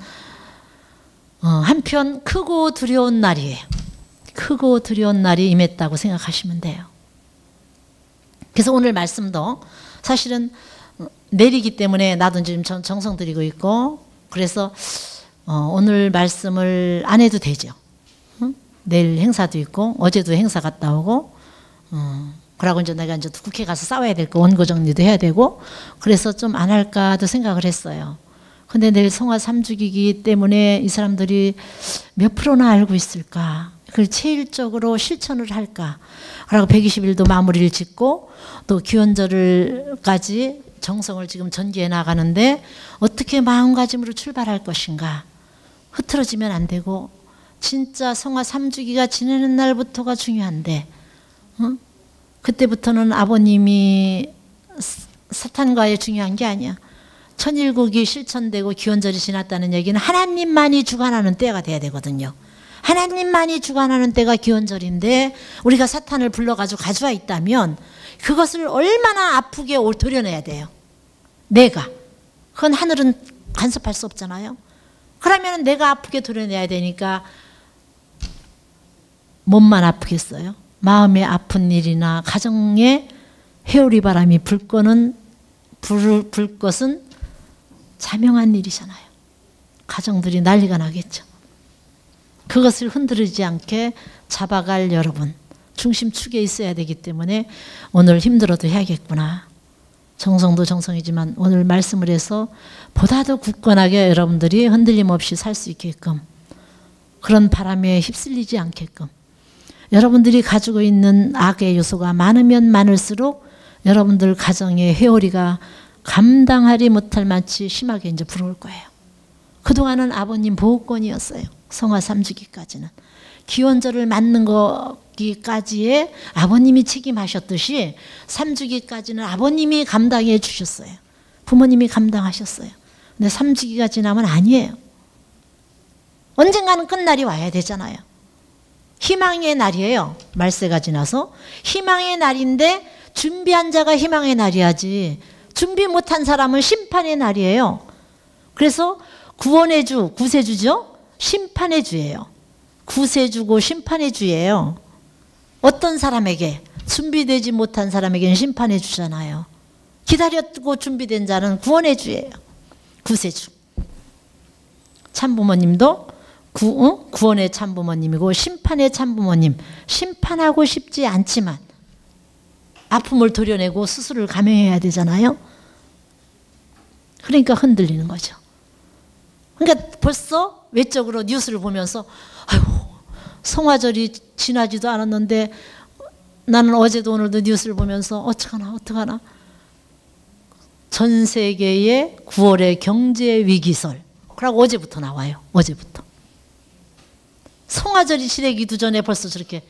한편 크고 두려운 날이에요. 크고 두려운 날이 임했다고 생각하시면 돼요. 그래서 오늘 말씀도 사실은 내리기 때문에 나도 지금 정성 들이고 있고 그래서 오늘 말씀을 안 해도 되죠. 내일 행사도 있고 어제도 행사 갔다 오고 그러고 이제 내가 이제 국회 가서 싸워야 될 거 원고 정리도 해야 되고 그래서 좀 안 할까도 생각을 했어요. 근데 내일 성화 3주기이기 때문에 이 사람들이 몇 프로나 알고 있을까? 그걸 체질적으로 실천을 할까? 그리고 120일도 마무리를 짓고 또 기원절까지 정성을 지금 전개해 나가는데 어떻게 마음가짐으로 출발할 것인가? 흐트러지면 안 되고 진짜 성화 3주기가 지내는 날부터가 중요한데 그때부터는 아버님이 사탄과의 중요한 게 아니야. 천일국이 실천되고 기원절이 지났다는 얘기는 하나님만이 주관하는 때가 돼야 되거든요. 하나님만이 주관하는 때가 기원절인데 우리가 사탄을 불러가지고 가져와 있다면 그것을 얼마나 아프게 도려내야 돼요. 내가. 그건 하늘은 간섭할 수 없잖아요. 그러면 내가 아프게 도려내야 되니까 몸만 아프겠어요? 마음의 아픈 일이나 가정에 회오리 바람이 불 것은 자명한 일이잖아요. 가정들이 난리가 나겠죠. 그것을 흔들리지 않게 잡아갈 여러분, 중심축에 있어야 되기 때문에 오늘 힘들어도 해야겠구나. 정성도 정성이지만 오늘 말씀을 해서 보다 더 굳건하게 여러분들이 흔들림 없이 살 수 있게끔, 그런 바람에 휩쓸리지 않게끔, 여러분들이 가지고 있는 악의 요소가 많으면 많을수록 여러분들 가정의 회오리가 감당하지 못할 만치 심하게 이제 불어올 거예요. 그동안은 아버님 보호권이었어요. 성화 3주기까지는. 기원절을 맞는 거기까지에 아버님이 책임하셨듯이 3주기까지는 아버님이 감당해 주셨어요. 부모님이 감당하셨어요. 근데 3주기가 지나면 아니에요. 언젠가는 끝날이 와야 되잖아요. 희망의 날이에요. 말세가 지나서. 희망의 날인데 준비한 자가 희망의 날이야지. 준비 못한 사람은 심판의 날이에요. 그래서 구원의 주, 구세주죠? 심판의 주예요. 구세주고 심판의 주예요. 어떤 사람에게? 준비되지 못한 사람에게는 심판의 주잖아요. 기다렸고 준비된 자는 구원의 주예요. 구세주. 참부모님도 구원의 참부모님이고 심판의 참부모님. 심판하고 싶지 않지만 아픔을 도려내고 수술을 감행해야 되잖아요. 그러니까 흔들리는 거죠. 그러니까 벌써 외적으로 뉴스를 보면서 아이고, 성화절이 지나지도 않았는데 나는 어제도 오늘도 뉴스를 보면서 어떡하나 전 세계의 9월의 경제 위기설. 그러고 어제부터 나와요. 어제부터. 성화절이 지내기도 전에 벌써 저렇게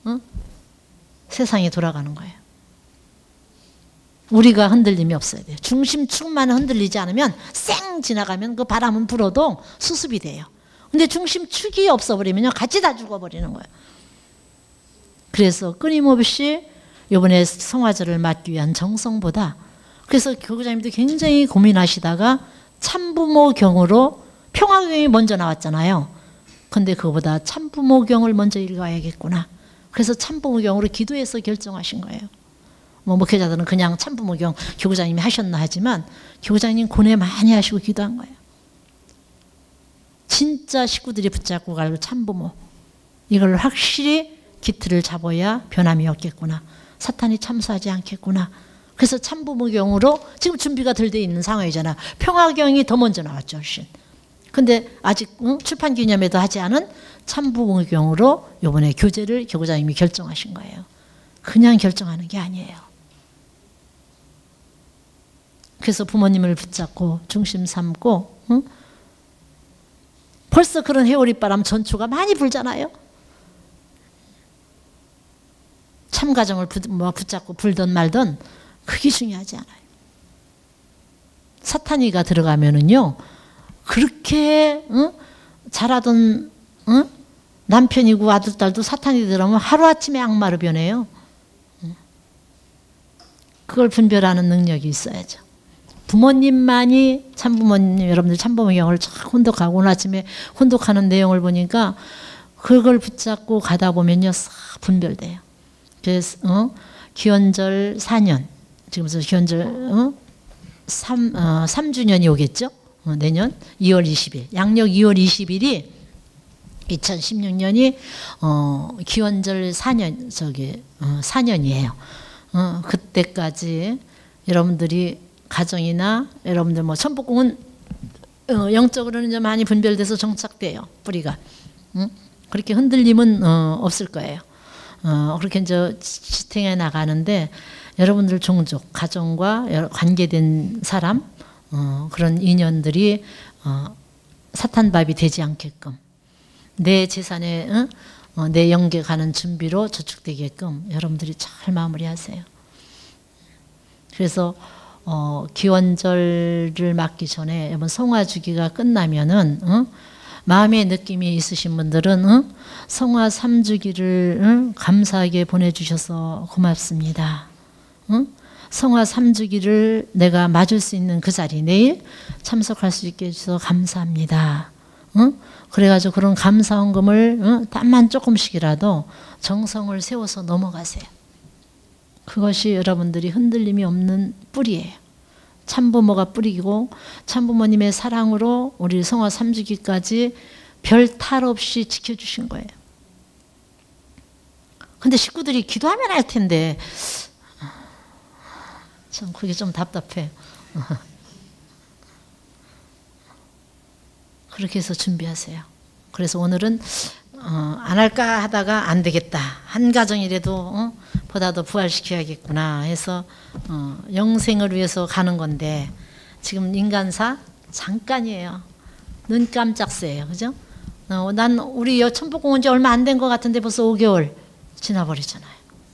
세상이 돌아가는 거예요. 우리가 흔들림이 없어야 돼요. 중심축만 흔들리지 않으면 쌩 지나가면 그 바람은 불어도 수습이 돼요. 근데 중심축이 없어버리면 같이 다 죽어버리는 거예요. 그래서 끊임없이 이번에 성화절을 맞기 위한 정성보다, 그래서 교구장님도 굉장히 고민하시다가 참부모경으로 평화경이 먼저 나왔잖아요. 근데 그거보다 참부모경을 먼저 읽어야겠구나. 그래서 참부모경으로 기도해서 결정하신 거예요. 목회자들은 그냥 참부모경 교구장님이 하셨나 하지만 교구장님 고뇌 많이 하시고 기도한 거예요. 진짜 식구들이 붙잡고 갈 참부모, 이걸 확실히 기틀을 잡아야 변함이 없겠구나. 사탄이 참수하지 않겠구나. 그래서 참부모경으로 지금 준비가 덜 돼 있는 상황이잖아. 평화경이 더 먼저 나왔죠, 훨씬. 근데 아직 출판 기념회도 하지 않은 참부모경으로 이번에 교재를 교구장님이 결정하신 거예요. 그냥 결정하는 게 아니에요. 그래서 부모님을 붙잡고 중심 삼고, 벌써 그런 회오리바람 전초가 많이 불잖아요. 참가정을 붙잡고 불든 말든 그게 중요하지 않아요. 사탄이가 들어가면은요, 그렇게 잘하던 남편이고 아들, 딸도 사탄이 들어가면 하루아침에 악마로 변해요. 그걸 분별하는 능력이 있어야죠. 부모님만이, 참부모님, 여러분들 참부모경을 쫙 혼독하고 오늘 아침에 혼독하는 내용을 보니까 그걸 붙잡고 가다 보면요, 싹 분별돼요. 그래서 기원절 4년, 지금부터 기원절 3주년이 오겠죠? 내년 2월 20일, 양력 2월 20일이 2016년이 기원절 4년, 4년이에요. 그때까지 여러분들이 가정이나 여러분들 천복궁은 영적으로는 이제 많이 분별돼서 정착돼요. 뿌리가. 그렇게 흔들림은 없을 거예요. 그렇게 이제 지탱해 나가는데 여러분들 종족, 가정과 관계된 사람, 그런 인연들이 사탄밥이 되지 않게끔 내 재산에 내 영계 가는 준비로 저축되게끔 여러분들이 잘 마무리하세요. 그래서 기원절을 맞기 전에 이번 성화주기가 끝나면은 마음의 느낌이 있으신 분들은 성화 3주기를 감사하게 보내주셔서 고맙습니다. 성화 3주기를 내가 맞을 수 있는 그 자리, 내일 참석할 수 있게 해주셔서 감사합니다. 그래가지고 그런 감사헌금을 땀만 조금씩이라도 정성을 세워서 넘어가세요. 그것이 여러분들이 흔들림이 없는 뿌리예요. 참부모가 뿌리고 참부모님의 사랑으로 우리 성화 3주기까지 별 탈 없이 지켜주신 거예요. 근데 식구들이 기도하면 할 텐데 참 그게 좀 답답해. 그렇게 해서 준비하세요. 그래서 오늘은 안 할까 하다가 안 되겠다. 한 가정이라도 보다 더 부활시켜야겠구나 해서 영생을 위해서 가는 건데 지금 인간사 잠깐이에요. 눈 깜짝 새요. 그죠? 난 우리 천복궁 온 지 얼마 안 된 것 같은데 벌써 5개월 지나버리잖아요.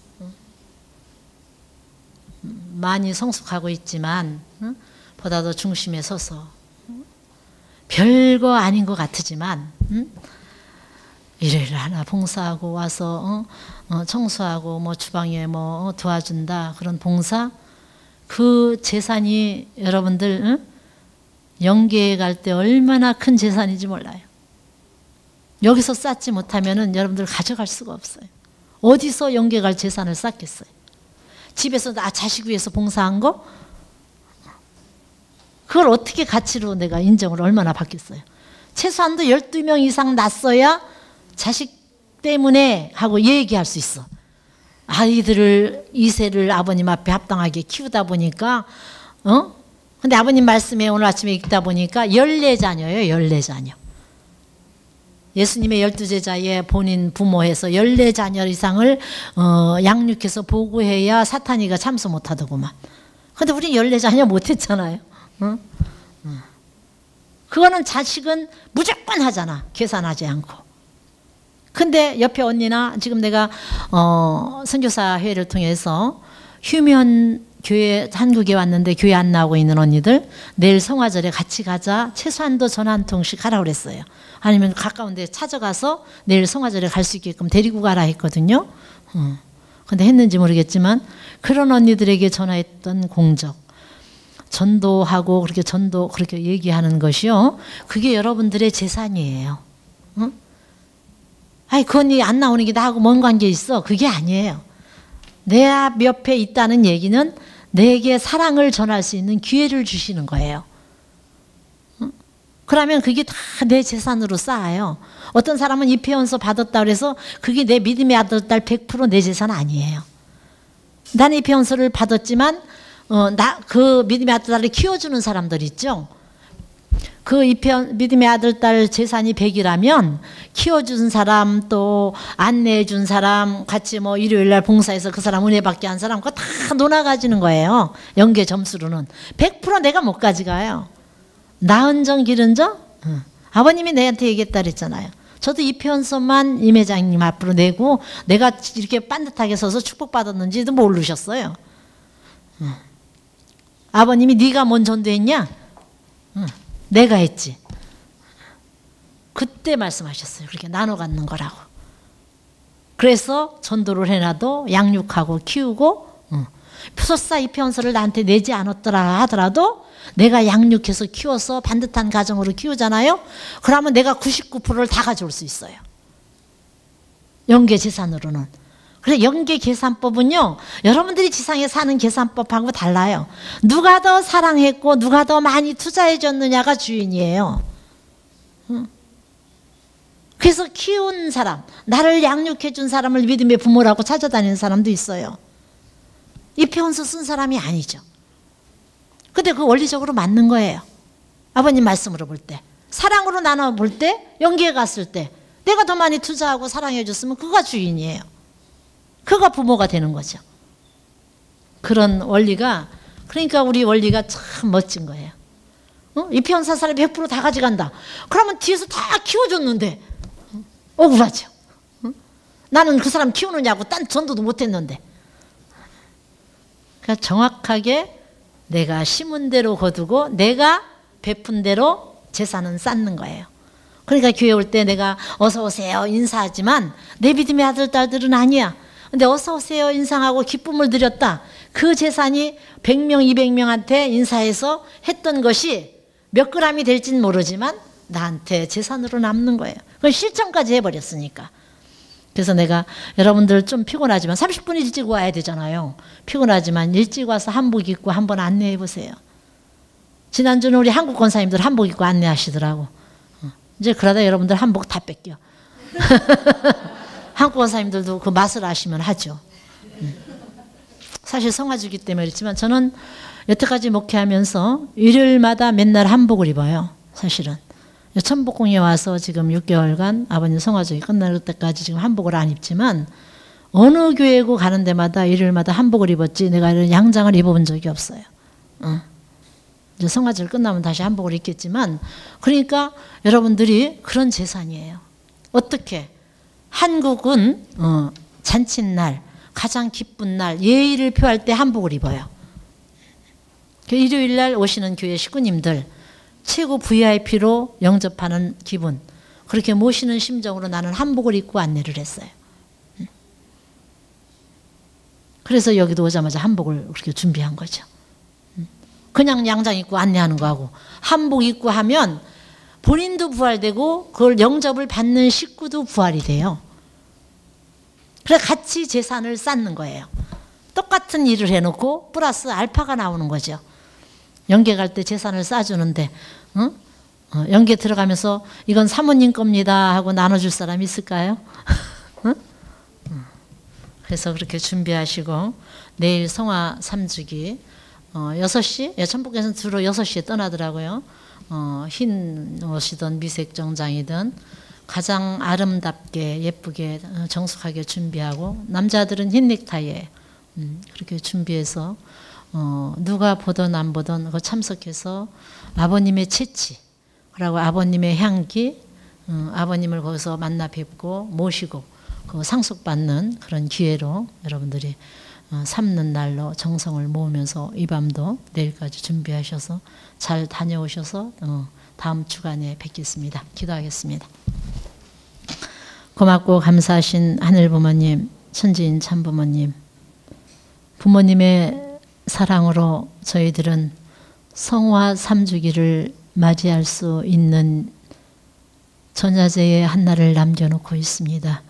많이 성숙하고 있지만 보다 더 중심에 서서 별거 아닌 것 같지만 일을 하나 봉사하고 와서 청소하고 뭐 주방에 뭐 도와준다 그런 봉사 그 재산이 여러분들 영계에 갈 때 얼마나 큰 재산인지 몰라요. 여기서 쌓지 못하면은 여러분들 가져갈 수가 없어요. 어디서 영계 갈 재산을 쌓겠어요? 집에서 나 자식 위해서 봉사한 거 그걸 어떻게 가치로 내가 인정을 얼마나 받겠어요? 최소한도 12명 이상 낳았어야 자식 때문에 하고 얘기할 수 있어. 아이들을 2세를 아버님 앞에 합당하게 키우다 보니까 근데 아버님 말씀에 오늘 아침에 읽다 보니까 14자녀예요. 14자녀. 예수님의 12제자의 본인 부모해서 14자녀 이상을 양육해서 보고해야 사탄이가 참수 못하더구만. 근데 우리 14자녀 못했잖아요. 그거는 자식은 무조건 하잖아. 계산하지 않고. 근데 옆에 언니나 지금 내가 선교사 회를 통해서 휴면 교회 한국에 왔는데 교회 안 나오고 있는 언니들 내일 성화절에 같이 가자. 최소한도 전화 한 통씩 하라고 그랬어요. 아니면 가까운 데 찾아가서 내일 성화절에 갈 수 있게끔 데리고 가라 했거든요. 근데 했는지 모르겠지만 그런 언니들에게 전화했던 공적 전도하고 그렇게 얘기하는 것이요. 그게 여러분들의 재산이에요. 아이 그 언니 안 나오는 게 나하고 뭔 관계 있어? 그게 아니에요. 내 앞 옆에 있다는 얘기는 내게 사랑을 전할 수 있는 기회를 주시는 거예요. 그러면 그게 다 내 재산으로 쌓아요. 어떤 사람은 입회원서 받았다 그래서 그게 내 믿음의 아들, 딸 100% 내 재산 아니에요. 나는 입회원서를 받았지만 그 믿음의 아들, 딸을 키워주는 사람들 있죠. 그 믿음의 아들, 딸 재산이 100이라면 키워준 사람 또 안내해준 사람 같이 뭐 일요일날 봉사해서 그 사람 은혜 받게 한 사람 그거 다 논아가지는 거예요. 연계 점수로는 100% 내가 못 가져가요. 낳은 정 기른 정? 아버님이 내한테 얘기했다 그랬잖아요. 저도 입회원서만 임 회장님 앞으로 내고 내가 이렇게 반듯하게 서서 축복받았는지도 모르셨어요. 아버님이 네가 뭔 전도했냐? 내가 했지. 그때 말씀하셨어요. 그렇게 나눠 갖는 거라고. 그래서 전도를 해놔도 양육하고 키우고 설사 입회원서를 나한테 내지 않았더라 하더라도 내가 양육해서 키워서 반듯한 가정으로 키우잖아요. 그러면 내가 99%를 다 가져올 수 있어요. 연계 재산으로는. 그래서 연계 계산법은요. 여러분들이 지상에 사는 계산법하고 달라요. 누가 더 사랑했고 누가 더 많이 투자해 줬느냐가 주인이에요. 그래서 키운 사람, 나를 양육해 준 사람을 믿음의 부모라고 찾아다니는 사람도 있어요. 입회원서 쓴 사람이 아니죠. 근데 그 원리적으로 맞는 거예요. 아버님 말씀으로 볼 때. 사랑으로 나눠 볼 때, 연계에 갔을 때 내가 더 많이 투자하고 사랑해 줬으면 그가 주인이에요. 그가 부모가 되는 거죠. 그런 원리가 그러니까 우리 원리가 참 멋진 거예요. 입회원서 사람이 100% 다 가져간다. 그러면 뒤에서 다 키워줬는데 억울하죠. 나는 그 사람 키우느냐고 딴 전도도 못했는데. 그러니까 정확하게 내가 심은 대로 거두고 내가 베푼 대로 재산은 쌓는 거예요. 그러니까 교회 올 때 내가 어서 오세요 인사하지만 내 믿음의 아들 딸들은 아니야. 근데 어서 오세요 인사하고 기쁨을 드렸다. 그 재산이 100명 200명한테 인사해서 했던 것이 몇 그램이 될지는 모르지만 나한테 재산으로 남는 거예요. 그걸 실천까지 해버렸으니까. 그래서 내가 여러분들 좀 피곤하지만 30분 일찍 와야 되잖아요. 피곤하지만 일찍 와서 한복 입고 한번 안내해 보세요. 지난주는 우리 한국 권사님들 한복 입고 안내하시더라고. 이제 그러다 여러분들 한복 다 뺏겨. 한국 권사님들도 그 맛을 아시면 하죠. 사실 성화주기 때문에 그렇지만 저는 여태까지 목회하면서 일요일마다 맨날 한복을 입어요. 사실은. 천복궁에 와서 지금 6개월간 아버님 성화주기 끝날 때까지 지금 한복을 안 입지만 어느 교회고 가는 데마다 일요일마다 한복을 입었지 내가 이런 양장을 입어본 적이 없어요. 이제 성화절 끝나면 다시 한복을 입겠지만 그러니까 여러분들이 그런 재산이에요. 어떻게? 한국은 잔칫날 가장 기쁜 날 예의를 표할 때 한복을 입어요. 일요일날 오시는 교회 식구님들 최고 VIP로 영접하는 기분 그렇게 모시는 심정으로 나는 한복을 입고 안내를 했어요. 그래서 여기도 오자마자 한복을 그렇게 준비한 거죠. 그냥 양장 입고 안내하는 거하고 한복 입고 하면 본인도 부활되고 그걸 영접을 받는 식구도 부활이 돼요. 그래서 같이 재산을 쌓는 거예요. 똑같은 일을 해놓고 플러스 알파가 나오는 거죠. 연계 갈 때 재산을 쌓아주는데 연계 들어가면서 이건 사모님 겁니다 하고 나눠줄 사람 있을까요? 그래서 그렇게 준비하시고 내일 성화 3주기 6시, 천복에서는 주로 6시에 떠나더라고요. 흰 옷이든 미색 정장이든 가장 아름답게 예쁘게 정숙하게 준비하고 남자들은 흰 넥타이에 그렇게 준비해서 누가 보든 안 보든 그 참석해서 아버님의 채취 그리고 아버님의 향기 아버님을 거기서 만나 뵙고 모시고 그 상속받는 그런 기회로 여러분들이 삼는 날로 정성을 모으면서 이 밤도 내일까지 준비하셔서 잘 다녀오셔서 다음 주간에 뵙겠습니다. 기도하겠습니다. 고맙고 감사하신 하늘부모님, 천지인 참부모님, 부모님의 사랑으로 저희들은 성화 3주기를 맞이할 수 있는 전야제의 한날을 남겨놓고 있습니다.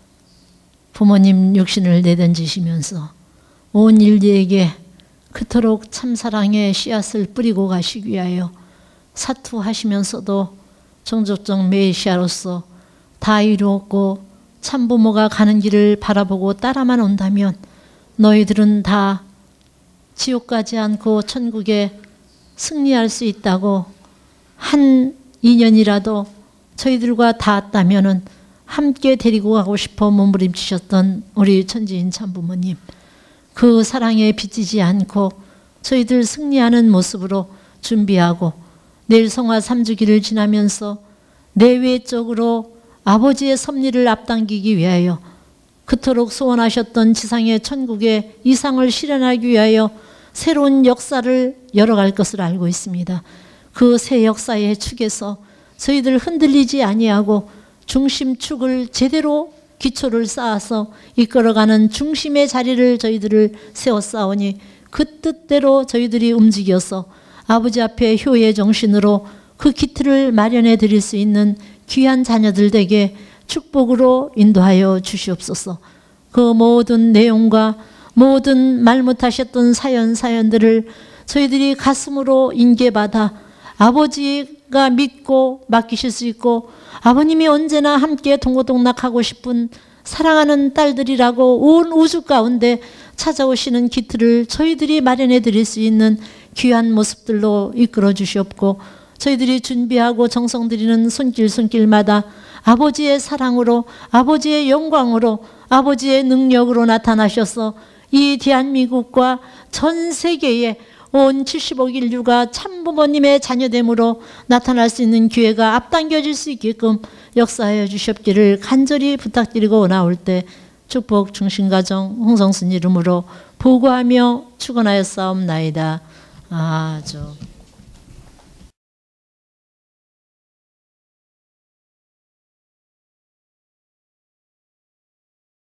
부모님 육신을 내던지시면서 온 인류에게 그토록 참사랑의 씨앗을 뿌리고 가시기 위하여 사투하시면서도 종족적 메시아로서 다 이루었고 참부모가 가는 길을 바라보고 따라만 온다면 너희들은 다 지옥 가지 않고 천국에 승리할 수 있다고 한 인연이라도 저희들과 닿았다면은 함께 데리고 가고 싶어 몸부림치셨던 우리 천지인 참부모님 그 사랑에 빚지지 않고 저희들 승리하는 모습으로 준비하고 내일 성화 3주기를 지나면서 내외적으로 아버지의 섭리를 앞당기기 위하여 그토록 소원하셨던 지상의 천국의 이상을 실현하기 위하여 새로운 역사를 열어갈 것을 알고 있습니다. 그 새 역사의 축에서 저희들 흔들리지 아니하고 중심축을 제대로 기초를 쌓아서 이끌어가는 중심의 자리를 저희들을 세워 쌓으니 그 뜻대로 저희들이 움직여서 아버지 앞에 효의 정신으로 그 기틀을 마련해 드릴 수 있는 귀한 자녀들 되게 축복으로 인도하여 주시옵소서. 그 모든 내용과 모든 말 못하셨던 사연들을 저희들이 가슴으로 인계받아 아버지가 믿고 맡기실 수 있고 아버님이 언제나 함께 동고동락하고 싶은 사랑하는 딸들이라고 온 우주 가운데 찾아오시는 기틀을 저희들이 마련해 드릴 수 있는 귀한 모습들로 이끌어 주시옵고 저희들이 준비하고 정성 들이는 손길마다 아버지의 사랑으로 아버지의 영광으로 아버지의 능력으로 나타나셔서 이 대한민국과 전 세계에 온 70억 인류가 참부모님의 자녀됨으로 나타날 수 있는 기회가 앞당겨질 수 있게끔 역사하여 주시옵기를 간절히 부탁드리고 나올 때 축복 중심가정 홍성순 이름으로 보고하며 축원하였사옵나이다. 아주